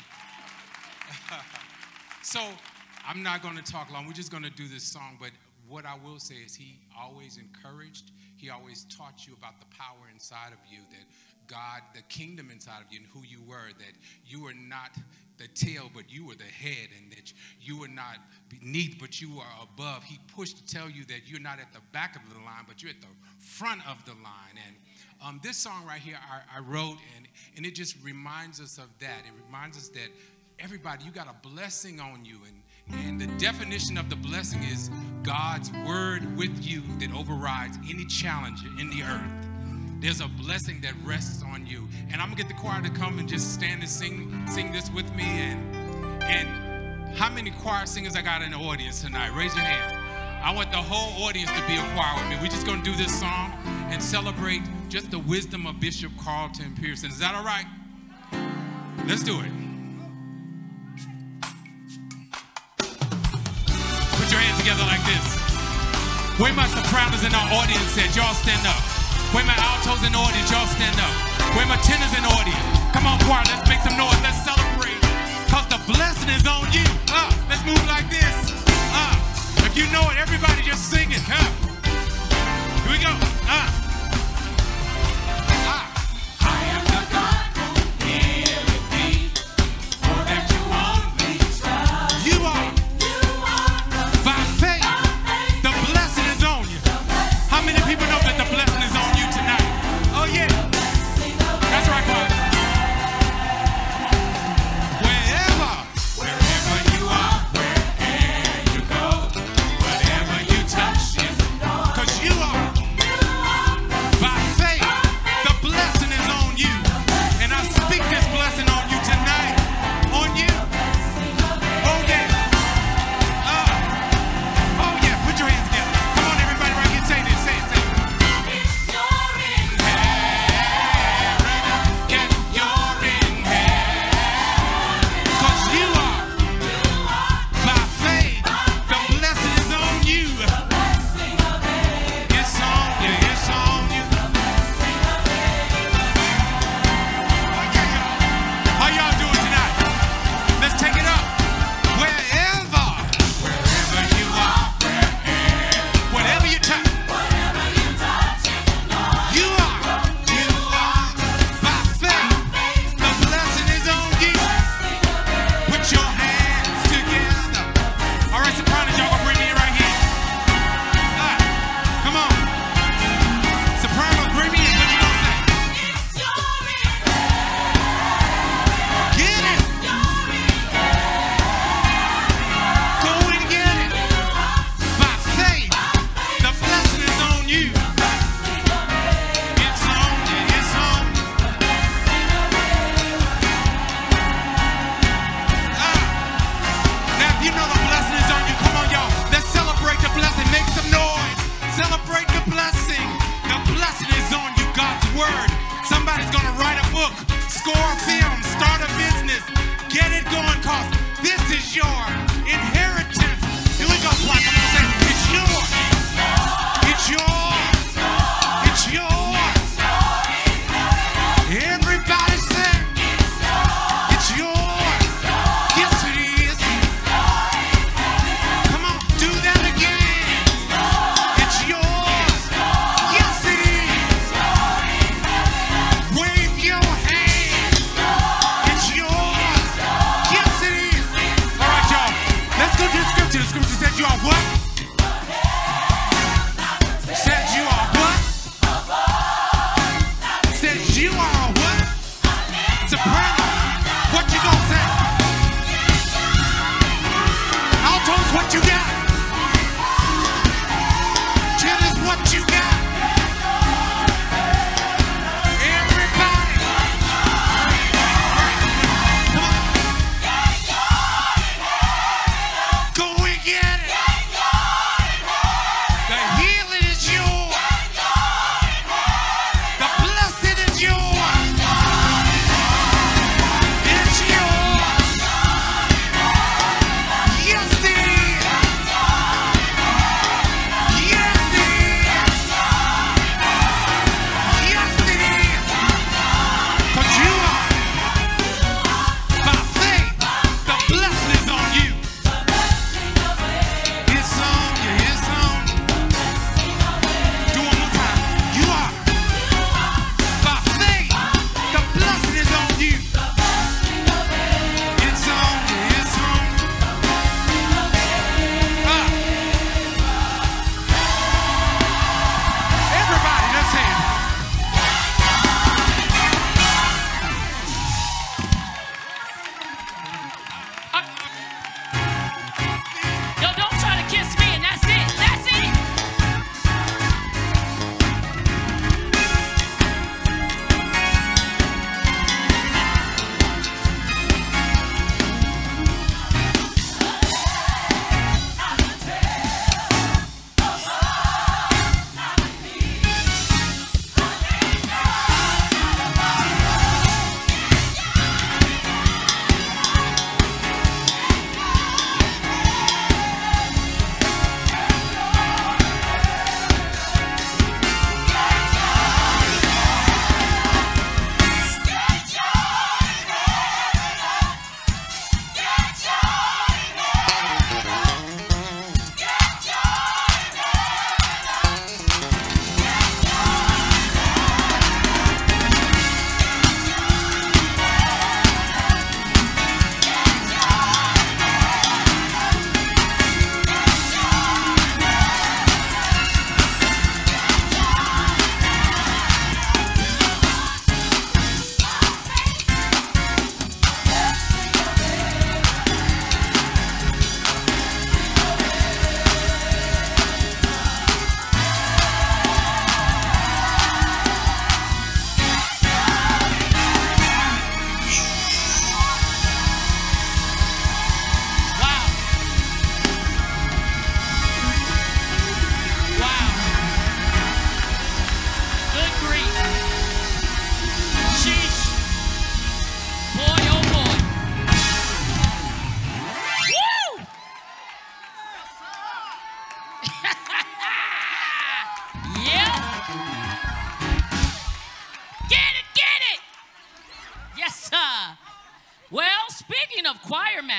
So I'm not going to talk long. We're just going to do this song. But what I will say is he always encouraged. He always taught you about the power inside of you, that God, the kingdom inside of you, and who you were, that you were not the tail, but you were the head, and that you were not beneath, but you were above. He pushed to tell you that you're not at the back of the line, but you're at the front of the line. And um, this song right here I, I wrote, and, and it just reminds us of that. It reminds us that everybody, you got a blessing on you, and And the definition of the blessing is God's word with you that overrides any challenge in the earth. There's a blessing that rests on you. And I'm gonna get the choir to come and just stand and sing, sing this with me. And, and how many choir singers I got in the audience tonight? Raise your hand. I want the whole audience to be a choir with me. We're just gonna do this song and celebrate just the wisdom of Bishop Carlton Pearson. Is that all right? Let's do it. Together like this. Where my sopranos in our audience at? Y'all stand up. Where my altos in the audience? Y'all stand up. Where my tenors in the audience? Come on, choir, let's make some noise. Let's celebrate. Cause the blessing is on you. Uh, let's move like this. Uh, if you know it, everybody just sing it. Huh? Here we go. Uh. Uh. I am the God who healeth thee, for that you only trust. You are. How many people know that the blessing is on you tonight? Oh, yeah. That's right, boy. Wherever, wherever you are, wherever you go, whatever you touch is, because you are.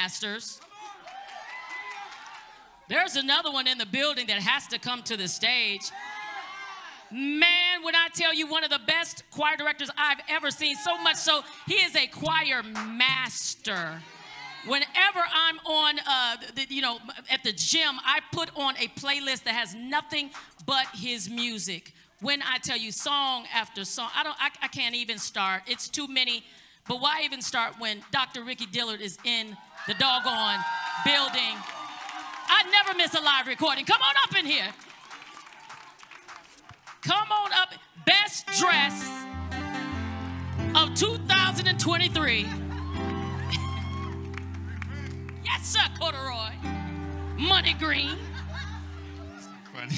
masters. There's another one in the building that has to come to the stage. Man, when I tell you, one of the best choir directors I've ever seen, so much so, he is a choir master. Whenever I'm on, uh, the, you know, at the gym, I put on a playlist that has nothing but his music. When I tell you song after song, I don't, I, I can't even start. It's too many. But why even start when Doctor Ricky Dillard is in the doggone building? I never miss a live recording. Come on up in here. Come on up. Best dress of two thousand twenty-three. Yes, sir, corduroy. Money green. Funny.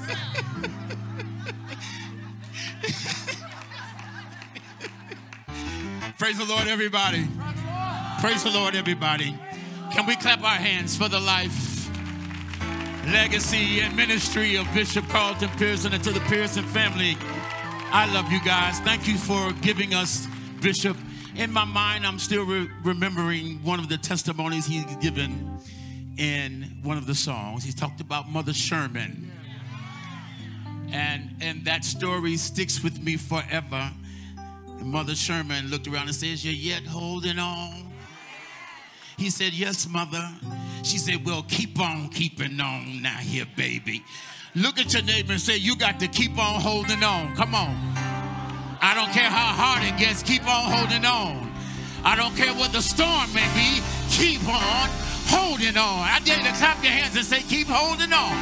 Praise the Lord, everybody. Praise the Lord, everybody. Can we clap our hands for the life, legacy, and ministry of Bishop Carlton Pearson and to the Pearson family? I love you guys. Thank you for giving us Bishop. In my mind, I'm still re remembering one of the testimonies he's given in one of the songs. He talked about Mother Sherman. And, and that story sticks with me forever. Mother Sherman looked around and says, "You're yet holding on?" He said, "Yes, Mother." She said, "Well, keep on keeping on now here, baby." Look at your neighbor and say, "You got to keep on holding on." Come on. I don't care how hard it gets, keep on holding on. I don't care what the storm may be, keep on holding on. I dare you to clap your hands and say, "Keep holding on."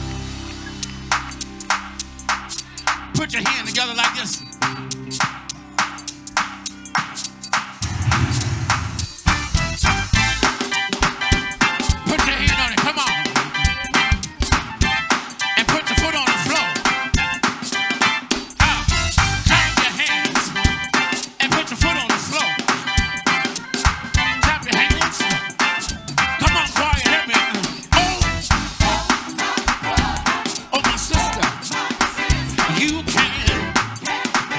Put your hand together like this. Come on. And put your foot on the floor. Uh, clap your hands. And put your foot on the floor. Clap your hands. Come on, choir, help me. Oh. Oh, my sister. You can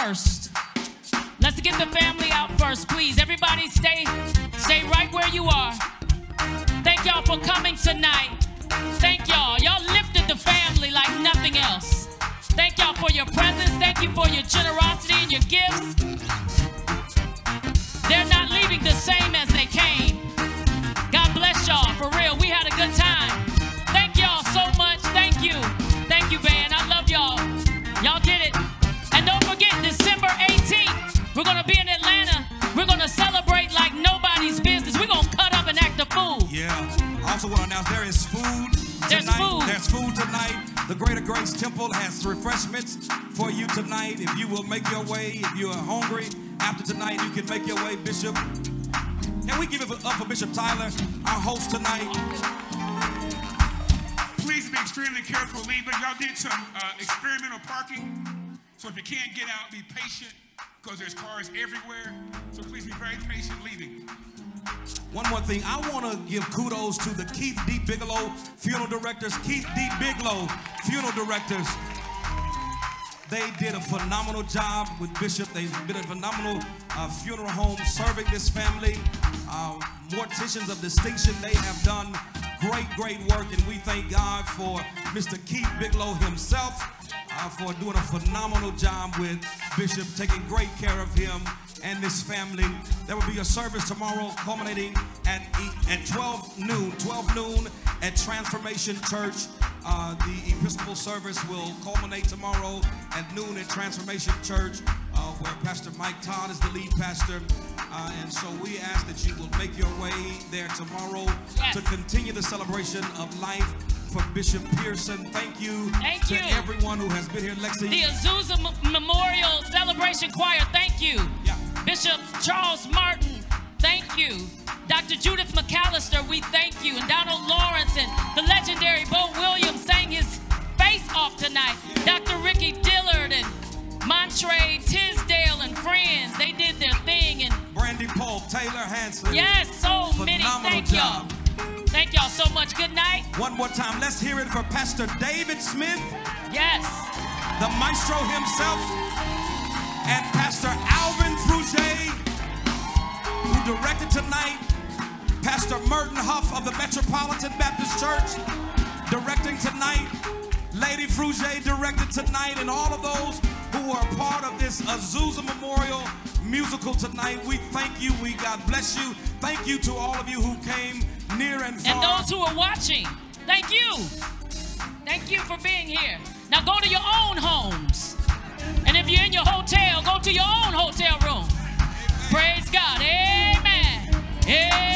first. Let's get the family out first, please. Everybody stay, stay right where you are. Thank y'all for coming tonight. Thank y'all. Y'all lifted the family like nothing else. Thank y'all for your presence. Thank you for your generosity and your gifts. They're not leaving the same as they came. God bless y'all, for real. We had a good time. Thank y'all so much. Thank you. Thank you, band. I love y'all. Y'all did it. And don't forget, December eighteenth, we're going to be in Atlanta. We're going to celebrate like nobody's business. We're going to cut up and act a fool. Yeah. Also want to announce there is food tonight. There's food. There's food tonight. The Greater Grace Temple has refreshments for you tonight. If you will make your way, if you are hungry after tonight, you can make your way, Bishop. Can we give it up for Bishop Tyler, our host tonight? Please be extremely careful leaving. Y'all did some uh, experimental parking. So if you can't get out, be patient because there's cars everywhere. So please be very patient leaving. One more thing, I want to give kudos to the Keith D. Bigelow funeral directors. Keith D. Bigelow funeral directors. They did a phenomenal job with Bishop. They did a phenomenal uh, funeral home serving this family. Uh, morticians of distinction, they have done great, great work, and we thank God for Mister Keith Bigelow himself uh, for doing a phenomenal job with Bishop, taking great care of him and this family. There will be a service tomorrow culminating at, at twelve noon, twelve noon at Transformation Church. Uh, the Episcopal service will culminate tomorrow at noon at Transformation Church, uh, where Pastor Mike Todd is the lead pastor. Uh, and so we ask that you will make your way there tomorrow yes. to continue the celebration of life for Bishop Pearson. Thank you thank to you. everyone who has been here. Lexi. The Azusa M Memorial Celebration Choir, thank you. Yeah. Bishop Charles Martin, thank you. Doctor Judith McAllister, we thank you. And Donald Lawrence and the legendary Bo Williams sang his face off tonight. Doctor Ricky Dillard and Montre Tisdale and friends, they did their thing. And Brandy Pope, Taylor Hanson. Yes, so phenomenal many. Thank y'all. Thank y'all so much. Good night. One more time, let's hear it for Pastor David Smith. Yes. The maestro himself. And Pastor Alvin Fruget, who directed tonight. Pastor Merton Huff of the Metropolitan Baptist Church, directing tonight. Lady Fruget directed tonight, and all of those who are part of this Azusa Memorial musical tonight. We thank you. We God bless you. Thank you to all of you who came near and far. And those who are watching, thank you. Thank you for being here. Now go to your own homes. And if you're in your hotel, go to your own hotel room. Amen. Praise God. Amen. Amen.